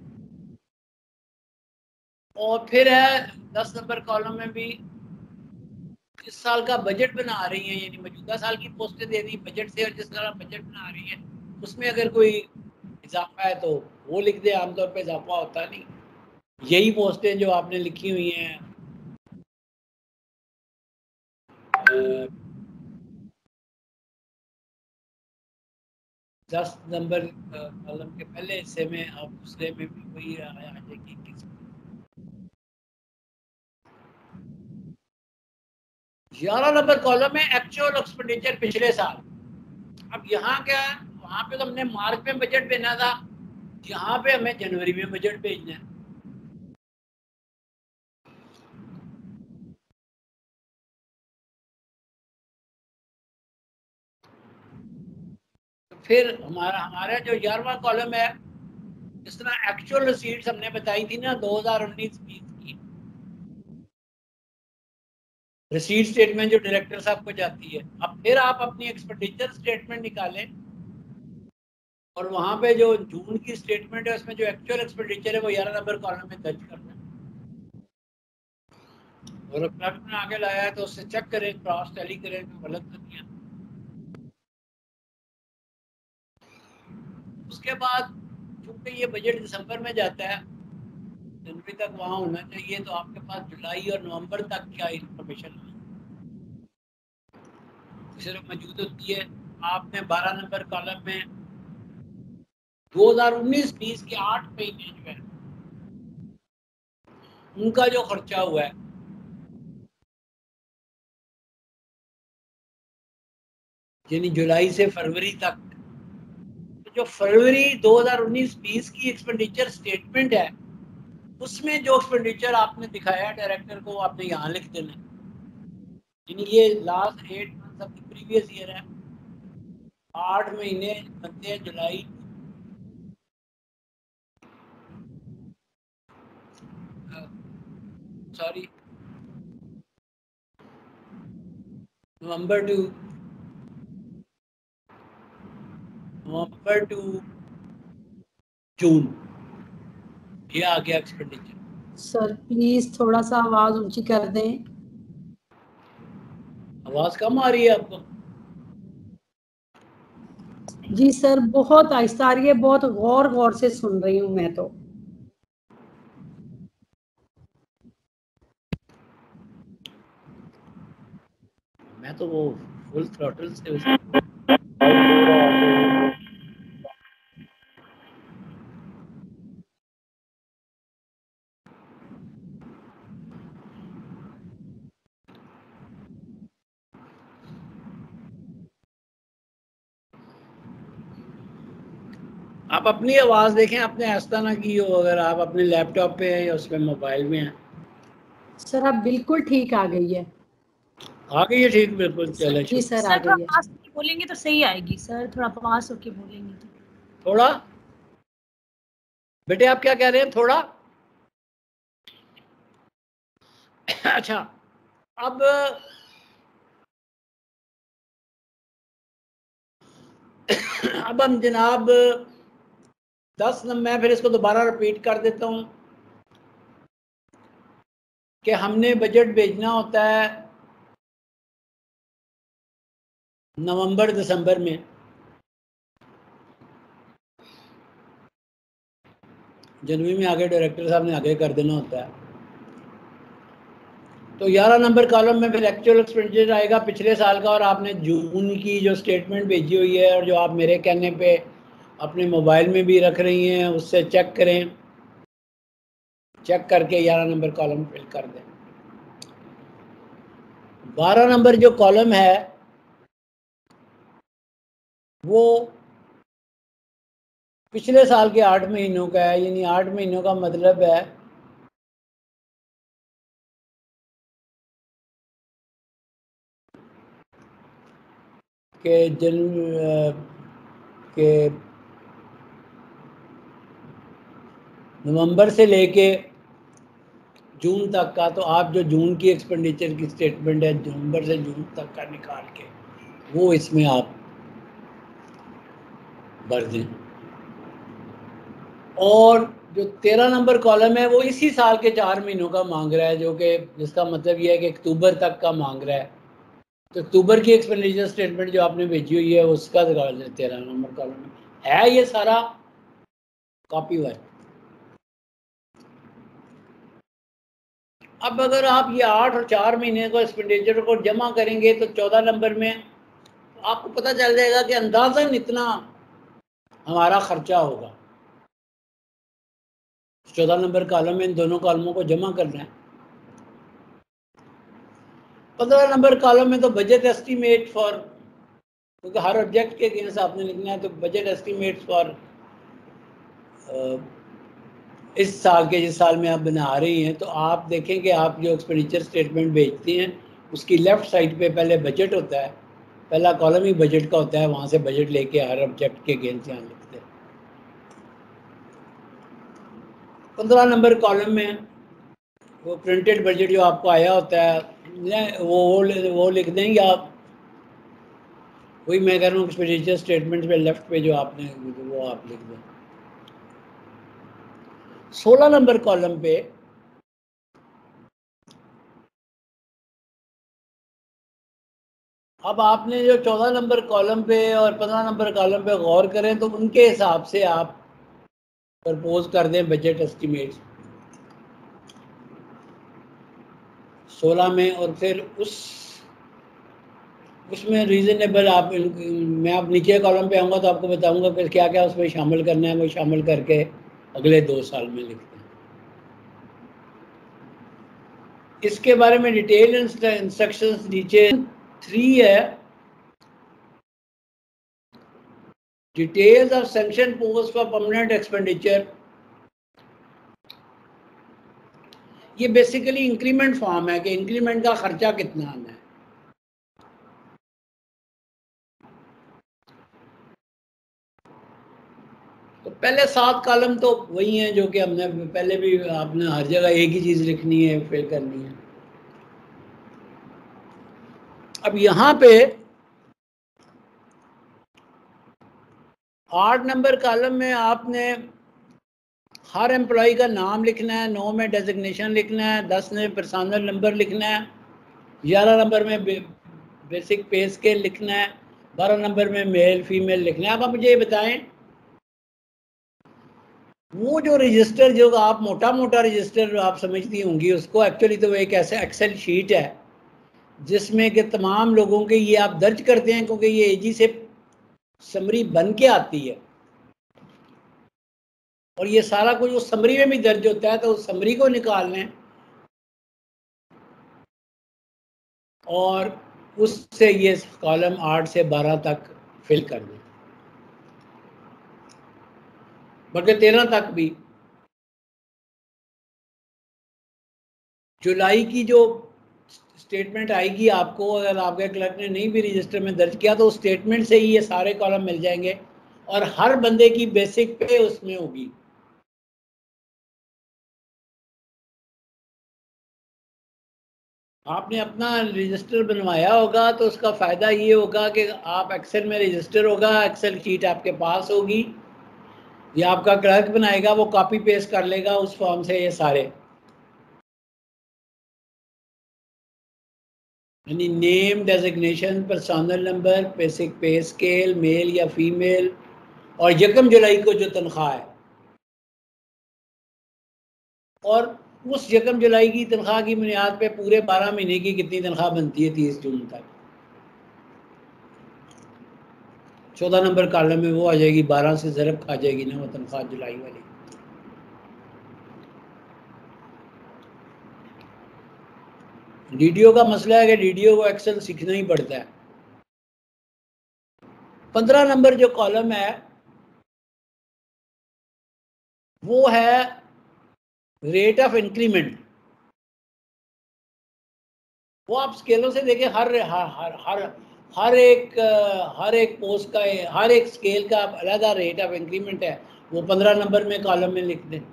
Speaker 1: और फिर है दस नंबर कॉलम में भी इस साल का बजट बना रही है, यानी मौजूदा साल की पोस्टें दे दी बजट से, और जिस तरह बजट बना रही है उसमें अगर कोई इजाफा है तो वो लिख दे। आमतौर पे इजाफा होता नहीं, यही पोस्टें जो आपने लिखी हुई हैं दस नंबर कॉलम के पहले हिस्से में और दूसरे में भी वही आ जाएगी। ग्यारह नंबर कॉलम में एक्चुअल एक्सपेंडिचर पिछले साल। अब यहाँ क्या है, वहां पे तो हमने मार्च में बजट भेजना था, यहाँ पे हमें जनवरी में बजट भेजना है। तो फिर हमारा हमारा जो ग्यारहवां कॉलम है, जिस तरह एक्चुअल रिसीट्स हमने बताई थी ना दो हज़ार उन्नीस बीस की, रिसीट स्टेटमेंट जो डायरेक्टर साहब को जाती है, अब फिर आप अपनी एक्सपेंडिचर स्टेटमेंट निकालें और वहां पे जो जून की स्टेटमेंट है उसमें जो एक्चुअल एक्सपेंडिचर है वो ग्यारह नंबर कॉलम में दर्ज करना है। और क्लर्क ने आगे लाया है तो उससे चेक करें, क्रॉस टैली करें तो गलत नहीं है। उसके बाद चूंकि ये बजट दिसंबर में जाता है जनवरी तक वहाँ होना चाहिए, तो आपके पास जुलाई और नवंबर तक क्या इंफॉर्मेशन सिर्फ मौजूद होती है। आपने बारह नंबर कॉलम में दो हज़ार उन्नीस बीस के आठ महीने जो है उनका जो खर्चा हुआ है, यानी जुलाई से फरवरी तक, तो जो फरवरी दो हज़ार उन्नीस बीस की एक्सपेंडिचर स्टेटमेंट है उसमें जो एक्सपेंडिचर आपने दिखाया डायरेक्टर को, आपने यहाँ लिख देना, यानी ये last eight month of the previous year है। आठ महीने बनते हैं जुलाई, sorry November to November to June, ये आ गया एक्सपेंडिचर।
Speaker 2: सर प्लीज थोड़ा सा आवाज ऊंची कर दें।
Speaker 1: आवाज कम आ रही है आपको?
Speaker 2: जी सर बहुत आहिस्ता आ रही है, बहुत गौर गौर से सुन रही हूँ मैं तो।
Speaker 1: मैं तो वो फुल थ्रॉटल से आप अपनी आवाज देखें, आपने ऐसा ना की हो, अगर आप अपने लैपटॉप पे हैं या उसमें मोबाइल में हैं।
Speaker 2: सर अब बिल्कुल ठीक आ गई है।
Speaker 1: आ गई है ठीक बिल्कुल, चले
Speaker 2: जी सर आ
Speaker 3: सर
Speaker 2: गई है।
Speaker 3: पास होके बोलेंगे तो सही आएगी सर, थोड़ा पास होके बोलेंगे तो।
Speaker 1: थोड़ा बेटे आप क्या कह रहे हैं? थोड़ा अच्छा, अब अब हम जनाब दस नंबर, मैं फिर इसको दोबारा रिपीट कर देता हूं कि हमने बजट भेजना होता है नवंबर दिसंबर में। जनवरी में आगे डायरेक्टर साहब ने आगे कर देना होता है। तो ग्यारह नंबर कॉलम में फिर एक्चुअल एक्सपेंडिचर आएगा पिछले साल का, और आपने जून की जो स्टेटमेंट भेजी हुई है और जो आप मेरे कहने पे अपने मोबाइल में भी रख रही हैं, उससे चेक करें, चेक करके ग्यारह नंबर कॉलम फिल कर दें। बारह नंबर जो कॉलम है वो पिछले साल के आठ महीनों का है, यानी आठ महीनों का मतलब है कि जन के नवंबर से लेके जून तक का, तो आप जो जून की एक्सपेंडिचर की स्टेटमेंट है नवंबर से जून तक का निकाल के वो इसमें आप भर दें। और जो तेरह नंबर कॉलम है वो इसी साल के चार महीनों का मांग रहा है, जो कि जिसका मतलब ये है कि अक्टूबर तक का मांग रहा है। तो अक्टूबर की एक्सपेंडिचर स्टेटमेंट जो आपने भेजी हुई है उसका तेरह नंबर कॉलम है ये सारा कॉपी वर्क। अब अगर आप ये आठ और चार महीने को एक्सपेंडिचर को जमा करेंगे तो चौदह नंबर में आपको पता चल जाएगा कि अंदाजन इतना हमारा खर्चा होगा। चौदह नंबर कॉलम में इन दोनों कॉलमों को जमा करना है। पंद्रह नंबर कॉलम में तो बजट एस्टीमेट फॉर, क्योंकि हर ऑब्जेक्ट के अगेंस्ट आपने लिखना है, तो बजट एस्टीमेट फॉर इस साल के, जिस साल में आप बना रही हैं, तो आप देखें कि आप जो एक्सपेंडिचर स्टेटमेंट भेजती हैं उसकी लेफ़्ट साइड पे पहले बजट होता है, पहला कॉलम ही बजट का होता है, वहाँ से बजट लेके हर ऑब्जेक्ट के अगेंस्ट यहाँ लिखते हैं। पंद्रह नंबर कॉलम में वो प्रिंटेड बजट जो आपको आया होता है वो वो, वो लिख देंगे आप, वही मैं कह रहा हूँ एक्सपेंडिचर स्टेटमेंट पे लेफ्ट पे जो आपने वो आप लिख दें। सोलह नंबर कॉलम पे अब आपने जो चौदह नंबर कॉलम पे और पंद्रह नंबर कॉलम पे गौर करें तो उनके हिसाब से आप प्रपोज कर दें बजट एस्टिमेट। सोलह में, और फिर उस उसमें रीज़नेबल आप, मैं आप नीचे कॉलम पे आऊँगा तो आपको बताऊँगा फिर क्या क्या उसमें शामिल करना है, वो शामिल करके अगले दो साल में लिखते हैं। इसके बारे में डिटेल इंस्ट्रक्शंस नीचे थ्री है, details of sanction post for permanent expenditure. ये बेसिकली इंक्रीमेंट फॉर्म है कि इंक्रीमेंट का खर्चा कितना आना है। तो पहले सात कॉलम तो वही हैं जो कि हमने पहले भी, आपने हर जगह एक ही चीज़ लिखनी है, फिल करनी है। अब यहाँ पे आठ नंबर कॉलम में आपने हर एम्प्लॉय का नाम लिखना है, नौ में डेजिग्नेशन लिखना है, दस में पर्सनल नंबर लिखना है, ग्यारह नंबर में बे, बेसिक पे स्केल लिखना है, बारह नंबर में मेल फीमेल लिखना है। अब आप मुझे ये बताएं, वो जो रजिस्टर जो आप मोटा मोटा रजिस्टर आप समझती होंगी उसको, एक्चुअली तो वो एक ऐसा एक्सेल शीट है जिसमें कि तमाम लोगों के ये आप दर्ज करते हैं, क्योंकि ये एजी से समरी बन के आती है और ये सारा कुछ उस समरी में भी दर्ज होता है। तो उस समरी को निकाल लें और उससे ये कॉलम आठ से बारह तक फिल कर दें, बल्कि तेरह तक भी। जुलाई की जो स्टेटमेंट आएगी आपको, अगर आपके क्लर्क ने नहीं भी रजिस्टर में दर्ज किया तो उस स्टेटमेंट से ही ये सारे कॉलम मिल जाएंगे और हर बंदे की बेसिक पे उसमें होगी। आपने अपना रजिस्टर बनवाया होगा तो उसका फ़ायदा ये होगा कि आप एक्सेल में रजिस्टर होगा, एक्सेल शीट आपके पास होगी, या आपका क्लर्क बनाएगा, वो कॉपी पेस्ट कर लेगा उस फॉर्म से ये सारे, यानी name, designation, personal number, basic pay scale, male या फीमेल, और यकम जुलाई को जो तनख्वाह है, और उस यकम जुलाई की तनख्वाह की बुनियाद पे पूरे बारह महीने की कितनी तनख्वाह बनती है तीस जून तक। चौदह नंबर कॉलम में वो आ जाएगी, बारह से ज़रब खा जाएगी ना वो तनख्वाह जुलाई वाली। डीडीओ का मसला है कि डीडीओ को एक्सेल सीखना ही पड़ता है। पंद्रह नंबर जो कॉलम है वो है रेट ऑफ इंक्रीमेंट। वो आप स्केलों से देखें, हर हर हर हर हर एक हर एक पोस्ट का, हर एक स्केल का अलग रेट ऑफ इंक्रीमेंट है, वो पंद्रह नंबर में कॉलम में लिख दें।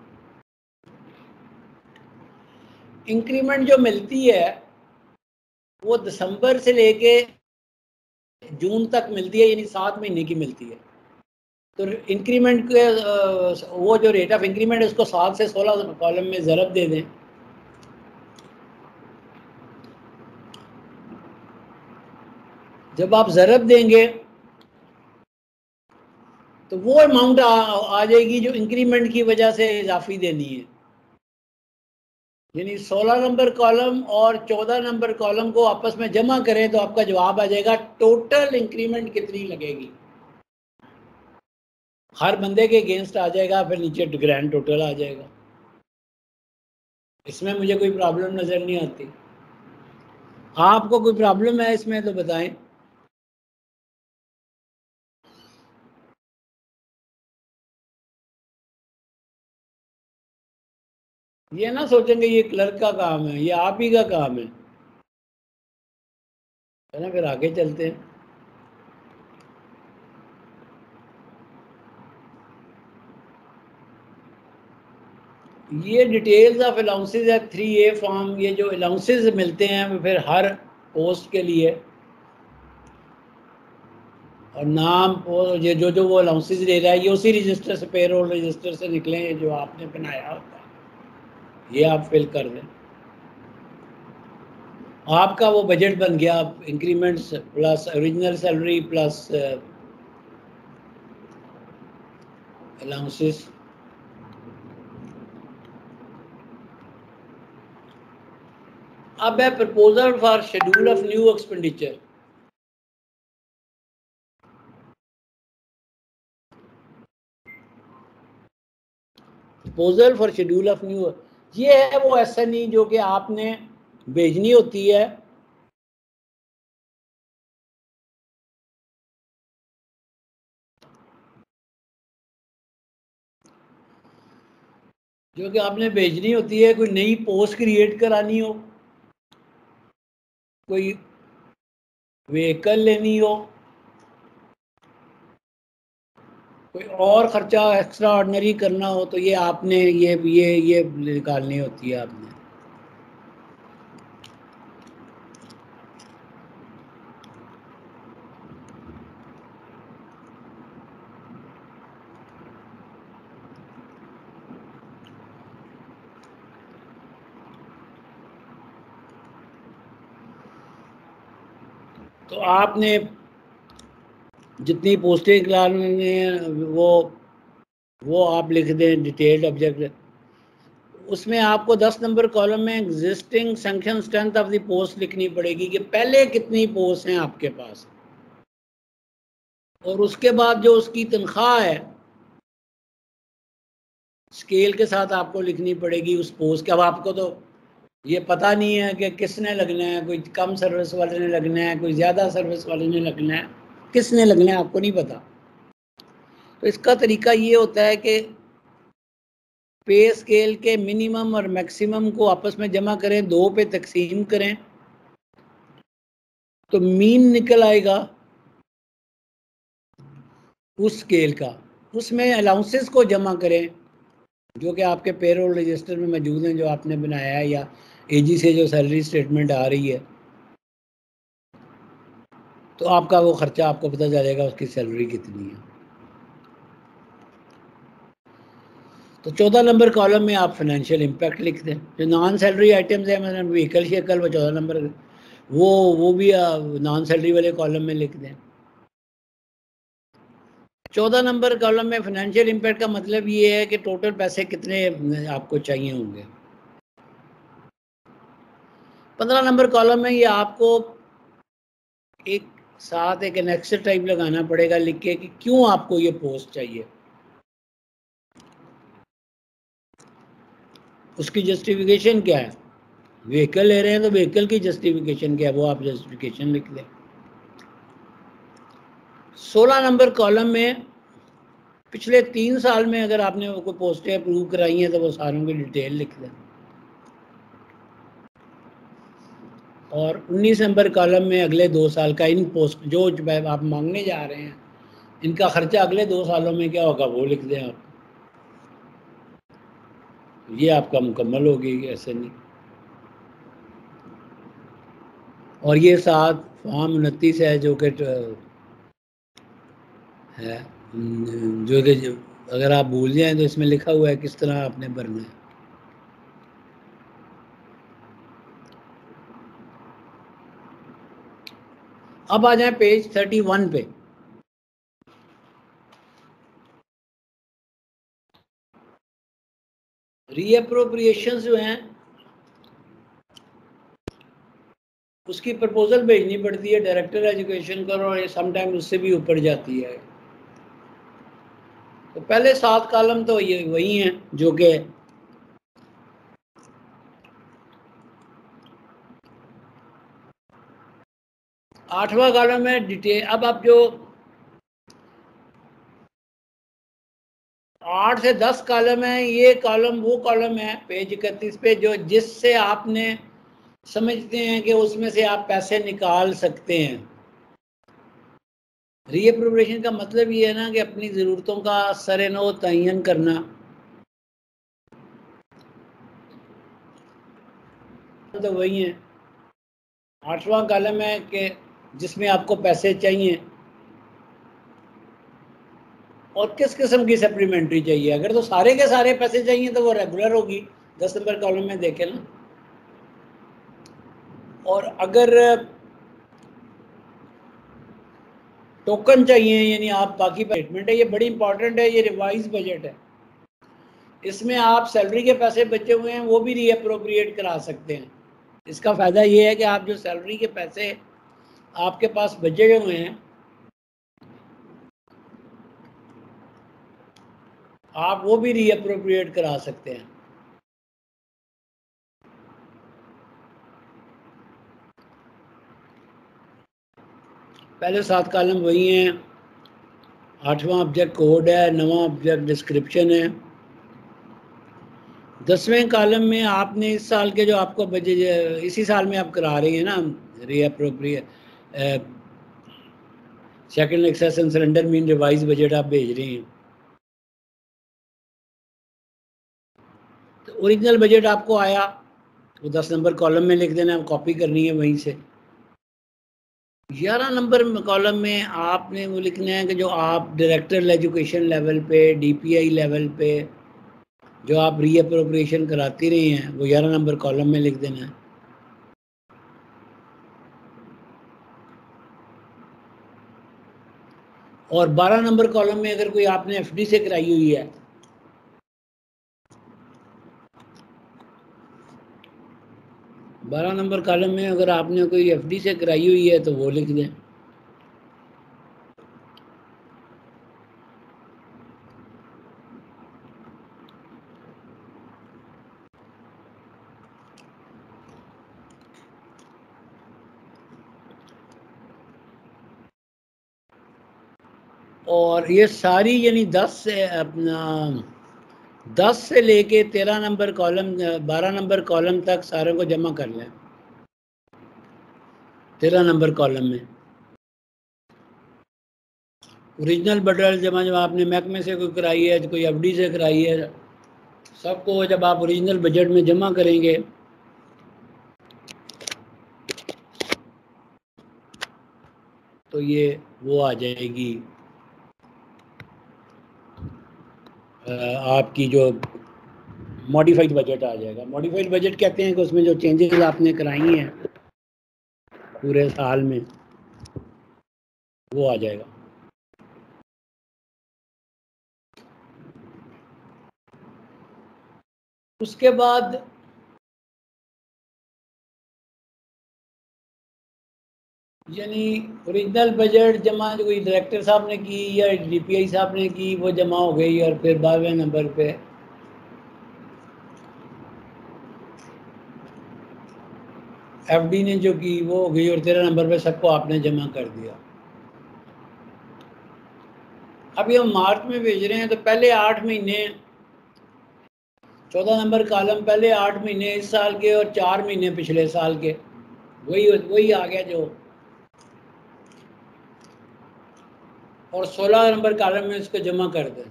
Speaker 1: इंक्रीमेंट जो मिलती है वो दिसंबर से लेके जून तक मिलती है, यानी सात महीने की मिलती है। तो इंक्रीमेंट के वो जो रेट ऑफ इंक्रीमेंट है उसको सात से सोलह कॉलम में ज़रब दे दें। जब आप ज़रब देंगे तो वो अमाउंट आ, आ जाएगी जो इंक्रीमेंट की वजह से इजाफी देनी है, यानी सोलह नंबर कॉलम और चौदह नंबर कॉलम को आपस में जमा करें तो आपका जवाब आ जाएगा टोटल इंक्रीमेंट कितनी लगेगी। हर बंदे के अगेंस्ट आ जाएगा, फिर नीचे ग्रैंड टोटल आ जाएगा। इसमें मुझे कोई प्रॉब्लम नज़र नहीं आती। आपको कोई प्रॉब्लम है इसमें तो बताएं। ये ना सोचेंगे ये क्लर्क का काम है, ये आप ही का काम है, है ना। फिर आगे चलते हैं। ये डिटेल्स ऑफ अलाउंसेस है थ्री ए फॉर्म। ये जो अलाउंसेस मिलते हैं वो फिर हर पोस्ट के लिए, और नाम और ये जो जो वो अलाउंसेस ले रहा है ये उसी रजिस्टर से, पेरोल रजिस्टर से निकले जो आपने बनाया होता है, ये आप फिल कर दें। आपका वो बजट बन गया, increments plus original salary plus allowances. अब है proposal for schedule of new expenditure. Proposal for schedule of new, ये है वो एस एन ई जो कि आपने भेजनी होती है जो कि आपने भेजनी होती है। कोई नई पोस्ट क्रिएट करानी हो, कोई व्हीकल लेनी हो, कोई और खर्चा एक्स्ट्रा ऑर्डिनरी करना हो, तो ये आपने ये ये ये निकालनी होती है आपने। तो आपने जितनी पोस्टें निकालनी है वो वो आप लिख दें डिटेल्ड ऑब्जेक्ट। उसमें आपको दस नंबर कॉलम में existing sanction strength of the post लिखनी पड़ेगी कि पहले कितनी पोस्ट हैं आपके पास, और उसके बाद जो उसकी तनख्वाह है स्केल के साथ आपको लिखनी पड़ेगी उस पोस्ट के। अब आपको तो ये पता नहीं है कि किसने लगना है, कोई कम सर्विस वाले ने लगना है, कोई ज़्यादा सर्विस वाले ने लगना है, किसने लगना है आपको नहीं पता। तो इसका तरीका ये होता है कि पे स्केल के मिनिमम और मैक्सिमम को आपस में जमा करें, दो पे तकसीम करें तो मीन निकल आएगा उस स्केल का। उसमें अलाउंसेस को जमा करें जो कि आपके पेरोल रजिस्टर में मौजूद हैं, जो आपने बनाया है, या एजी से जो सैलरी स्टेटमेंट आ रही है, तो आपका वो खर्चा आपको पता चलेगा उसकी सैलरी कितनी है। तो चौदह नंबर कॉलम में आप फाइनेंशियल इम्पैक्ट लिख दें। जो नॉन सैलरी आइटम्स हैं मतलब व्हीकल शेकल, वो चौदह नंबर वो वो भी नॉन सैलरी वाले कॉलम में लिख दें। चौदह नंबर कॉलम में फाइनेंशियल इम्पैक्ट का मतलब ये है कि टोटल पैसे कितने आपको चाहिए होंगे। पंद्रह नंबर कॉलम में ये आपको एक साथ एक एनेक्सर टाइप लगाना पड़ेगा लिख के कि क्यों आपको ये पोस्ट चाहिए, उसकी जस्टिफिकेशन क्या है। व्हीकल ले रहे हैं तो व्हीकल की जस्टिफिकेशन क्या है, वो आप जस्टिफिकेशन लिख दें। सोलह नंबर कॉलम में पिछले तीन साल में अगर आपने कोई पोस्टें अप्रूव कराई हैं तो वो सारों की डिटेल लिख दें। और उन्नीस नंबर कॉलम में अगले दो साल का इन पोस्ट जो आप मांगने जा रहे हैं इनका खर्चा अगले दो सालों में क्या होगा वो लिख दें आप। ये आपका मुकम्मल होगी ऐसे नहीं। और ये साथ फॉर्म उनतीस है जो कि है जो कि अगर आप भूल जाएं तो इसमें लिखा हुआ है किस तरह आपने भरना है। अब आ जाए पेज थर्टी वन पे। रीअप्रोप्रिएशन जो हैं उसकी प्रपोजल भेजनी पड़ती है डायरेक्टर एजुकेशन को, और समटाइम उससे भी ऊपर जाती है। तो पहले सात कॉलम तो ये वही हैं जो कि आठवां कॉलम है डिटेल। अब आप जो आठ से दस कॉलम है, ये कॉलम वो कॉलम है पेज इकतीस पे जो जिससे आपने समझते हैं कि उसमें से आप पैसे निकाल सकते हैं। रीअप्रोप्रिएशन का मतलब ये है ना कि अपनी ज़रूरतों का सर-ए-नौ तयन करना। तो वही है आठवां कॉलम है कि जिसमें आपको पैसे चाहिए और किस किस्म की सप्लीमेंट्री चाहिए। अगर तो सारे के सारे पैसे चाहिए तो वो रेगुलर होगी, दस नंबर कॉलम में देखें ना। और अगर टोकन चाहिए यानी आप बाकी स्टेटमेंट है, ये बड़ी इंपॉर्टेंट है, ये रिवाइज बजट है, इसमें आप सैलरी के पैसे बचे हुए हैं वो भी रीअप्रोप्रिएट करा सकते हैं। इसका फ़ायदा ये है कि आप जो सैलरी के पैसे आपके पास बचे हुए हैं, आप वो भी रीअप्रोप्रिएट करा सकते हैं। पहले सात कॉलम वही हैं, आठवां ऑब्जेक्ट कोड है, नवा ऑब्जेक्ट डिस्क्रिप्शन है। दसवें कॉलम में आपने इस साल के जो आपको बजट इसी साल में आप करा रही हैं ना reappropriate second excess and surrender mean revise budget आप भेज रही हैं, तो ओरिजिनल बजट आपको आया वो दस नंबर कॉलम में लिख देना, कॉपी करनी है वहीं से। ग्यारह नंबर कॉलम में आपने वो लिखना है कि जो आप डायरेक्टर एजुकेशन लेवल पे, डीपीआई लेवल पे जो आप रीअप्रोप्रिएशन कराती रही हैं वो ग्यारह नंबर कॉलम में लिख देना है। और बारह नंबर कॉलम में अगर कोई आपने एफडी से कराई हुई है, बारह नंबर कॉलम में अगर आपने कोई एफडी से कराई हुई है तो वो लिख दें। और ये सारी यानी दस से अपना दस से लेके तेरह नंबर कॉलम, बारह नंबर कॉलम तक सारे को जमा कर लें। तेरह नंबर कॉलम में ओरिजिनल बजट जमा जब आपने महकमे से कोई कराई है, कोई एफडी से कराई है, सबको जब आप ओरिजिनल बजट में जमा करेंगे तो ये वो आ जाएगी आपकी जो मॉडिफाइड बजट आ जाएगा। मॉडिफाइड बजट कहते हैं कि उसमें जो चेंजेस आपने कराई हैं पूरे साल में वो आ जाएगा। उसके बाद यानी ओरिजिनल बजट जमा जो कोई डायरेक्टर साहब ने की या डीपीआई साहब ने की वो जमा हो गई, और फिर बारहवें नंबर पे एफडी ने जो की वो हो गई, और तेरह नंबर पे सबको आपने जमा कर दिया। अभी हम मार्च में भेज रहे हैं तो पहले आठ महीने चौदह नंबर कॉलम पहले आठ महीने इस साल के और चार महीने पिछले साल के, वही वही आ गया जो। और सोलह नंबर कॉलम में इसको जमा कर दें।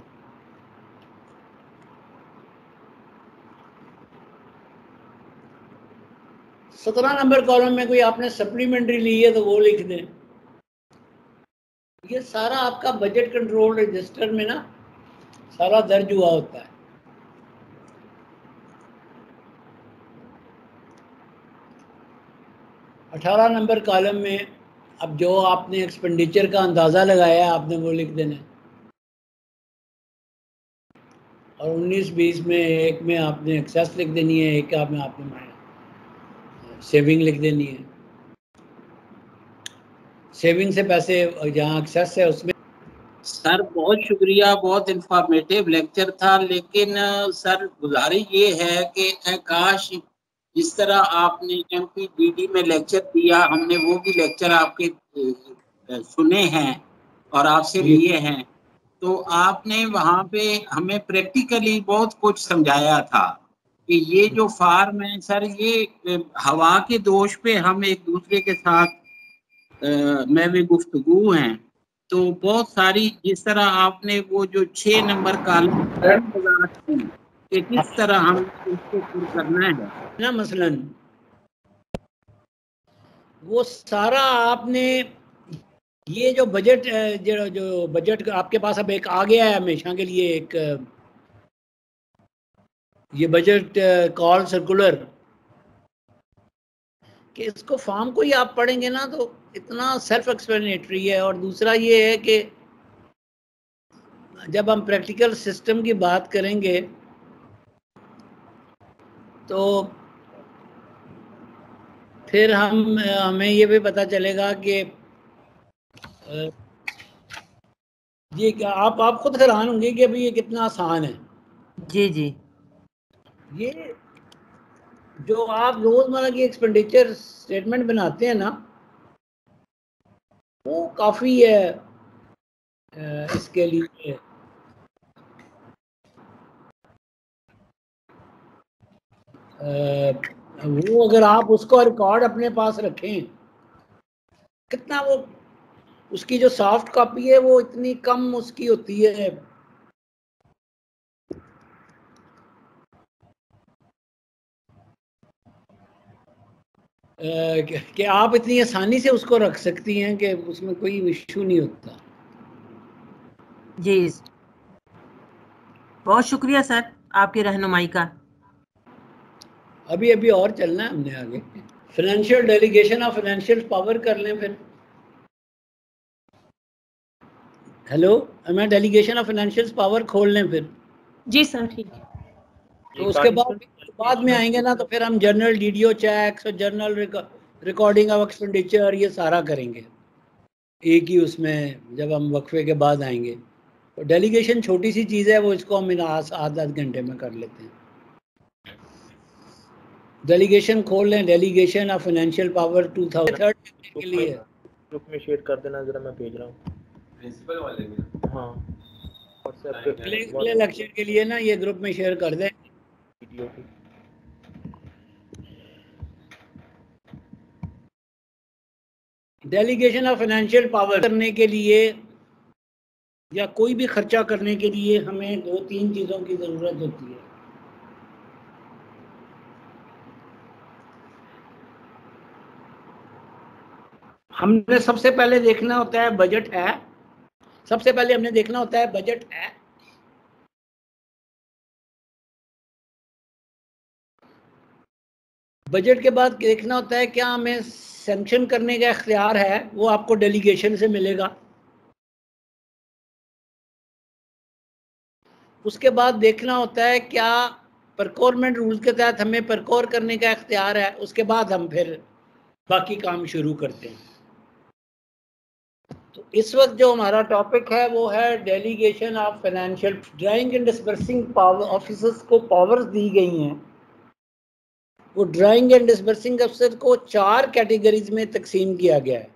Speaker 1: सत्रह नंबर कॉलम में कोई आपने सप्लीमेंट्री ली है तो वो लिख दें। ये सारा आपका बजट कंट्रोल रजिस्टर में ना सारा दर्ज हुआ होता है। अठारह नंबर कॉलम में अब जो आपने एक्सपेंडिचर का अंदाज़ा लगाया है आपने वो लिख देना है। और उन्नीस बीस में एक में आपने एक्सेस लिख देनी है, एक में आपने सेविंग लिख देनी है। सेविंग से पैसे जहाँ एक्सेस है उसमें।
Speaker 4: सर बहुत शुक्रिया, बहुत इंफॉर्मेटिव लेक्चर था, लेकिन सर गुजारिश ये है कि काश जिस तरह आपने एमपीडीडी में लेक्चर दिया हमने वो भी लेक्चर आपके सुने हैं और आपसे लिए हैं, तो आपने वहाँ पे हमें प्रैक्टिकली बहुत कुछ समझाया था कि ये जो फार्म है सर ये हवा के दोष पे हम एक दूसरे के साथ में भी गुफ्तगू हैं, तो बहुत सारी जिस तरह आपने वो जो छह नंबर कॉलम कि किस तरह हम इसको पूरा करना है
Speaker 1: ना, मसलन वो सारा आपने ये जो बजट जो जो बजट आपके पास अब एक आ गया है हमेशा के लिए, एक ये बजट कॉल सर्कुलर, कि इसको फॉर्म को ही आप पढ़ेंगे ना तो इतना सेल्फ एक्सप्लेनेटरी है। और दूसरा ये है कि जब हम प्रैक्टिकल सिस्टम की बात करेंगे तो फिर हम हमें ये भी पता चलेगा कि ये क्या, आप आप खुद हैरान होंगे कि अभी ये कितना आसान है।
Speaker 5: जी जी।
Speaker 1: ये जो आप रोजमर्रा की एक्सपेंडिचर स्टेटमेंट बनाते हैं ना, वो काफी है इसके लिए। वो अगर आप उसको रिकॉर्ड अपने पास रखें, कितना वो उसकी जो सॉफ्ट कॉपी है वो इतनी कम उसकी होती है कि आप इतनी आसानी से उसको रख सकती हैं कि उसमें कोई इशू नहीं होता।
Speaker 5: जी बहुत शुक्रिया सर आपकी रहनुमाई का।
Speaker 1: अभी अभी और चलना है हमने आगे। Financial delegation of financial power कर लें फिर। हेलो, मैं डेलीगेशन ऑफ फाइनेंशियल पावर खोल लें फिर।
Speaker 3: जी सर ठीक है।
Speaker 1: तो उसके बाद बाद में आएंगे ना, तो फिर हम जर्नल डीडीओ चेक्स और जर्नल रिकॉर्डिंग ऑफ एक्सपेंडिचर ये सारा करेंगे एक ही उसमें, जब हम वक्फे के बाद आएंगे। तो डेलीगेशन छोटी सी चीज़ है, वो इसको हम आध आध घंटे में कर लेते हैं। डेलीगेशन खोल लें, delegation of financial power two thousand के लिए
Speaker 6: ग्रुप में शेयर कर देना जरा, मैं भेज रहा हूँ प्रिंसिपल वाले में। हाँ व्हाट्सएप पे
Speaker 1: अगले लेक्चर के लिए ना ये ग्रुप में शेयर कर दें
Speaker 6: वीडियो की।
Speaker 1: डेलीगेशन ऑफ फाइनेंशियल पावर करने के लिए या कोई भी खर्चा करने के लिए हमें दो तीन चीज़ों की ज़रूरत होती है। हमने सबसे पहले देखना होता है बजट है, सबसे पहले हमने देखना होता है बजट है। बजट के बाद देखना होता है क्या हमें सैंक्शन करने का इख्तियार है, वो आपको डेलीगेशन से मिलेगा। उसके बाद देखना होता है क्या परकोरमेंट रूल के तहत हमें परकोर करने का इख्तियार है। उसके बाद हम फिर बाकी काम शुरू करते हैं। तो इस वक्त जो हमारा टॉपिक है वो है delegation of financial drawing and disbursing power officers को पावर्स दी गई हैं। वो ड्राइंग एंड डिसबर्सिंग अफसर को चार कैटेगरीज में तकसीम किया गया है।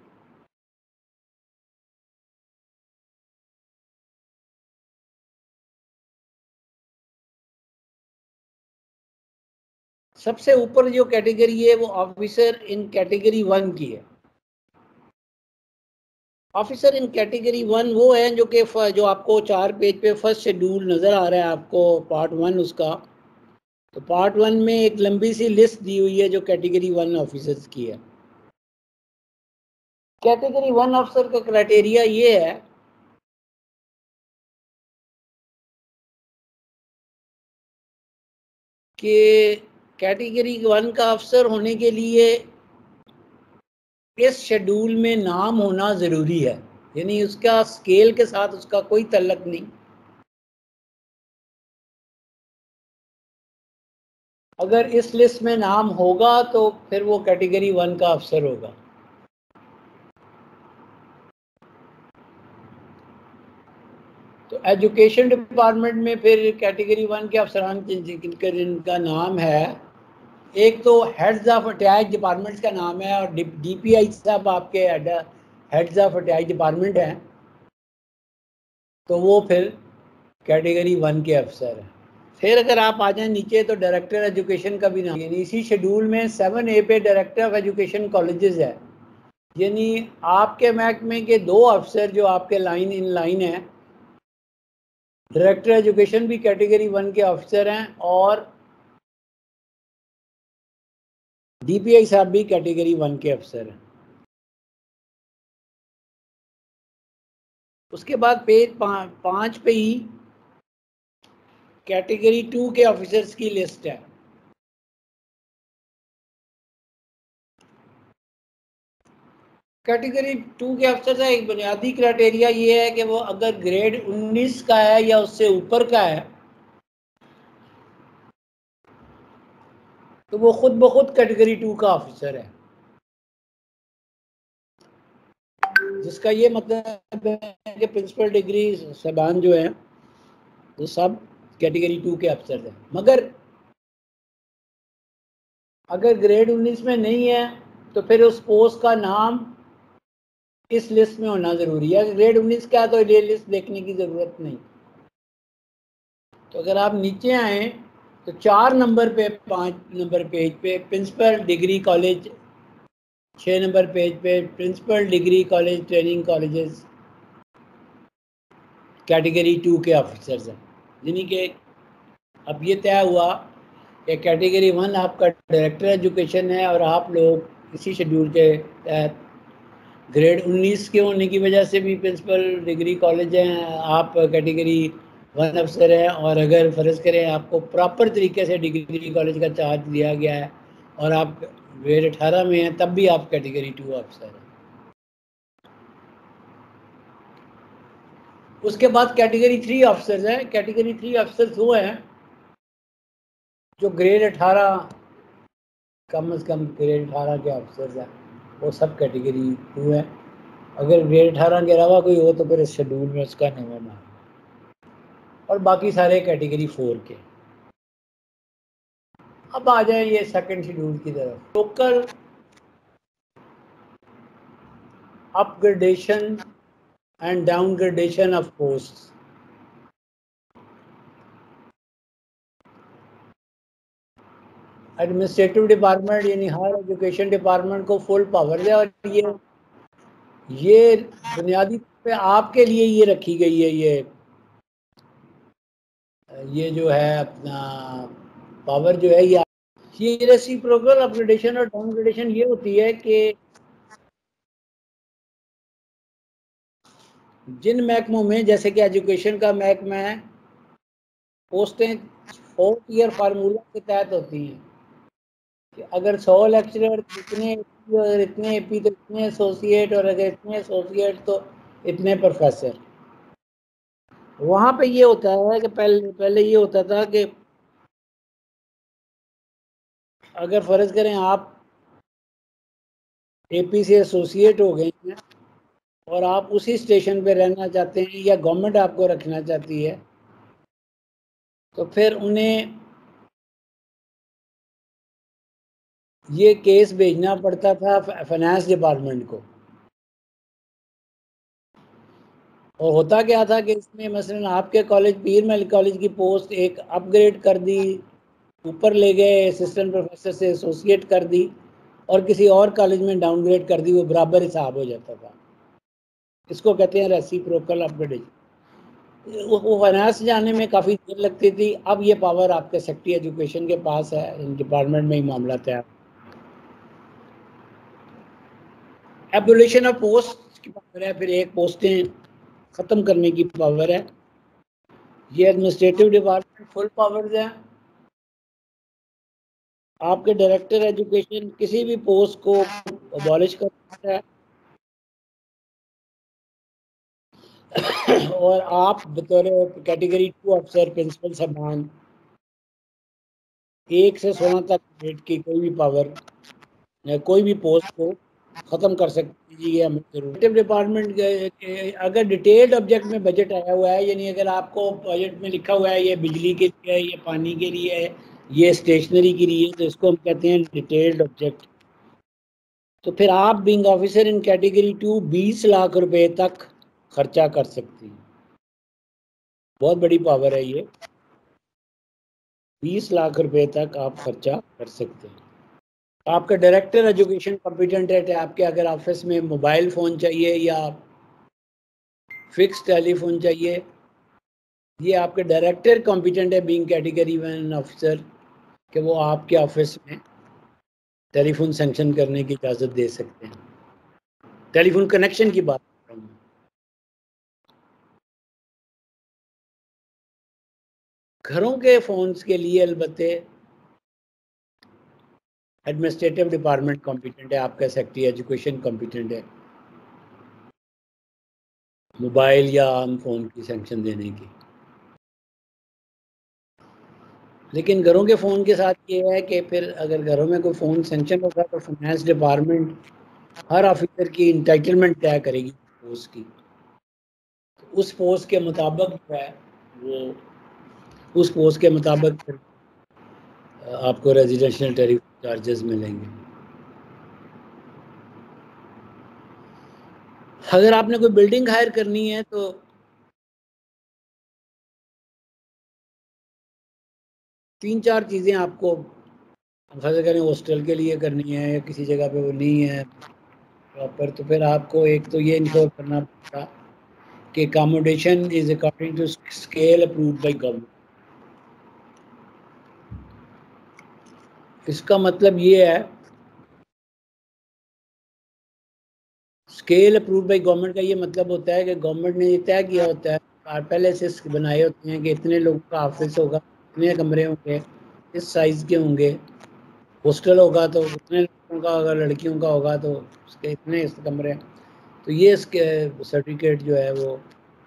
Speaker 1: सबसे ऊपर जो कैटेगरी है वो ऑफिसर इन कैटेगरी वन की है। ऑफिसर इन कैटेगरी वन वो है जो कि जो आपको चार पेज पे फर्स्ट शेड्यूल नज़र आ रहा है आपको, पार्ट वन उसका। तो पार्ट वन में एक लंबी सी लिस्ट दी हुई है जो कैटेगरी वन ऑफिसर्स की है। कैटेगरी वन ऑफिसर का क्राइटेरिया ये है कि कैटेगरी वन का अफसर होने के लिए इस शेड्यूल में नाम होना ज़रूरी है, यानी उसका स्केल के साथ उसका कोई तल्लक नहीं। अगर इस लिस्ट में नाम होगा तो फिर वो कैटेगरी वन का अफसर होगा। तो एजुकेशन डिपार्टमेंट में फिर कैटेगरी वन के अफसरान जिनका नाम है, एक तो हेड्स ऑफ अटैच डिपार्टमेंट्स का नाम है, और डीपीआई साहब आपके हेड्स ऑफ अटैच डिपार्टमेंट हैं, तो वो फिर कैटेगरी वन के अफसर हैं। फिर अगर आप आ जाएं नीचे तो डायरेक्टर एजुकेशन का भी नाम, यानी इसी शेड्यूल में सेवन ए पे डायरेक्टर ऑफ एजुकेशन कॉलेजेस है, यानी आपके महकमे के दो अफसर जो आपके लाइन इन लाइन हैं। डायरेक्टर एजुकेशन भी कैटेगरी वन के अफसर हैं और डीपीआई साहब भी कैटेगरी वन के अफसर हैं। उसके बाद पेज पा, पाँच पे ही कैटेगरी टू के ऑफिसर्स की लिस्ट है। कैटेगरी टू के अफसर का एक बुनियादी क्राइटेरिया ये है कि वो अगर ग्रेड उन्नीस का है या उससे ऊपर का है तो वो खुद ब खुद कैटेगरी टू का ऑफिसर है। जिसका ये मतलब है कि प्रिंसिपल डिग्री साहबान जो है वो सब कैटेगरी टू के अफसर हैं। मगर अगर ग्रेड उन्नीस में नहीं है तो फिर उस पोस्ट का नाम इस लिस्ट में होना ज़रूरी है। ग्रेड उन्नीस का तो ये लिस्ट देखने की ज़रूरत नहीं। तो अगर आप नीचे आए तो चार नंबर पे, पाँच नंबर पेज पे प्रिंसिपल डिग्री कॉलेज, छः नंबर पेज पे principal degree college training colleges category two के ऑफिसर्स हैं। यानी कि अब ये तय हुआ कि कैटेगरी वन आपका डायरेक्टर एजुकेशन है और आप लोग इसी शेड्यूल के तहत ग्रेड उन्नीस के होने की वजह से भी प्रिंसिपल डिग्री कॉलेज हैं, आप कैटेगरी वन अफसर हैं। और अगर फ़र्ज़ करें आपको प्रॉपर तरीके से डिग्री कॉलेज का चार्ज दिया गया है और आप ग्रेड अठारह में हैं तब भी आप कैटेगरी टू अफसर हैं। उसके बाद कैटेगरी थ्री अफसर्स हैं। कैटेगरी थ्री अफसर्स वो हैं जो ग्रेड अठारह, कम अज़ कम ग्रेड अठारह के अफसर्स हैं, वो सब कैटेगरी टू है। अगर ग्रेड अठारह के अलावा कोई हो तो फिर इस शेड्यूल में उसका नाम है, और बाकी सारे कैटेगरी फोर के। अब आ जाए ये सेकंड शेड्यूल की तरफ। Local upgradation and downgradation of post. Administrative department यानी हायर एजुकेशन डिपार्टमेंट को फुल पावर है और ये ये बुनियादी पे आपके लिए ये रखी गई है। ये ये जो है अपना पावर जो है ये ये रेसिप्रोकल अपग्रेडेशन और डाउनग्रेडेशन ये होती है कि जिन महकमों में, जैसे कि एजुकेशन का महकमा है, पोस्टें फोर्थ ईयर फार्मूला के तहत होती हैं कि अगर सौ लेक्चरर इतने अगर इतने एपी तो इतने एसोसिएट, और अगर इतने एसोसिएट तो इतने प्रोफेसर। वहाँ पे ये होता है कि पहले पहले ये होता था कि अगर फ़र्ज़ करें आप एपी से एसोसिएट हो गए हैं और आप उसी स्टेशन पे रहना चाहते हैं या गवर्नमेंट आपको रखना चाहती है, तो फिर उन्हें ये केस भेजना पड़ता था फाइनेंस डिपार्टमेंट को। और होता क्या था कि इसमें मसलन आपके कॉलेज पीर महल कॉलेज की पोस्ट एक अपग्रेड कर दी, ऊपर ले गए, असिस्टेंट प्रोफेसर से एसोसिएट कर दी, और किसी और कॉलेज में डाउनग्रेड कर दी, वो बराबर हिसाब हो जाता था। इसको कहते हैं रेसिप्रोकल अपग्रेडेशन। वो फाइनेंस जाने में काफ़ी देर लगती थी। अब ये पावर आपके सेक्रेटरी एजुकेशन के पास है, डिपार्टमेंट में ही मामला तय। एबोलिशन ऑफ पोस्ट की पावर है, फिर एक पोस्टें ख़त्म करने की पावर है। ये एडमिनिस्ट्रेटिव डिपार्टमेंट फुल पावर्स है। आपके डायरेक्टर एजुकेशन किसी भी पोस्ट को अबॉलिश कर सकता है और आप बतौर कैटेगरी टू अफसर प्रिंसिपल साहबान एक से सोलह तक ग्रेड की कोई भी पावर या कोई भी पोस्ट को ख़त्म कर सकती है। ये हमें जरूर डिपार्टमेंट अगर डिटेल्ड ऑब्जेक्ट में बजट आया हुआ है, यानी अगर आपको बजट में लिखा हुआ है ये बिजली के लिए है, ये पानी के लिए है, ये स्टेशनरी के लिए, तो इसको हम कहते हैं डिटेल्ड ऑब्जेक्ट। तो फिर आप being officer in category two बीस लाख रुपए तक खर्चा कर सकती हैं। बहुत बड़ी पावर है ये, बीस लाख रुपए तक आप खर्चा कर सकते हैं। आपका डायरेक्टर एजुकेशन कॉम्पिटेंट है। आपके अगर ऑफिस में मोबाइल फ़ोन चाहिए या फिक्स टेलीफोन चाहिए, ये आपके डायरेक्टर कॉम्पिटेंट है बीइंग कैटेगरी वन ऑफिसर कि वो आपके ऑफिस में टेलीफोन सैंक्शन करने की इजाज़त दे सकते हैं। टेलीफोन कनेक्शन की बात कर रहा हूँ। घरों के फ़ोन्स के लिए अलबत्ते एडमिनिस्ट्रेटिव डिपार्टमेंट कॉम्पिटेंट है, आपका सेक्रेटरी एजुकेशन कॉम्पिटेंट है मोबाइल या आम फ़ोन की सैंक्शन देने की। लेकिन घरों के फ़ोन के साथ ये है कि फिर अगर घरों में कोई फ़ोन सैंक्शन होगा तो फाइनेंस डिपार्टमेंट हर ऑफिसर की इंटाइटलमेंट तय करेगी पोस्ट की, तो उस पोस्ट के मुताबिक जो है वो उस पोस्ट के मुताबिक फिर आपको रेजिडेंशियल टैरिफ चार्जेस मिलेंगे। अगर आपने कोई बिल्डिंग हायर करनी है तो तीन चार चीज़ें आपको फर्ज करें हॉस्टल के लिए करनी है या किसी जगह पे वो नहीं है प्रॉपर, तो फिर आपको एक तो ये इंश्योर करना पड़ेगा कि accommodation is according to scale approved by government. इसका मतलब ये है, स्केल अप्रूव्ड बाय गवर्नमेंट का ये मतलब होता है कि गवर्नमेंट ने ये तय किया होता है, पहले से बनाए होते हैं कि इतने लोगों का ऑफिस होगा, इतने कमरे होंगे, इस साइज़ के होंगे, हॉस्टल होगा तो इतने लड़कों का, अगर लड़कियों का होगा तो उसके इतने इस कमरे। तो ये इसके सर्टिफिकेट जो है वो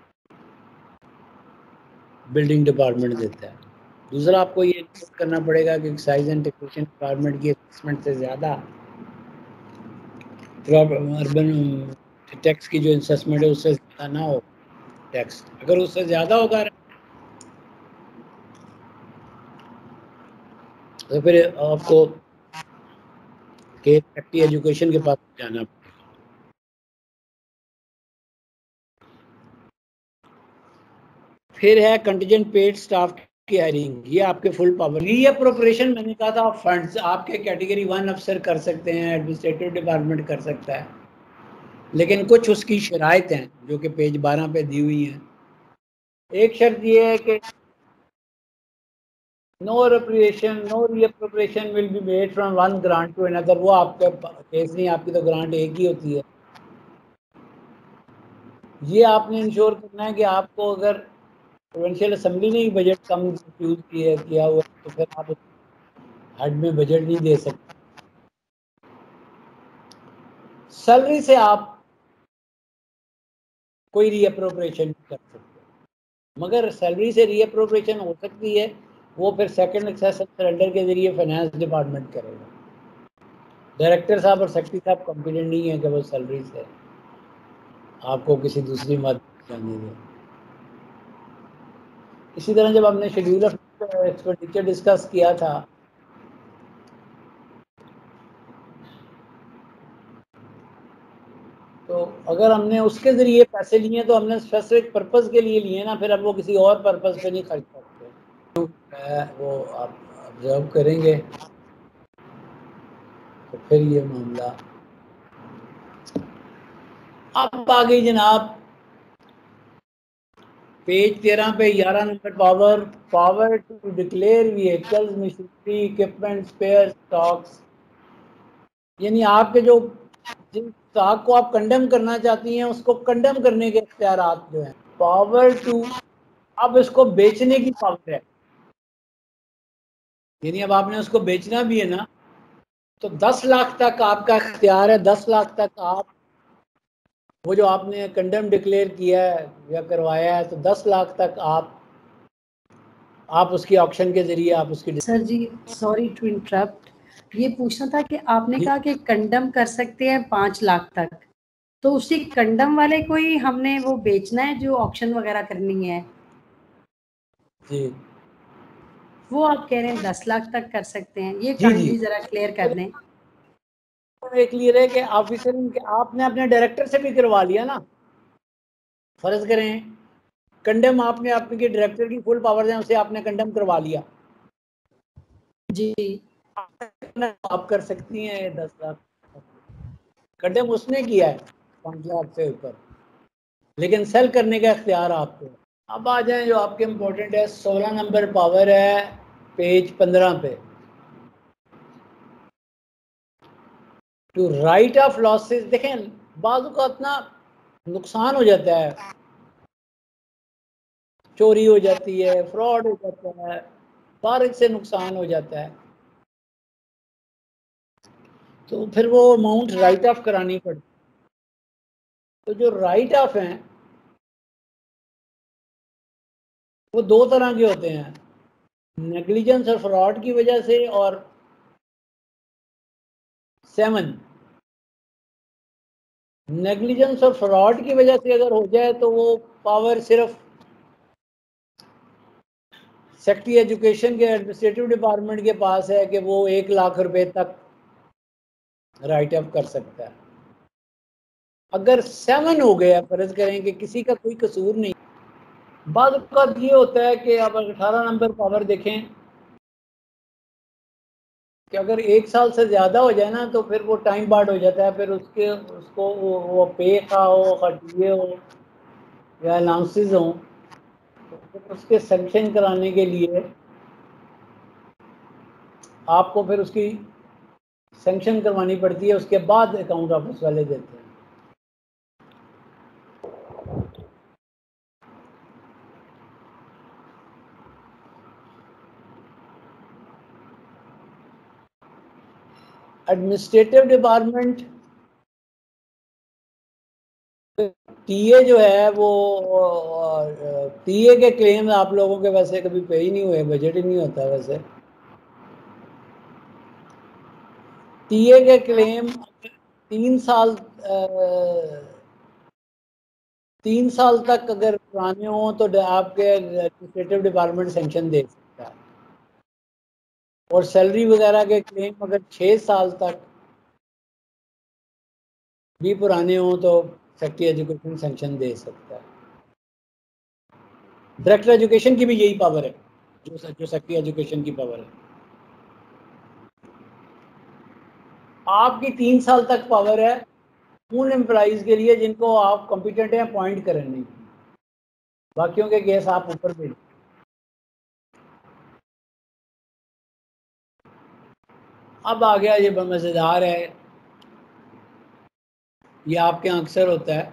Speaker 1: बिल्डिंग डिपार्टमेंट देता है। दूसरा आपको ये नोट करना पड़ेगा कि साइज एंड डेकोरेशन डिपार्टमेंट की असेसमेंट से ज़्यादा अर्बन टैक्स की जो असेसमेंट है उससे ज़्यादा ना हो टैक्स। अगर उससे ज़्यादा होगा तो फिर आपको के एजुकेशन के पास जाना पड़ेगा। फिर है कंटीजेंट पेड स्टाफ की हायरिंग, ये आपके फुल पावर। री अप्रोप्रिएशन मैंने कहा था फंड्स आपके कैटेगरी वन अफसर कर सकते हैं, एडमिनिस्ट्रेटिव डिपार्टमेंट कर सकता है, लेकिन कुछ उसकी शराइत हैं जो कि पेज बारह पे दी हुई हैं। एक शर्त ये है कि no appropriation no re appropriation will be made from one grant to another. वो आपका केस नहीं, आपकी तो ग्रांट एक ही होती है। ये आपने इंश्योर करना है कि आपको अगर प्रोविंशियल असेंबली ने बजट कम यूज किया किया हुआ तो फिर आप हेड में बजट नहीं दे सकते। सैलरी से आप कोई रीअप्रोप्रिएशन कर सकते, मगर सैलरी से रीअप्रोप्रिएशन हो सकती है, वो फिर सेकंड एक्सेस सरेंडर के जरिए फाइनेंस डिपार्टमेंट करेगा। डायरेक्टर साहब और सेक्रेटरी साहब कॉम्पिटेंट नहीं है कि वो सैलरी से आपको किसी दूसरी मदद जाने दें। इसी तरह जब हमने शेड्यूल ऑफ एक्सपेंडिचर डिस्कस किया था तो अगर हमने उसके ज़रिए पैसे लिए तो हमने स्पेसिफिक पर्पस के लिए लिए ना, फिर अब वो किसी और पर्पस पे नहीं खर्च करते। तो वो आप ऑब्जर्व करेंगे तो फिर ये मामला। अब आ गई जनाब पेज तेरह पे ग्यारह नंबर power power to declare vehicles machinery equipment spare stocks, यानी आपके जो जिस स्टॉक को आप कंडेम करना चाहती हैं उसको कंडेम करने के इख्तियारात जो हैं। पावर टू, अब इसको बेचने की पावर है, यानी अब आपने उसको बेचना भी है ना, तो दस लाख तक आपका इख्तियार है। दस लाख तक आप वो जो आपने कंडेम डिक्लेयर किया है या करवाया है, तो दस लाख तक आप आप उसकी ऑक्शन के जरिए आप उसकी।
Speaker 2: सर जी सॉरी टू इंटरप्ट, ये पूछना था कि आपने कहा कि कंडम कर सकते हैं पाँच लाख तक, तो उसी कंडम वाले को ही हमने वो बेचना है जो ऑक्शन वगैरह करनी है
Speaker 1: जी,
Speaker 2: वो आप कह रहे हैं दस लाख तक कर सकते हैं, ये
Speaker 1: जी,
Speaker 2: काइंडली
Speaker 1: जी।
Speaker 2: जरा क्लियर कर दें।
Speaker 1: एक क्लियर है कि ऑफिसर के आपने अपने डायरेक्टर से भी करवा लिया ना, फर्ज करें कंडम आपने आपके डायरेक्टर की फुल पावर है, उसे आपने कंडम करवा लिया
Speaker 2: जी,
Speaker 1: आप कर सकती हैं दस लाख कंडम उसने किया है पाँच लाख से ऊपर, लेकिन सेल करने का इख्तियार आपको। अब आ जाए जो आपके इम्पोर्टेंट है, सोलह नंबर पावर है पेज पंद्रह पे, टू राइट ऑफ लॉसेस। देखें बाजू का इतना नुकसान हो जाता है, चोरी हो जाती है, फ्रॉड हो जाता है, बारिश से नुकसान हो जाता है, तो फिर वो अमाउंट राइट ऑफ करानी पड़ती है। तो जो राइट ऑफ हैं वो दो तरह के होते हैं, नेग्लिजेंस और फ्रॉड की वजह से, और सेवन नेग्लिजेंस और फ्रॉड की वजह से अगर हो जाए तो वो पावर सिर्फ सेक्रेटरी एजुकेशन के एडमिनिस्ट्रेटिव डिपार्टमेंट के पास है कि वो एक लाख रुपए तक राइट अप कर सकता है। अगर सेवन हो गया, फर्ज करें कि किसी का कोई कसूर नहीं, बाद वक़्त ये होता है कि आप अठारह नंबर पावर देखें कि अगर एक साल से ज़्यादा हो जाए ना तो फिर वो टाइम बार्ड हो जाता है, फिर उसके उसको वो, वो पे का हो, खटिए हो या अनाउंसेस हों, तो उसके सेंक्शन कराने के लिए आपको फिर उसकी सेंक्शन करवानी पड़ती है, उसके बाद अकाउंट ऑफिस वाले देते हैं। एडमिनिस्ट्रेटिव डिपार्टमेंट टीए जो है वो टीए के क्लेम आप लोगों के वैसे कभी पे ही नहीं हुए, बजट ही नहीं होता वैसे। टीए के क्लेम तीन साल तीन साल तक अगर पुराने हो तो आपके एडमिनिस्ट्रेटिव डिपार्टमेंट सेंक्शन दे सकता है, और सैलरी वगैरह के क्लेम अगर छः साल तक भी पुराने हो तो सेक्रेटरी एजुकेशन सेंक्शन दे सकता है। डायरेक्टर एजुकेशन की भी यही पावर है, जो जो सेक्रेटरी एजुकेशन की पावर है। आपकी तीन साल तक पावर है उन एम्प्लॉइज के लिए जिनको आप कॉम्पिटेंट हैं अपॉइंट करने की, बाकियों के केस आप ऊपर भेज। अब आ गया ये मजेदार है, ये आपके यहाँ अक्सर होता है,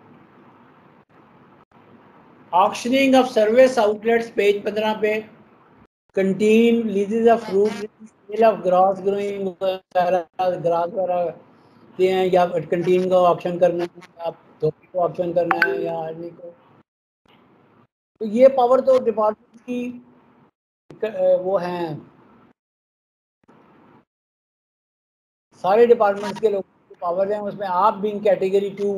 Speaker 1: auctioning of service outlets, page पंद्रह पे। Canteen, leases of fruit, sale of grass growing वगैरह, ग्रास वगैरह के हैं, या कंटीन का ऑप्शन करना है, आप धोबी को ऑप्शन करना है या आदमी को, तो ये पावर तो डिपार्टमेंट की वो हैं, सारे डिपार्टमेंट्स के लोगों की पावर हैं। उसमें आप बीइंग कैटेगरी टू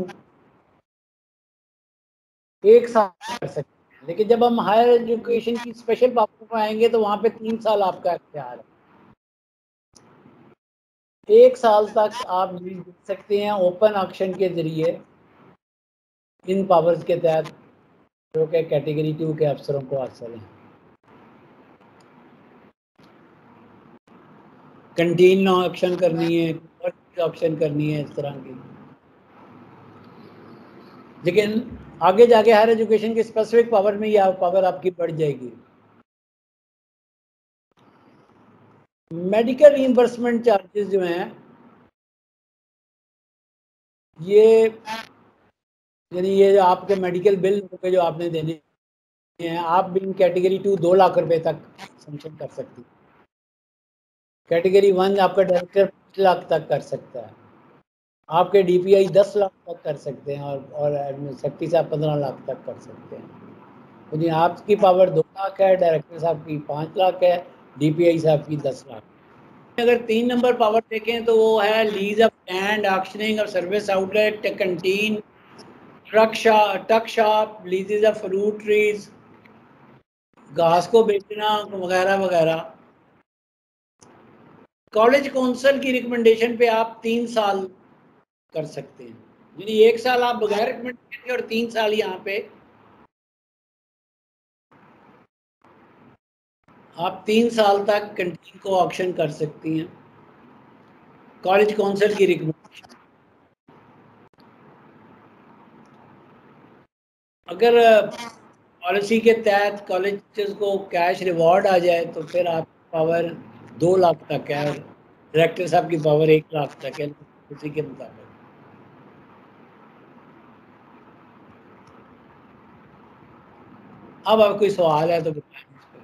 Speaker 1: एक साल कर सकते हैं, लेकिन जब हम हायर एजुकेशन की स्पेशल पावर पर आएंगे तो वहाँ पे तीन साल आपका इख्तियार है। एक साल तक आप लीज दे सकते हैं ओपन ऑक्शन के जरिए इन पावर्स के तहत जो कि कैटेगरी टू के अफसरों को हासिल हैं। कंटीन ऑप्शन करनी है, ऑप्शन करनी है, इस तरह की। लेकिन आगे जाके हायर एजुकेशन की स्पेसिफिक पावर में यह पावर आपकी बढ़ जाएगी। मेडिकल रीइंबर्समेंट चार्जेस जो हैं ये यानी ये जो आपके मेडिकल बिल के जो आपने देने हैं, आप बिन कैटेगरी टू दो लाख रुपए तक सेंक्शन कर सकती हैं। कैटेगरी वन आपका डायरेक्टर पाँच लाख तक कर सकता है, आपके डीपीआई दस लाख तक कर सकते हैं, और और सेक्रेटरी साहब पंद्रह लाख तक कर सकते हैं। तो जी आपकी पावर दो लाख है, डायरेक्टर साहब की पाँच लाख है, डीपीआई साहब की दस लाख। अगर तीन नंबर पावर देखें तो वो है lease of land, auctioning of service outlet, canteen, truck shop, tuck shop, leases of fruit trees, घास को बेचना वगैरह वगैरह। कॉलेज काउंसिल की रिकमेंडेशन पे आप तीन साल कर सकते हैं, यानी एक साल आप बगैर रिकमेंडेशन के और तीन साल यहाँ पे आप तीन साल तक कंटीन को ऑक्शन कर सकती हैं कॉलेज काउंसिल की रिकमेंडेशन। अगर पॉलिसी के तहत कॉलेज को कैश रिवॉर्ड आ जाए तो फिर आप पावर दो लाख तक है, डायरेक्टर साहब की पावर एक लाख तक है, उसी के मुताबिक। अब अब कोई सवाल है तो बताएं।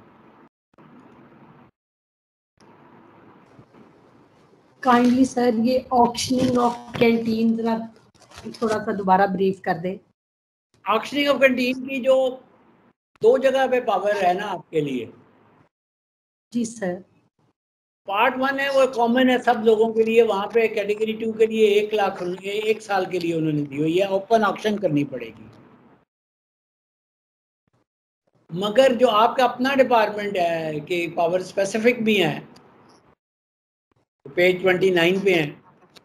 Speaker 2: काइंडली सर ये ऑक्शनिंग ऑफ कैंटीन जरा थोड़ा सा दोबारा ब्रीफ कर दे।
Speaker 1: ऑक्शनिंग ऑफ कैंटीन की जो दो जगह पे पावर है ना आपके लिए।
Speaker 2: जी सर।
Speaker 1: पार्ट वन है वो कॉमन है सब लोगों के लिए, वहाँ पे कैटेगरी टू के लिए एक लाख एक साल के लिए उन्होंने दी हुई है, ओपन ऑक्शन करनी पड़ेगी। मगर जो आपका अपना डिपार्टमेंट है कि पावर स्पेसिफिक भी है, पेज ट्वेंटी नाइन पे है,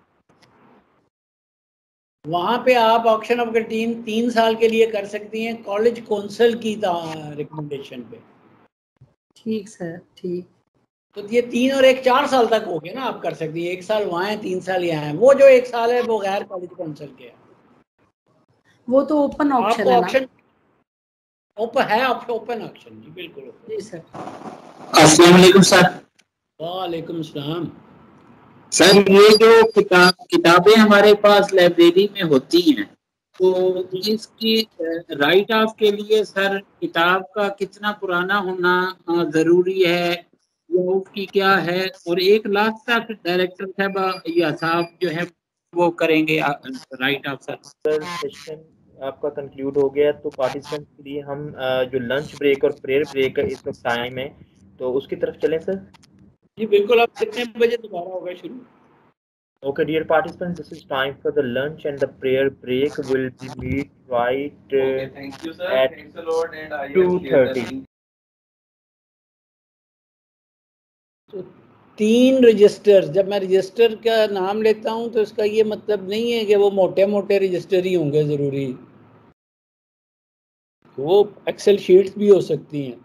Speaker 1: वहाँ पे आप ऑक्शन ऑफ कैंटीन तीन साल के लिए कर सकती हैं कॉलेज काउंसिल की रिकमेंडेशन पे।
Speaker 2: ठीक सर, ठीक।
Speaker 1: तो ये तीन और एक चार साल तक हो गया ना, आप कर सकती है, एक साल वहाँ है तीन साल यहाँ है। वो जो एक साल है वो गैर कॉलेज काउंसिल के है,
Speaker 2: वो तो ओपन ऑक्शन
Speaker 1: आपको
Speaker 2: है
Speaker 1: ऑक्शन ओपन है, आपको ओपन ऑक्शन। जी बिल्कुल।
Speaker 2: जी सर।
Speaker 4: अस्सलाम वालेकुम सर।
Speaker 1: वालेकुम सलाम।
Speaker 4: सर ये जो किताब किताबें हमारे पास लाइब्रेरी में होती हैं, तो इसकी राइट ऑफ के लिए सर किताब का कितना पुराना होना जरूरी है या उसकी क्या है, और एक लाख तक डायरेक्टर साहब या साहब जो है वो करेंगे write off sir?
Speaker 6: Sir session आपका कंक्लूड हो गया, तो पार्टिसिपेंट के लिए हम जो लंच ब्रेक और प्रेयर ब्रेक का इस वक्त टाइम है, तो उसकी तरफ चलें सर।
Speaker 1: जी बिल्कुल। आप कितने बजे दोबारा होगा शुरू?
Speaker 6: Okay, dear participants, this is time for the lunch and the prayer break. Will be meet right uh,
Speaker 7: Okay, thank you, sir.
Speaker 6: at
Speaker 7: Thanks a lot, and I
Speaker 6: two thirty.
Speaker 1: तो तीन register, जब मैं register का नाम लेता हूं तो इसका ये मतलब नहीं है कि वो मोटे मोटे रजिस्टर ही होंगे ज़रूरी, वो एक्सेल शीट्स भी हो सकती हैं।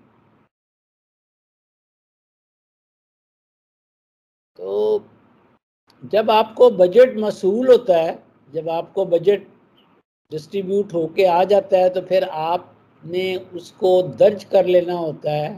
Speaker 1: तो जब आपको बजट मसूल होता है, जब आपको बजट डिस्ट्रीब्यूट होके आ जाता है, तो फिर आपने उसको दर्ज कर लेना होता है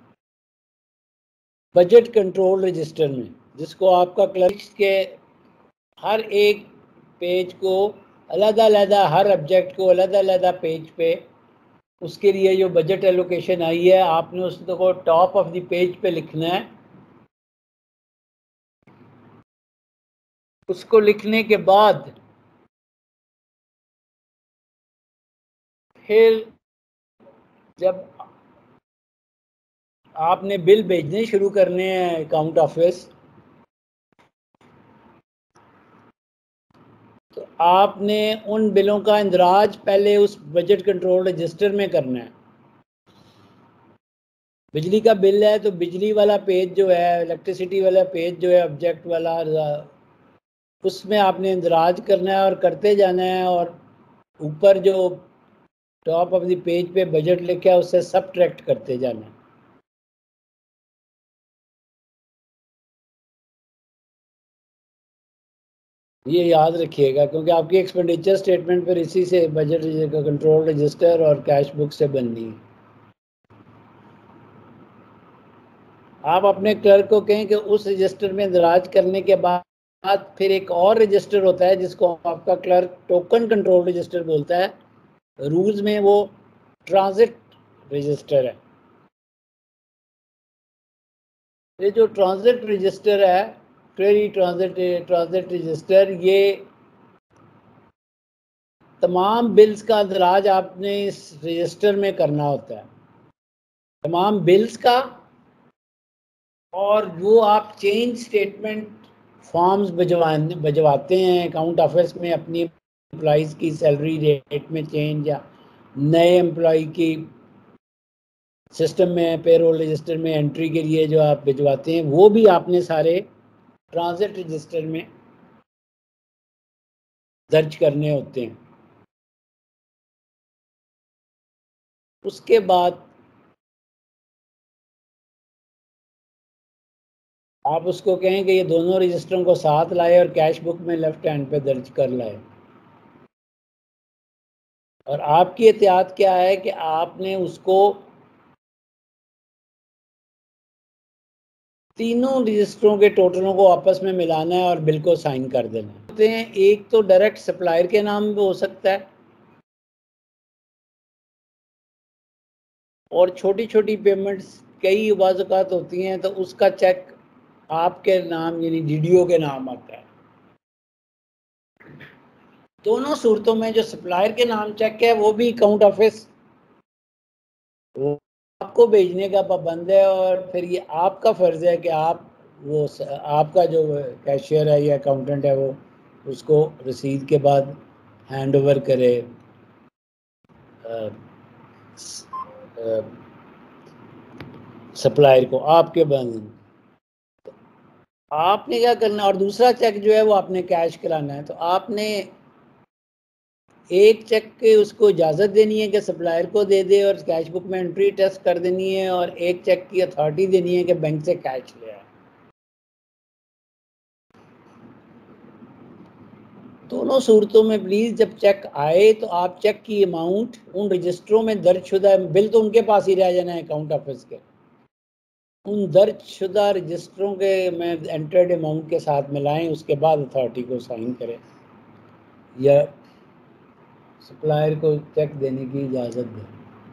Speaker 1: बजट कंट्रोल रजिस्टर में, जिसको आपका क्लर्क के हर एक पेज को अलग अलग, हर ऑब्जेक्ट को अलग अलग पेज पे उसके लिए जो बजट एलोकेशन आई है, आपने उसको टॉप ऑफ द पेज पे लिखना है। उसको लिखने के बाद फिर जब आपने बिल भेजने शुरू करने हैं अकाउंट ऑफिस, तो आपने उन बिलों का इंदराज पहले उस बजट कंट्रोल रजिस्टर में करना है। बिजली का बिल है तो बिजली वाला पेज जो है, इलेक्ट्रिसिटी वाला पेज जो है ऑब्जेक्ट वाला, उसमें आपने इंदराज करना है और करते जाना है, और ऊपर जो टॉप ऑफ द पेज पे बजट लिखा है उससे सबट्रैक्ट करते जाना है। ये याद रखिएगा, क्योंकि आपकी एक्सपेंडिचर स्टेटमेंट पर इसी से बजट का कंट्रोल रजिस्टर और कैश बुक से बननी है। आप अपने क्लर्क को कहें कि उस रजिस्टर में इंदराज करने के बाद फिर एक और रजिस्टर होता है जिसको आपका क्लर्क टोकन कंट्रोल रजिस्टर बोलता है, रूल्स में वो ट्रांजिट रजिस्टर है। ये जो ट्रांजिट रजिस्टर है, क्वेरी ट्रांजिट ट्रांजिट रजिस्टर, ये तमाम बिल्स का इंदराज आपने इस रजिस्टर में करना होता है, तमाम बिल्स का। और वो आप चेंज स्टेटमेंट फॉर्म्स भिजवाने भिजवाते हैं अकाउंट ऑफिस में, अपनी एम्प्लॉइज़ की सैलरी रेट में चेंज या नए एम्प्लॉय की सिस्टम में पेरोल रजिस्टर में एंट्री के लिए जो आप भिजवाते हैं, वो भी आपने सारे ट्रांजिट रजिस्टर में दर्ज करने होते हैं। उसके बाद आप उसको कहें कि ये दोनों रजिस्टरों को साथ लाए और कैश बुक में लेफ्ट हैंड पे दर्ज कर लाए। और आपकी एहतियात क्या है कि आपने उसको तीनों रजिस्टरों के टोटलों को आपस में मिलाना है और बिल को साइन कर देना है। एक तो डायरेक्ट सप्लायर के नाम पे हो सकता है, और छोटी छोटी पेमेंट्स कई वाज़ात होती हैं तो उसका चेक आपके नाम यानी डीडीओ के नाम आता है। दोनों सूरतों में जो सप्लायर के नाम चेक है वो भी अकाउंट ऑफिस वो आपको भेजने का पाबंद है, और फिर ये आपका फ़र्ज़ है कि आप वो स- आपका जो कैशियर है या अकाउंटेंट है वो उसको रसीद के बाद हैंड ओवर करे सप्लायर को आपके बंद। आपने क्या करना, और दूसरा चेक जो है वो आपने कैश कराना है। तो आपने एक चेक के उसको इजाज़त देनी है कि सप्लायर को दे दे और कैश बुक में एंट्री टेस्ट कर देनी है, और एक चेक की अथॉरिटी देनी है कि बैंक से कैश ले आए। दोनों सूरतों में प्लीज़ जब चेक आए तो आप चेक की अमाउंट उन रजिस्टरों में दर्जशुदा, बिल तो उनके पास ही रह जाना है अकाउंट ऑफिस के, उन दर्जशुदा रजिस्टरों के में एंटर्ड अमाउंट के साथ मिलाएं, उसके बाद अथॉरिटी को साइन करें या सप्लायर को चेक देने की इजाज़त दें।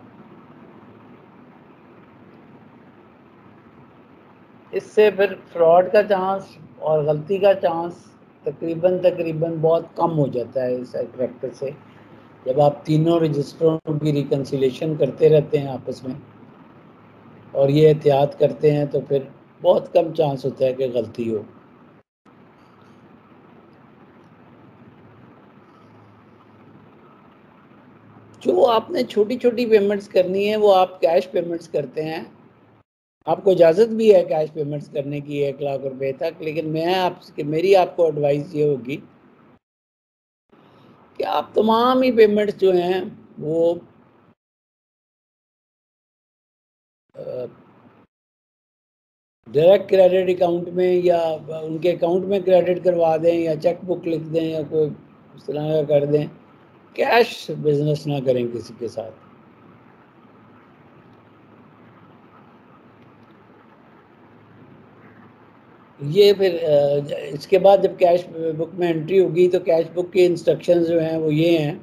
Speaker 1: इससे फिर फ्रॉड का चांस और गलती का चांस तकरीबन तकरीबन बहुत कम हो जाता है इस प्रैक्टिस से। जब आप तीनों रजिस्टरों की रिकन्सिलेशन करते रहते हैं आपस में और ये एहतियात करते हैं तो फिर बहुत कम चांस होता है कि गलती हो। जो आपने छोटी छोटी पेमेंट्स करनी है वो आप कैश पेमेंट्स करते हैं, आपको इजाज़त भी है कैश पेमेंट्स करने की एक लाख रुपए तक, लेकिन मैं आपसे मेरी आपको एडवाइस ये होगी कि आप तमाम ही पेमेंट्स जो हैं वो डायरेक्ट क्रेडिट अकाउंट में या उनके अकाउंट में क्रेडिट करवा दें या चेक बुक लिख दें या कोई इस तरह का कर दें। कैश बिजनेस ना करें किसी के साथ। ये फिर इसके बाद जब कैश बुक में एंट्री होगी तो कैश बुक के इंस्ट्रक्शंस जो हैं वो ये हैं,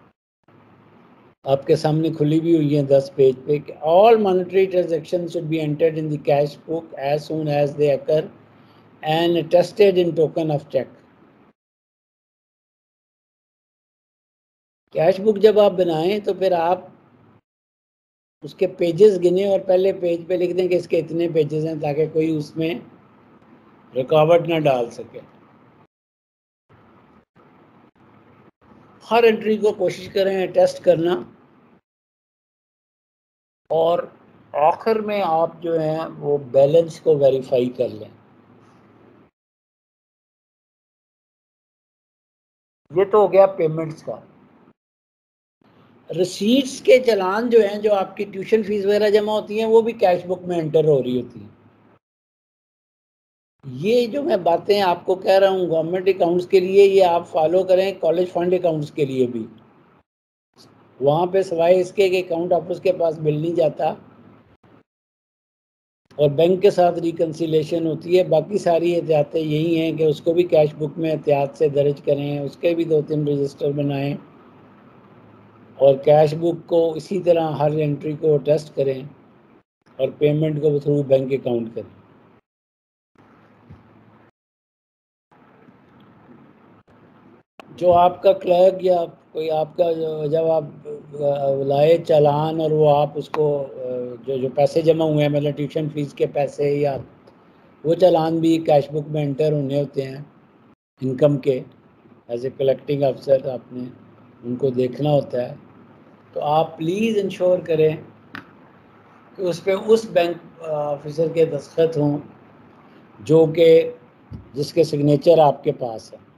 Speaker 1: आपके सामने खुली भी हुई हैं दस पेज पे कि all monetary transaction should be entered in the cash book as soon as they occur and attested in token of check. Cash book जब आप बनाएं तो फिर आप उसके पेजेस गिने और पहले पेज पे लिख दें कि इसके इतने पेजेस हैं, ताकि कोई उसमें रुकावट ना डाल सके। हर एंट्री को कोशिश करें टेस्ट करना, और आखिर में आप जो है वो बैलेंस को वेरीफाई कर लें। ये तो हो गया पेमेंट्स का। रिसीट्स के चालान जो हैं, जो आपकी ट्यूशन फीस वगैरह जमा होती हैं, वो भी कैश बुक में एंटर हो रही होती हैं। ये जो मैं बातें आपको कह रहा हूँ गवर्नमेंट अकाउंट्स के लिए, ये आप फॉलो करें कॉलेज फंड अकाउंट्स के लिए भी। वहाँ पे सवाए इसके कि अकाउंट ऑफिस के पास बिल नहीं जाता और बैंक के साथ रिकन्सिलेशन होती है, बाकी सारी एहतियातें यही हैं कि उसको भी कैश बुक में एहतियात से दर्ज करें, उसके भी दो तीन रजिस्टर बनाएं और कैश बुक को इसी तरह हर एंट्री को टेस्ट करें और पेमेंट को थ्रू बैंक अकाउंट करें। जो आपका क्लर्क या कोई आपका जब आप लाए चालान और वो आप उसको जो जो पैसे जमा हुए हैं, मतलब ट्यूशन फीस के पैसे, या वो चालान भी कैश बुक में एंटर होने होते हैं इनकम के। एज ए कलेक्टिंग अफसर आपने उनको देखना होता है। तो आप प्लीज़ इंश्योर करें कि उस पर उस बैंक ऑफिसर के दस्तखत हों जो कि जिसके सिग्नेचर आपके पास है।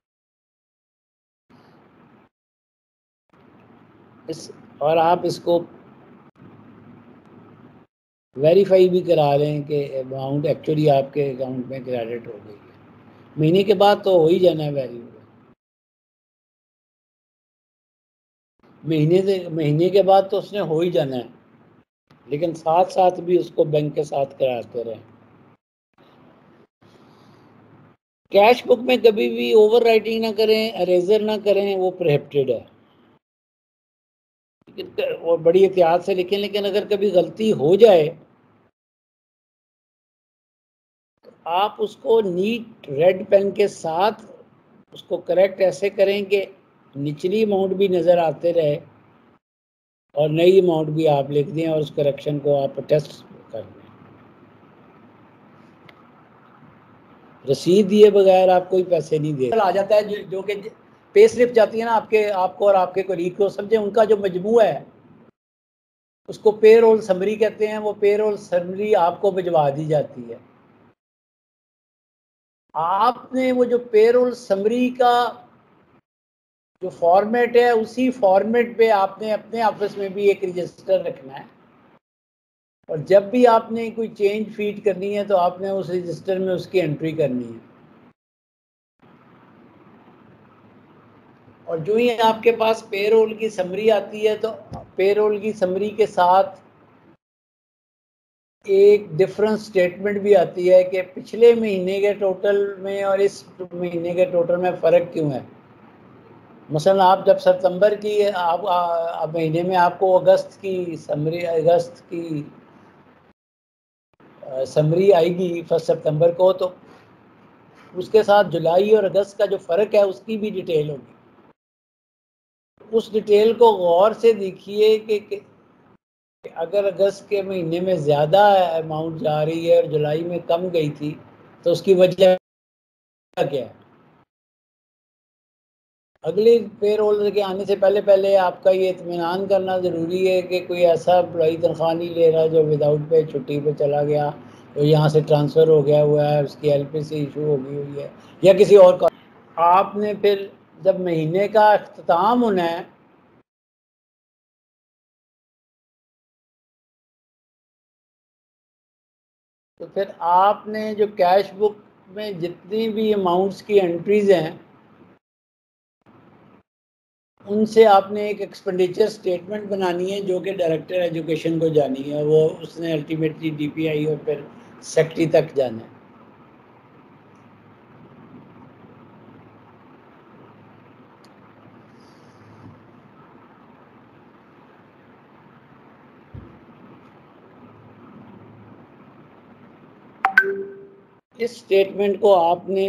Speaker 1: इस और आप इसको वेरीफाई भी करा लें कि अमाउंट एक्चुअली आपके अकाउंट में क्रेडिट हो गई है। महीने के बाद तो हो ही जाना है वेरीफाई, महीने से महीने के बाद तो उसने हो ही जाना है, लेकिन साथ साथ भी उसको बैंक के साथ कराते रहें। कैश बुक में कभी भी ओवर राइटिंग ना करें, अरेजर ना करें, वो प्रोहिबिटेड है। और बड़ी एहतियात से लिखें, लेकिन अगर कभी गलती हो जाए तो आप उसको नीट रेड पेन के साथ उसको करेक्ट ऐसे करें कि निचली अमाउंट भी नज़र आते रहे और नई अमाउंट भी आप लिख दें और उस करेक्शन को आप टेस्ट कर लें। रसीद दिए बगैर आप कोई पैसे नहीं दे। आ जाता है जो, जो कि पे स्लिप जाती है ना आपके आपको और आपके कोलीग को, समझे उनका जो मजमूआ है उसको पे रोल समरी कहते हैं। वो पे रोल समरी आपको भिजवा दी जाती है। आपने वो जो पे रोल समरी का जो फॉर्मेट है उसी फॉर्मेट पे आपने अपने ऑफिस में भी एक रजिस्टर रखना है, और जब भी आपने कोई चेंज फीड करनी है तो आपने उस रजिस्टर में उसकी एंट्री करनी है। और जो ही आपके पास पेरोल की समरी आती है तो पेरोल की समरी के साथ एक डिफरेंस स्टेटमेंट भी आती है कि पिछले महीने के टोटल में और इस महीने के टोटल में फ़र्क क्यों है। मसलन आप जब सितंबर की आप, आप महीने में आपको अगस्त की समरी अगस्त की समरी आएगी फर्स्ट सितंबर को, तो उसके साथ जुलाई और अगस्त का जो फ़र्क है उसकी भी डिटेल होगी। उस डिटेल को गौर से देखिए कि, कि अगर अगस्त के महीने में ज़्यादा अमाउंट जा रही है और जुलाई में कम गई थी तो उसकी वजह क्या है। अगले पे रोल के आने से पहले पहले आपका ये इत्मीनान करना ज़रूरी है कि कोई ऐसा एम्प्लॉई तनख्वाह नहीं ले रहा जो विदाउट पे छुट्टी पे चला गया, तो यहाँ से ट्रांसफ़र हो गया हुआ है, उसकी एल पी सी इशू हो गई हुई है या किसी और का। आपने फिर जब महीने का अख्ताम होना है तो फिर आपने जो कैश बुक में जितनी भी अमाउंट्स की एंट्रीज़ हैं उनसे आपने एक एक्सपेंडिचर स्टेटमेंट बनानी है जो कि डायरेक्टर एजुकेशन को जानी है। वो उसने अल्टीमेटली डीपीआई और फिर सेक्रेटरी तक जाना है। इस स्टेटमेंट को आपने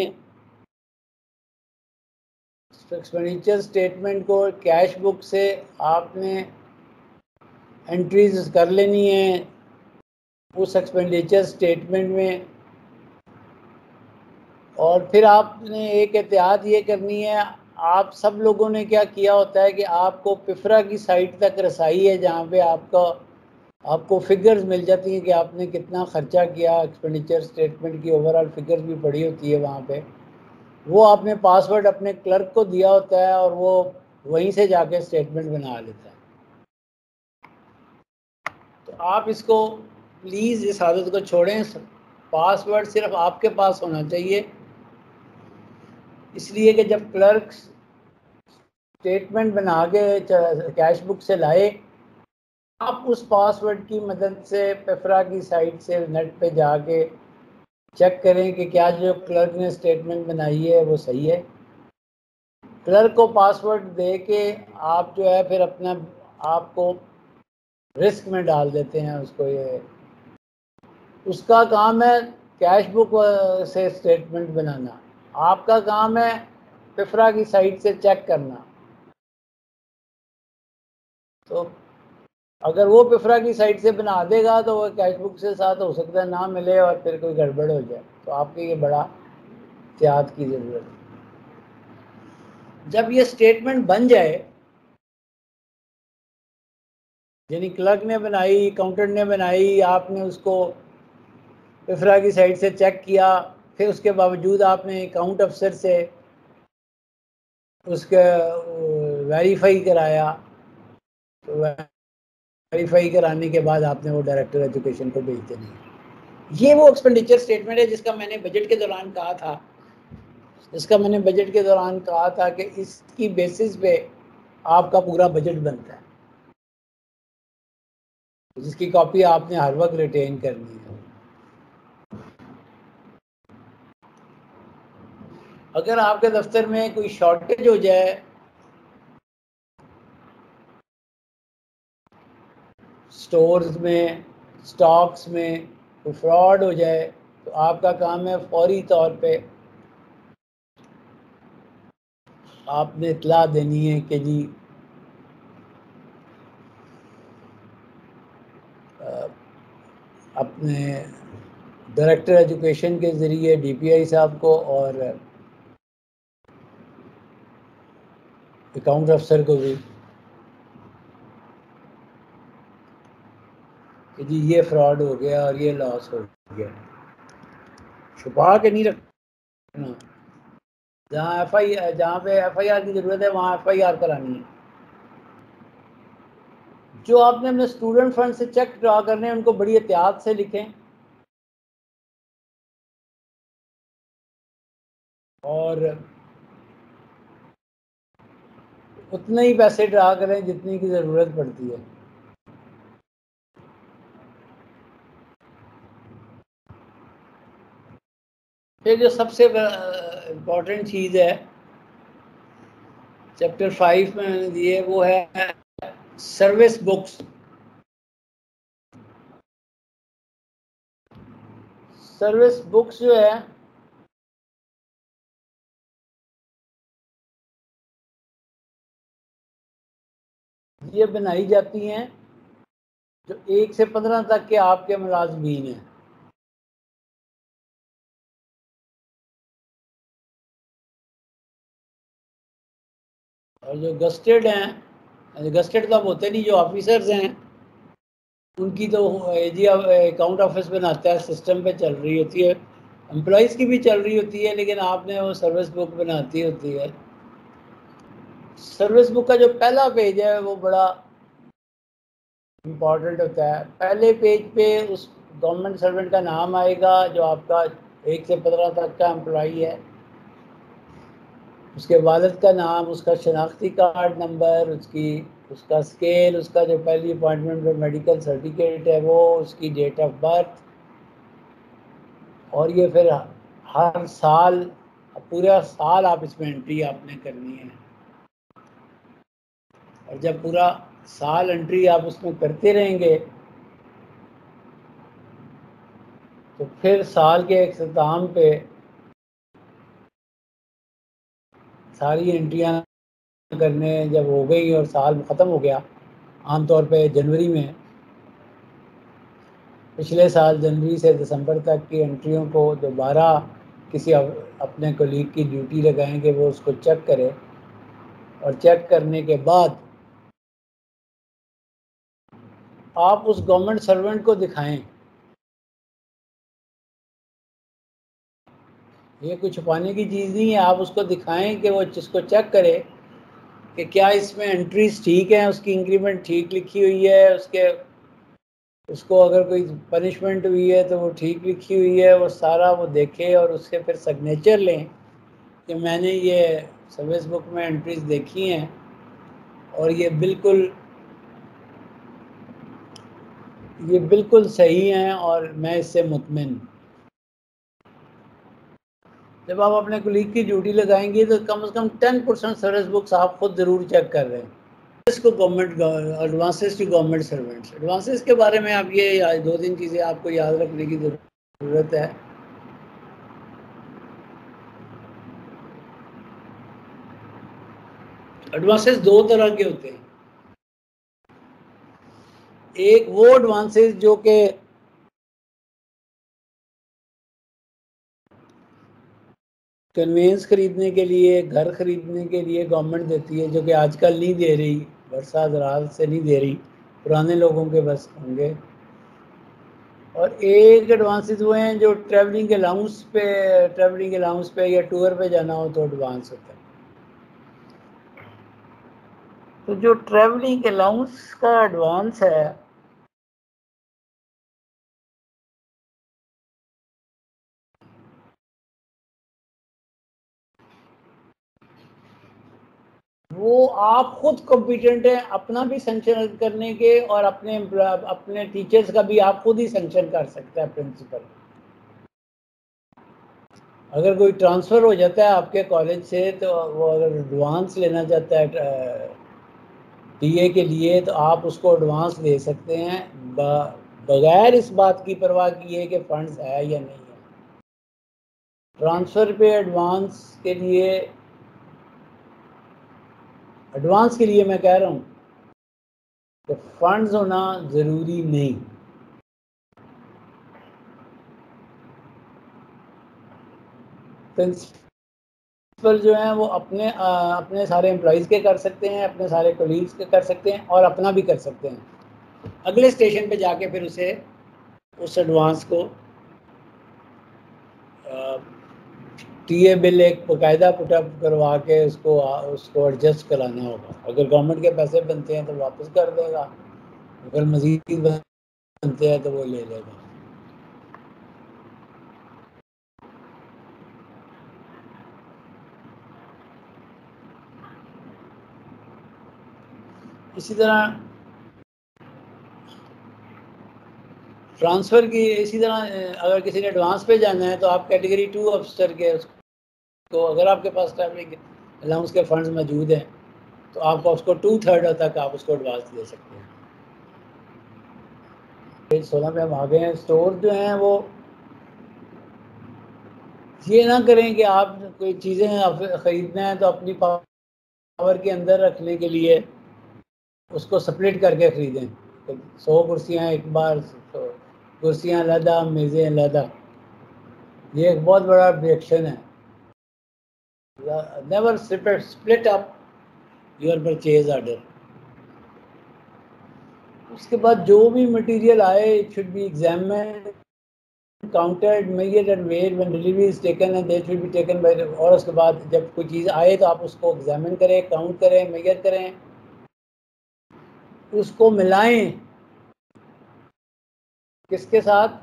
Speaker 1: एक्सपेंडिचर स्टेटमेंट को कैश बुक से आपने एंट्रीज कर लेनी है उस एक्सपेंडिचर स्टेटमेंट में। और फिर आपने एक एहतियात ये करनी है, आप सब लोगों ने क्या किया होता है कि आपको पिफरा की साइट तक रसाई है जहाँ पे आपका आपको फिगर्स मिल जाती हैं कि आपने कितना खर्चा किया। एक्सपेंडिचर स्टेटमेंट की ओवरऑल फिगर्स भी पड़ी होती है वहाँ पे। वो आपने पासवर्ड अपने क्लर्क को दिया होता है और वो वहीं से जाके स्टेटमेंट बना लेता है। तो आप इसको प्लीज़ इस आदत को छोड़ें। पासवर्ड सिर्फ आपके पास होना चाहिए, इसलिए कि जब क्लर्क स्टेटमेंट बना के कैश बुक से लाए, आप उस पासवर्ड की मदद से पेफरा की साइट से नेट पे जाके चेक करें कि क्या जो क्लर्क ने स्टेटमेंट बनाई है वो सही है। क्लर्क को पासवर्ड दे के आप जो है फिर अपना आपको रिस्क में डाल देते हैं उसको। ये उसका काम है कैश बुक से स्टेटमेंट बनाना, आपका काम है पिफरा की साइट से चेक करना। तो अगर वो पिफरा की साइट से बना देगा तो वो कैश बुक से साथ हो सकता है ना मिले और फिर कोई गड़बड़ हो जाए। तो आपके ये बड़ा एहतियात की ज़रूरत है। जब ये स्टेटमेंट बन जाए, यानी क्लर्क ने बनाई, अकाउंटेंट ने बनाई, आपने उसको पिफरा की साइट से चेक किया, फिर उसके बावजूद आपने अकाउंट अफसर से उसका वेरीफाई कराया, तो वेरीफाई कराने के बाद आपने वो डायरेक्टर एजुकेशन को भेज देनी है। ये वो एक्सपेंडिचर स्टेटमेंट है जिसका मैंने बजट के दौरान कहा था जिसका मैंने बजट के दौरान कहा था कि इसकी बेसिस पे आपका पूरा बजट बनता है, जिसकी कॉपी आपने हर वक्त रिटेन करनी है। अगर आपके दफ्तर में कोई शॉर्टेज हो जाए, स्टोर्स में, स्टॉक्स में कोई फ्रॉड हो जाए, तो आपका काम है फौरी तौर पे आपने इत्तला देनी है कि जी अपने डायरेक्टर एजुकेशन के ज़रिए डीपीआई साहब को और अकाउंट अफसर को भी कि जी ये फ्रॉड हो गया और ये लॉस हो गया। छुपा के नहीं रखना, जहाँ एफ आई जहाँ पे एफ आई आर की ज़रूरत है वहाँ एफ आई आर करानी है। जो आपने अपने स्टूडेंट फंड से चेक ड्रा करने हैं उनको बड़ी एहतियात से लिखें और उतने ही पैसे ड्रा करें जितनी की ज़रूरत पड़ती है। फिर जो सबसे इम्पोर्टेंट चीज़ है चैप्टर फाइव में मैंने दिए वो है सर्विस बुक्स। सर्विस बुक्स जो है ये बनाई जाती हैं जो एक से पंद्रह तक के आपके मुलाजमीन हैं। और जो गस्टेड हैं, गस्टेड तो अब होते नहीं, जो ऑफिसर्स हैं उनकी तो जी अकाउंट ऑफिस बनाता है, सिस्टम पे चल रही होती है, एम्प्लॉइज़ की भी चल रही होती है, लेकिन आपने वो सर्विस बुक बनाती होती है। सर्विस बुक का जो पहला पेज है वो बड़ा इम्पॉर्टेंट होता है। पहले पेज पे उस गवर्नमेंट सर्वेंट का नाम आएगा जो आपका एक से पंद्रह तक का एम्प्लॉई है, उसके वालिद का नाम, उसका शनाख्ती कार्ड नंबर, उसकी उसका स्केल, उसका जो पहली अपॉइंटमेंट पर मेडिकल सर्टिफिकेट है वो, उसकी डेट ऑफ बर्थ, और ये फिर हर साल पूरा साल आप इसमें एंट्री आपने करनी है। और जब पूरा साल एंट्री आप उसमें करते रहेंगे तो फिर साल के इख्तिताम पे सारी एंट्रियां करने जब हो गई और साल ख़त्म हो गया, आमतौर पे जनवरी में, पिछले साल जनवरी से दिसंबर तक की एंट्रियों को दोबारा किसी अपने कोलीग की ड्यूटी लगाएंगे, वो उसको चेक करे और चेक करने के बाद आप उस गवर्नमेंट सर्वेंट को दिखाएं। ये कुछ छुपाने की चीज़ नहीं है, आप उसको दिखाएं कि वो जिसको चेक करे कि क्या इसमें एंट्रीज ठीक हैं, उसकी इंक्रीमेंट ठीक लिखी हुई है, उसके उसको अगर कोई पनिशमेंट हुई है तो वो ठीक लिखी हुई है, वो सारा वो देखे और उसके फिर सिग्नेचर लें कि मैंने ये सर्विस बुक में एंट्रीज देखी हैं और ये बिल्कुल ये बिल्कुल सही हैं और मैं इससे मुतमिन। जब आप अपने कुलीग की ड्यूटी लगाएंगे तो कम से कम टेन परसेंट सर्विस बुक्स आप खुद ज़रूर चेक कर रहे हैं। इसको government advances to government servants, advances के बारे में आप ये दो तीन चीज़ें आपको याद रखने की ज़रूरत है। एडवांसेस दो तरह के होते हैं। एक वो एडवांसेस जो कि कन्वेंस खरीदने के लिए, घर खरीदने के लिए गवर्नमेंट देती है, जो कि आजकल नहीं दे रही, बरसात दराज से नहीं दे रही, पुराने लोगों के बस होंगे। और एक एडवांसेस वो हैं जो ट्रैवलिंग अलाउंस पे ट्रैवलिंग अलाउंस पे या टूर पे जाना हो तो एडवांस होता है। तो जो ट्रैवलिंग अलाउंस का एडवांस है वो आप खुद कॉम्पिटेंट हैं अपना भी सेंक्शन करने के और अपने अपने टीचर्स का भी आप खुद ही सेंक्शन कर सकते हैं प्रिंसिपल। अगर कोई ट्रांसफ़र हो जाता है आपके कॉलेज से तो वो अगर एडवांस लेना चाहता है टीए के लिए तो आप उसको एडवांस दे सकते हैं बगैर इस बात की परवाह किए कि फंड्स है या नहीं है। ट्रांसफ़र पे एडवांस के लिए एडवांस के लिए मैं कह रहा हूँ कि फंड्स होना ज़रूरी नहीं। प्रिंसिपल जो हैं वो अपने आ, अपने सारे एम्प्लॉइज़ के कर सकते हैं, अपने सारे कोलीग्स के कर सकते हैं और अपना भी कर सकते हैं। अगले स्टेशन पे जाके फिर उसे उस एडवांस को टी ए बिल एक बाकायदा पुटअप करवा के उसको उसको एडजस्ट कराना होगा। अगर गवर्नमेंट के पैसे बनते हैं तो वापस कर देगा, अगर मज़ीद बनते हैं तो वो ले लेगा। इसी तरह ट्रांसफ़र की, इसी तरह अगर किसी ने एडवांस पे जाना है तो आप कैटेगरी टू अफसर के उसको, अगर आपके पास ट्रैवलिंग अलाउंस के फंड्स मौजूद हैं तो आपको उसको टू थर्ड तक आप उसको एडवांस दे सकते हैं। पेज सोलह पे हम आ गए हैं। स्टोर जो हैं वो ये ना करें कि आप कोई चीज़ें ख़रीदना है तो अपनी पावर के अंदर रखने के लिए उसको स्प्लिट करके ख़रीदें। तो सौ कुर्सियाँ एक बार, तो कुर्सियाँ अलहदा, मेज़ें अलहदा, ये एक बहुत बड़ा ऑब्जेक्शन है। Never split up your purchase order. उसके बाद जो भी मटेरियल आए it should be examined, counted, measured and weighed when delivery is taken and they should be taken by. और उसके बाद जब कोई चीज़ आए तो आप उसको एग्जामिन करें, काउंट करें, मेजर करें, उसको मिलाएं किसके साथ।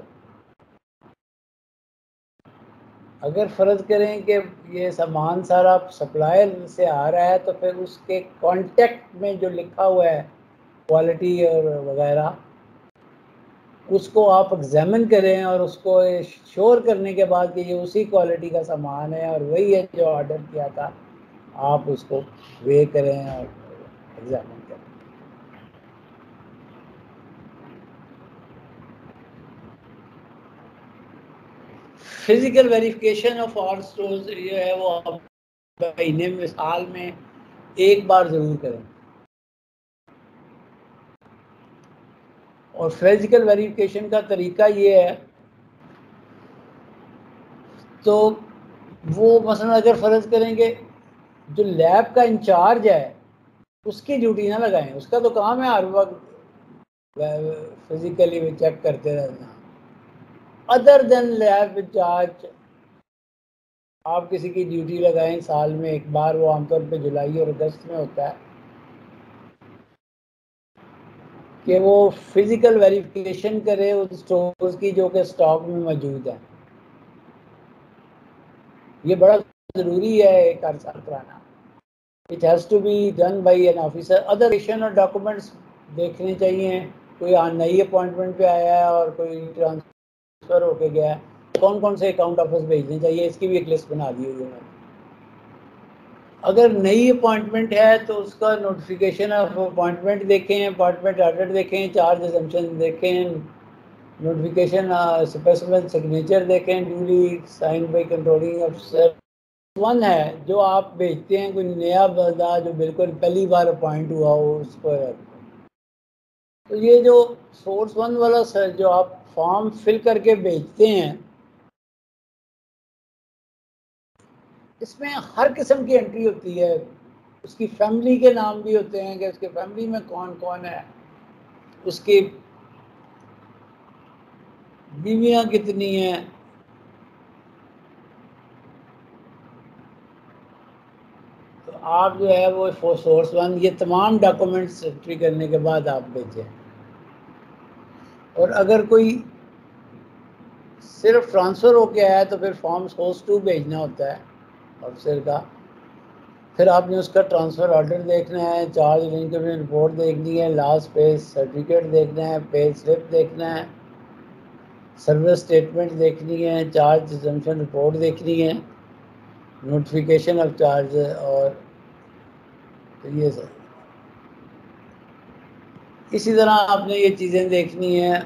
Speaker 1: अगर फ़र्ज़ करें कि ये सामान सारा सप्लायर से आ रहा है तो फिर उसके कॉन्टेक्ट में जो लिखा हुआ है क्वालिटी और वगैरह, उसको आप एग्जामिन करें और उसको श्योर करने के बाद कि ये उसी क्वालिटी का सामान है और वही है जो ऑर्डर किया था, आप उसको वे करें और एग्जामिन करें। Physical verification of all stores ये है वो आप महीने में, साल में एक बार ज़रूर करें। और फिजिकल वेरिफिकेशन का तरीका ये है, तो वो मसलन अगर फ़र्ज़ करेंगे जो लैब का इंचार्ज है उसकी ड्यूटी ना लगाएं, उसका तो काम है हर वक्त फिजिकली भी चेक करते रहना। अदर देन लैब इंचार्ज आप किसी की ड्यूटी लगाएं साल में एक बार, वो आमतौर पे जुलाई और अगस्त में होता है, कि वो फिजिकल वेरिफिकेशन करे उस स्टोर्स की जो कि स्टॉक में मौजूद है। ये बड़ा ज़रूरी है एक हर साल कराना। It has to be done by an officer. Other ration और डॉक्यूमेंट्स देखने चाहिए, कोई नई अपॉइंटमेंट पे आया है और कोई ट्रांसफ़र होके गया है, कौन कौन से अकाउंट ऑफिस भेजने चाहिए, इसकी भी एक लिस्ट बना दी हुई है मैंने। अगर नई अपॉइंटमेंट है तो उसका नोटिफिकेशन ऑफ अपॉइंटमेंट देखें, अपॉइंटमेंट ऑर्डर देखें, चार्ज असम्पशन देखें, नोटिफिकेशन स्पेसिफिक सिग्नेचर देखें, ड्यूली साइन बाय कंट्रोलिंग अफसर। वन है जो आप भेजते हैं कोई नया बंदा जो बिल्कुल पहली बार अपॉइंट हुआ हो उस पर। तो ये जो सोर्स वन वाला सर जो आप फॉर्म फिल करके भेजते हैं, इसमें हर किस्म की एंट्री होती है। उसकी फैमिली के नाम भी होते हैं कि उसके फैमिली में कौन कौन है, उसकी बीवियां कितनी हैं, तो आप जो है वो सोर्स वन ये तमाम डॉक्यूमेंट्स एंट्री करने के बाद आप भेजें। और अगर कोई सिर्फ ट्रांसफ़र होके आया तो फिर फॉर्म सोर्स टू भेजना होता है ऑफिसर का। फिर आपने उसका ट्रांसफ़र ऑर्डर देखना है, चार्ज इनकम रिपोर्ट देखनी है, लास्ट पे सर्टिफिकेट देखना है, पे स्लिप देखना है, सर्विस स्टेटमेंट देखनी है, चार्ज असम्पशन रिपोर्ट देखनी है, नोटिफिकेशन ऑफ चार्ज, और तो ये सर इसी तरह आपने ये चीज़ें देखनी है।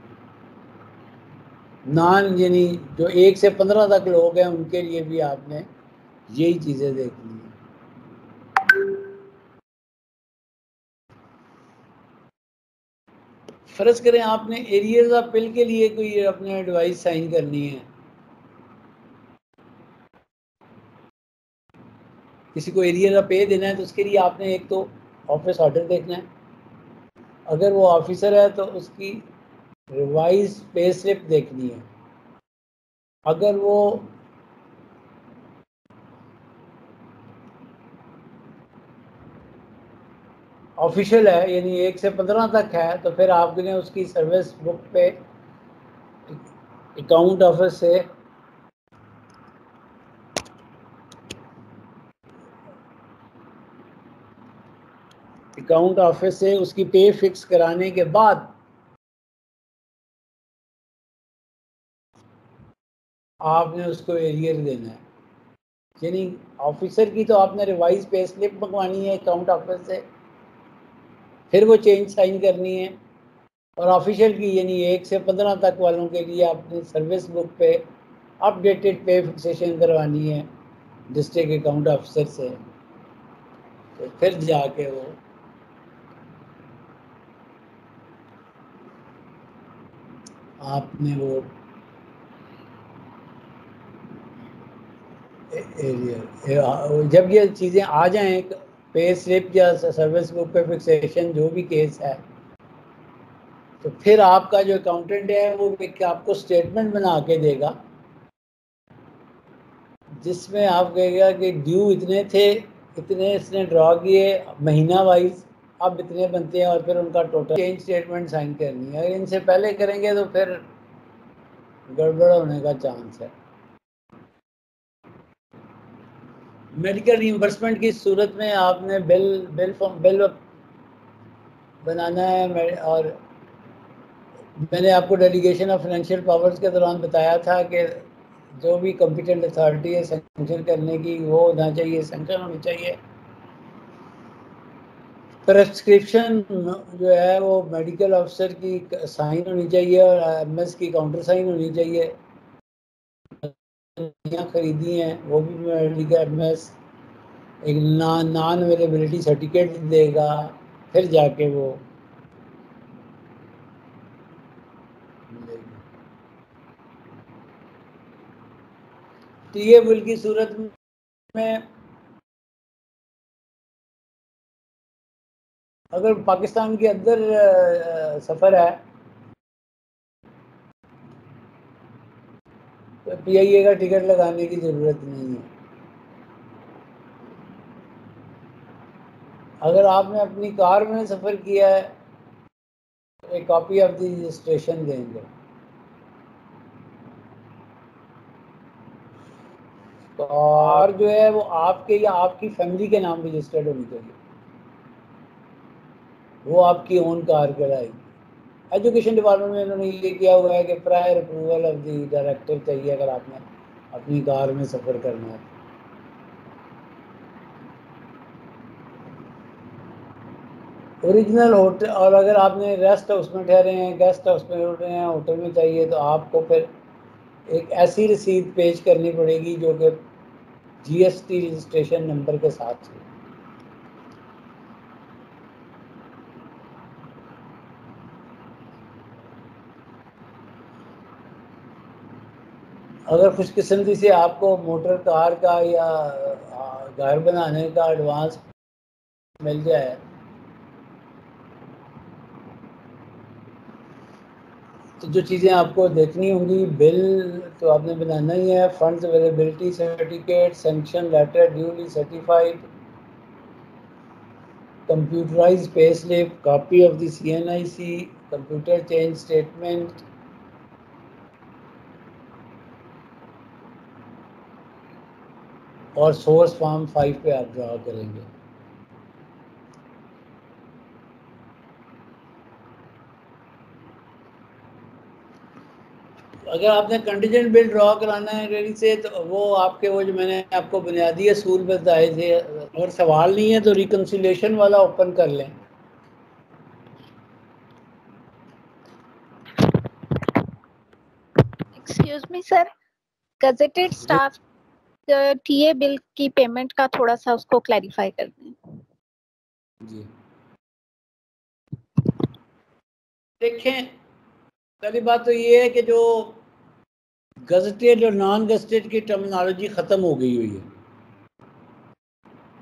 Speaker 1: नान यानी जो एक से पंद्रह तक लोग हैं उनके लिए भी आपने यही चीज़ें देखनी है। फ़र्ज़ करें आपने एरियर्स ऑफ बिल के लिए कोई अपने एडवाइस साइन करनी है, किसी को एरिया का पे देना है तो उसके लिए आपने एक तो ऑफिस ऑर्डर देखना है, अगर वो ऑफिसर है तो उसकी रिवाइज पे स्लिप देखनी है, अगर वो ऑफिशियल है यानी एक से पंद्रह तक है तो फिर आपने उसकी सर्विस बुक पे अकाउंट ऑफिस से अकाउंट ऑफिस से उसकी पे फिक्स कराने के बाद आपने उसको एरियर देना है। यानी ऑफिसर की तो आपने रिवाइज पे स्लिप मंगवानी है अकाउंट ऑफिस से, फिर वो चेंज साइन करनी है, और ऑफिशियल की यानी एक से पंद्रह तक वालों के लिए आपने सर्विस बुक पे अपडेटेड पे फिक्सेशन करवानी है डिस्ट्रिक्ट अकाउंट ऑफिसर से, तो फिर जाके वो आपने वो एरिया, जब ये चीज़ें आ जाएं पे स्लिप या सर्विस बुक पे फिक्सेशन जो भी केस है, तो फिर आपका जो अकाउंटेंट है वो एक आपको स्टेटमेंट बना के देगा जिसमें आप कहेगा कि ड्यू इतने थे, इतने इसने ड्रॉ किए महीना वाइज, अब इतने बनते हैं, और फिर उनका टोटल चेंज स्टेटमेंट साइन करनी है। अगर इनसे पहले करेंगे तो फिर गड़बड़ होने का चांस है। मेडिकल रिइंबर्समेंट की सूरत में आपने बिल बिल बिल बनाना है, और मैंने आपको डेलीगेशन ऑफ फाइनेंशियल पावर्स के दौरान बताया था कि जो भी कॉम्पिटेंट अथॉरिटी है सैंक्शन करने की वो होना चाहिए, सैंक्शन होनी चाहिए। प्रेस्क्रिप्शन जो है वो मेडिकल अफसर की साइन होनी चाहिए और एमएस की काउंटर साइन होनी चाहिए। खरीदी हैं वो भी मेडिकल एमएस एक नॉन नॉन अवेलेबिलिटी सर्टिफिकेट देगा, फिर जाके वो मिलेगी। टीए बिल की सूरत में अगर पाकिस्तान के अंदर सफ़र है तो पीआईए का टिकट लगाने की ज़रूरत नहीं है। अगर आपने अपनी कार में सफ़र किया है तो एक कॉपी ऑफ द रजिस्ट्रेशन देंगे। कार जो है वो आपके या आपकी फैमिली के नाम रजिस्टर्ड होनी चाहिए, वो आपकी ओन कार कहलाएगी। एजुकेशन डिपार्टमेंट में इन्होंने ये किया हुआ है कि prior approval of the director चाहिए अगर आपने अपनी कार में सफ़र करना है। ओरिजिनल होटल, और अगर आपने रेस्ट हाउस में ठहरे हैं, गेस्ट हाउस में उठ रहे हैं, होटल में चाहिए तो आपको फिर एक ऐसी रसीद पेश करनी पड़ेगी जो कि जीएसटी रजिस्ट्रेशन नंबर के साथ है। अगर खुशकिस्मती से आपको मोटर कार का या घर बनाने का एडवांस मिल जाए तो जो चीज़ें आपको देखनी होंगी, बिल तो आपने बनाना ही है, funds availability certificate, sanction letter duly certified, computerised pay slip, copy of the CNIC, computer change statement, और सोर्स फॉर्म फाइव पे आप ड्रा करेंगे। अगर आपने कंटीजेंट बिल ड्रॉ कराना है रेडी से तो वो आपके वो जो मैंने आपको बुनियादी असूल बताए थे, अगर सवाल नहीं है तो रिकन्सिलेशन वाला ओपन कर लें।
Speaker 7: Excuse me sir, gazetted staff TA bill की पेमेंट का थोड़ा सा उसको क्लैरिफाई कर दें।
Speaker 1: जी देखें, पहली बात तो ये है कि जो गजटेड और नॉन गजटेड की टर्मिनोलॉजी ख़त्म हो गई हुई है।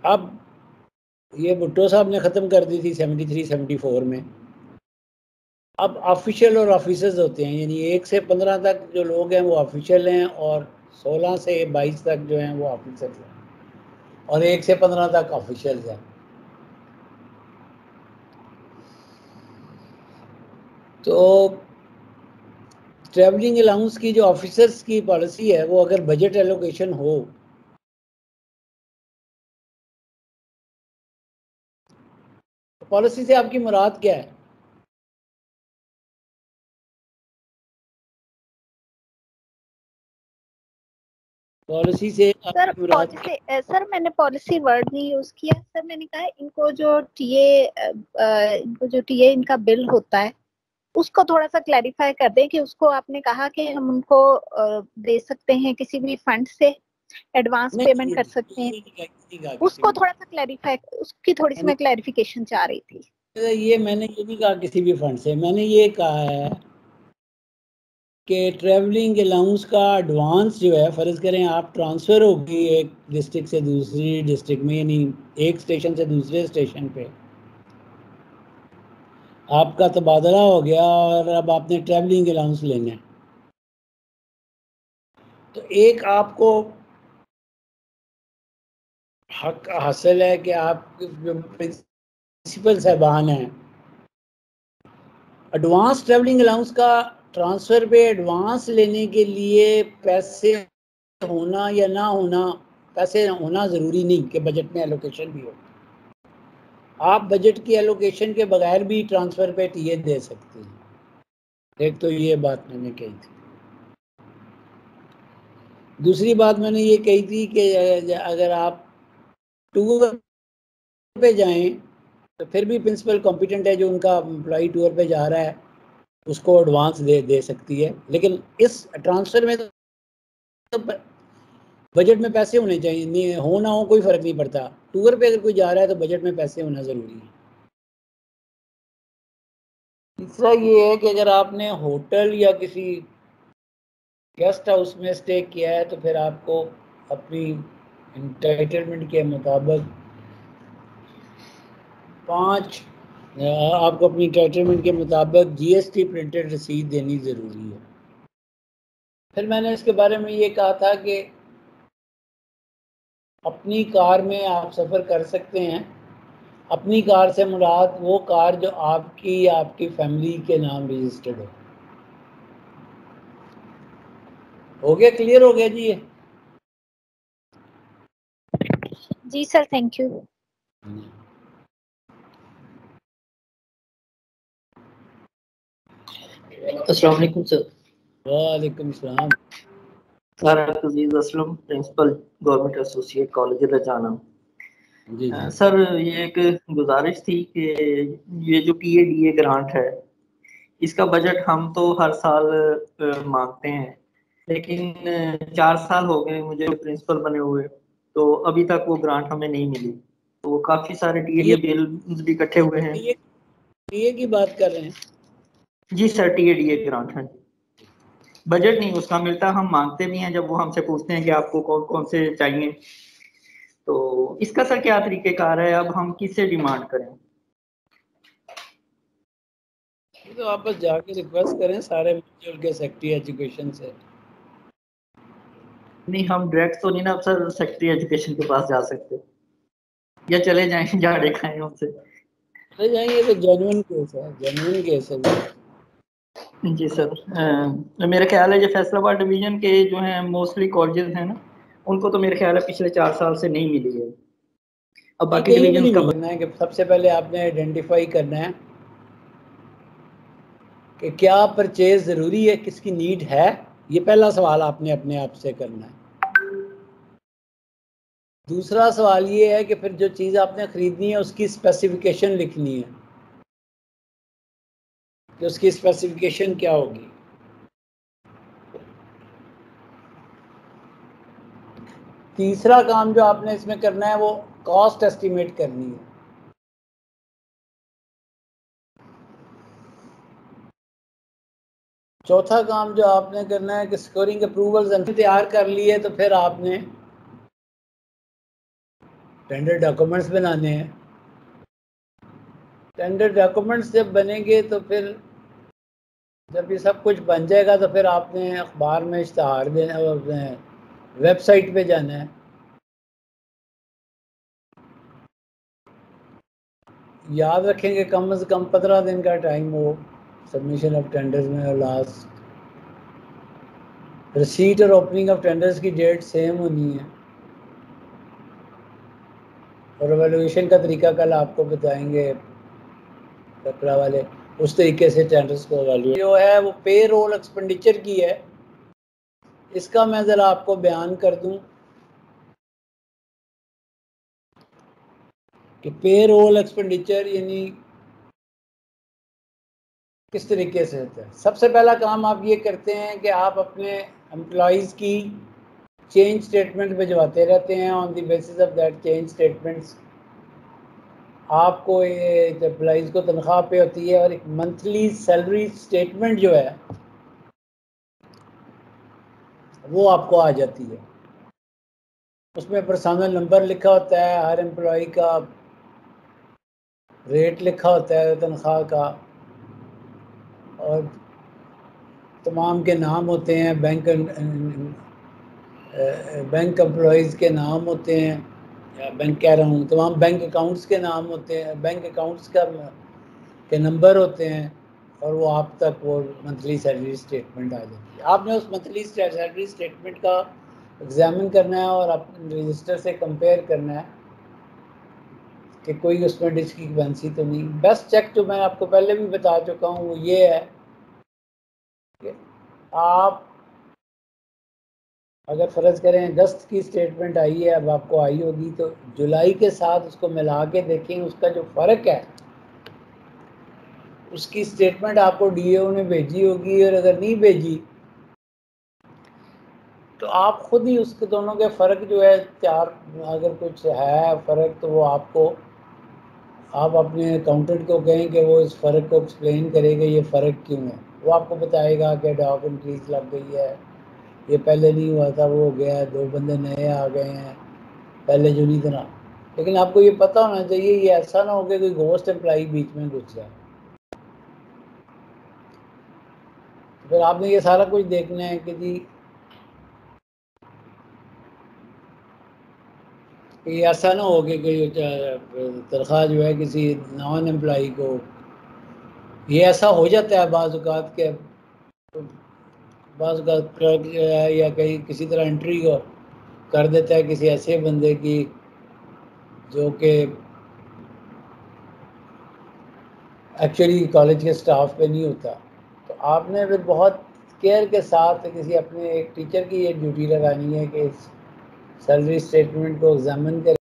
Speaker 1: अब ये भुट्टो साहब ने ख़त्म कर दी थी सेवेंटी थ्री सेवेंटी फोर में। अब ऑफिशियल और ऑफिसर्स होते हैं, यानी एक से पंद्रह तक जो लोग हैं वो ऑफिशियल हैं और सोलह से बाईस तक जो हैं वो ऑफिसर्स हैं और एक से पंद्रह तक ऑफिशियल्स हैं। तो ट्रैवलिंग अलाउंस की जो ऑफिसर्स की पॉलिसी है वो अगर बजट एलोकेशन हो तो पॉलिसी से आपकी मुराद क्या है? पॉलिसी से
Speaker 7: सर
Speaker 1: आपकी मुराद
Speaker 7: पॉलिसी सर मैंने पॉलिसी वर्ड नहीं यूज किया सर, मैंने कहा इनको जो टीए इनको जो टीए इनका बिल होता है उसको थोड़ा सा क्लैरिफाई कर दें कि उसको आपने कहा कि हम उनको दे सकते हैं किसी भी फंड से एडवांस पेमेंट कर सकते हैं, उसको थोड़ा सा क्लैरिफाई, उसकी थोड़ी सी मैं क्लैरिफिकेशन चाह रही थी।
Speaker 1: ये मैंने ये नहीं कहा किसी भी फंड से, मैंने ये कहा है कि ट्रैवलिंग अलाउंस का एडवांस जो है, फ़र्ज़ करें आप ट्रांसफ़र होगी एक डिस्ट्रिक्ट से दूसरी डिस्ट्रिक्ट में, यानी एक स्टेशन से दूसरे स्टेशन पे आपका तबादला हो गया और अब आपने ट्रैवलिंग अलाउंस लेना है, तो एक आपको हक हासिल है कि आप जो प्रिंसिपल साहबान हैं एडवांस ट्रैवलिंग अलाउंस का ट्रांसफ़र पे एडवांस लेने के लिए पैसे होना या ना होना, पैसे होना ज़रूरी नहीं कि बजट में एलोकेशन भी हो। आप बजट की एलोकेशन के बगैर भी ट्रांसफ़र पे टीए दे सकते हैं। एक तो ये बात मैंने कही थी। दूसरी बात मैंने ये कही थी कि अगर आप टूर पे जाएं तो फिर भी प्रिंसिपल कॉम्पिटेंट है, जो उनका एम्प्लॉई टूर पे जा रहा है उसको एडवांस दे दे सकती है, लेकिन इस ट्रांसफ़र में तो बजट में पैसे होने चाहिए, नहीं हो ना हो कोई फ़र्क नहीं पड़ता। टूर पे अगर कोई जा रहा है तो बजट में पैसे होना ज़रूरी है। तीसरा ये है कि अगर आपने होटल या किसी गेस्ट हाउस में स्टे किया है तो फिर आपको अपनी इंटाइटलमेंट के मुताबिक पाँच आपको अपनी इंटाइटलमेंट के मुताबिक जीएसटी प्रिंटेड रसीद देनी ज़रूरी है। फिर मैंने इसके बारे में ये कहा था कि अपनी कार में आप सफ़र कर सकते हैं। अपनी कार से मुराद वो कार जो आपकी या आपकी फैमिली के नाम रजिस्टर्ड हो। हो गया, क्लियर हो गया जी ये?
Speaker 7: जी सर, थैंक यू।
Speaker 8: अस्सलाम वालेकुम सर।
Speaker 1: वालेकुम सलाम
Speaker 8: sir, Aziz Aslam, principal government associate college Lajana.
Speaker 1: जी जी।
Speaker 8: सर ये एक गुजारिश थी कि ये जो टीएडीए ग्रांट है इसका बजट हम तो हर साल मांगते हैं, लेकिन चार साल हो गए मुझे प्रिंसिपल बने हुए, तो अभी तक वो ग्रांट हमें नहीं मिली। तो काफी सारे टीएडीए बिल भी इकट्ठे हुए हैं।
Speaker 1: टीए की बात कर रहे हैं?
Speaker 8: जी सर, टीएडीए ग्रांट है। बजट नहीं उसका मिलता, हम मांगते भी हैं जब वो हमसे पूछते हैं कि आपको कौन कौन से चाहिए। तो इसका सर क्या तरीकेकार है, अब हम किससे डिमांड करें?
Speaker 1: तो आप बस जाके रिक्वेस्ट करें सारे मिलजुल के सेक्रेटरी एजुकेशन से।
Speaker 8: नहीं, हम डायरेक्ट तो नहीं ना सर सेक्रेटरी एजुकेशन के पास जा सकते, या चले जाएं झाड़े खाएं उनसे?
Speaker 1: चले जाएंगे तो जेन्युइन केस है, जेन्युइन केस है।
Speaker 8: जी सर, आ, मेरा ख्याल है जो फैसलाबाद डिवीजन के जो हैं मोस्टली कॉलेजेस हैं ना, उनको तो मेरे ख्याल है पिछले चार साल से नहीं मिली है। अब बाकी डिवीजन का
Speaker 1: बनना है कि सबसे पहले आपने आइडेंटिफाई करना है कि क्या परचेज ज़रूरी है, किसकी नीड है। ये पहला सवाल आपने अपने आप से करना है। दूसरा सवाल ये है कि फिर जो चीज़ आपने ख़रीदनी है उसकी स्पेसिफिकेशन लिखनी है कि उसकी स्पेसिफिकेशन क्या होगी। तीसरा काम जो आपने इसमें करना है वो कॉस्ट एस्टिमेट करनी है। चौथा काम जो आपने करना है कि सिक्योरिंग अप्रूवल्स तैयार कर लिए तो फिर आपने टेंडर डॉक्यूमेंट्स बनाने हैं। टेंडर डॉक्यूमेंट्स जब बनेंगे तो फिर जब ये सब कुछ बन जाएगा तो फिर आपने अखबार में इश्तहार देना, अपने वेबसाइट पे जाना है। याद रखेंगे कम से कम पंद्रह दिन का टाइम हो सबमिशन ऑफ टेंडर्स में, और लास्ट रिसीट और ओपनिंग ऑफ टेंडर्स की डेट सेम होनी है। और एवेल्यूएशन का तरीका कल आपको बताएंगे कपड़ा वाले, उस तरीके से टेंडर्स को एवेल्यूएट जो है वो पे रोल एक्सपेंडिचर की है। इसका मैं ज़रा आपको बयान कर दूं कि पे रोल एक्सपेंडिचर यानी किस तरीके से होता है। सबसे पहला काम आप ये करते हैं कि आप अपने एम्प्लॉइज़ की चेंज स्टेटमेंट भिजवाते रहते हैं। On the basis of that change statements आपको ये एम्प्लॉइज़ को तनख्वाह पे होती है, और एक मंथली सैलरी स्टेटमेंट जो है वो आपको आ जाती है। उसमें पर्सनल नंबर लिखा होता है, हर एम्प्लॉय का रेट लिखा होता है तनख्वाह का, और तमाम के नाम होते हैं, बैंक बैंक एम्प्लॉइज़ के नाम होते हैं, या बैंक कह रहा हूँ तमाम बैंक अकाउंट्स के नाम होते हैं, बैंक अकाउंट्स का के नंबर होते हैं, और वो आप तक वो मंथली सैलरी स्टेटमेंट आ जाती है। आपने उस मंथली सैलरी स्टेटमेंट का एग्जामिन करना है और अपने रजिस्टर से कंपेयर करना है कि कोई उसमें डिस्क्रिपेंसी तो नहीं। बेस्ट चेक जो मैं आपको पहले भी बता चुका हूँ वो ये है कि आप अगर फ़र्ज़ करें अगस्त की स्टेटमेंट आई है, अब आपको आई होगी, तो जुलाई के साथ उसको मिला के देखें, उसका जो फ़र्क है उसकी स्टेटमेंट आपको डीएओ ने भेजी होगी, और अगर नहीं भेजी तो आप खुद ही उसके दोनों के फ़र्क जो है, चार अगर कुछ है फ़र्क, तो वो आपको आप अपने अकाउंटेंट को कहें कि वो इस फ़र्क को एक्सप्लेन करेगा ये फ़र्क क्यों है। वो आपको बताएगा कि डॉक इंक्रीज लग गई है, ये पहले नहीं हुआ था, वो हो गया है, दो बंदे नए आ गए हैं, पहले जो नहीं था। लेकिन आपको ये पता होना चाहिए, ये ऐसा ना हो कि कोई घोस्ट एम्प्लॉई बीच में घुस जाए। फिर आपने ये सारा कुछ देखना है कि जी कि ऐसा ना हो कि कोई तनख्वाह जो है किसी नॉन एम्प्लॉई को, ये ऐसा हो जाता है बाज़ औक़ात के, बाज़ औक़ात क्लर्क जो है या कहीं किसी तरह एंट्री को कर देता है किसी ऐसे बंदे की जो कि एक्चुअली कॉलेज के स्टाफ पे नहीं होता। तो आपने फिर बहुत केयर के साथ किसी अपने एक टीचर की ये ड्यूटी लगानी है कि इस सैलरी स्टेटमेंट को एग्जामिन करें।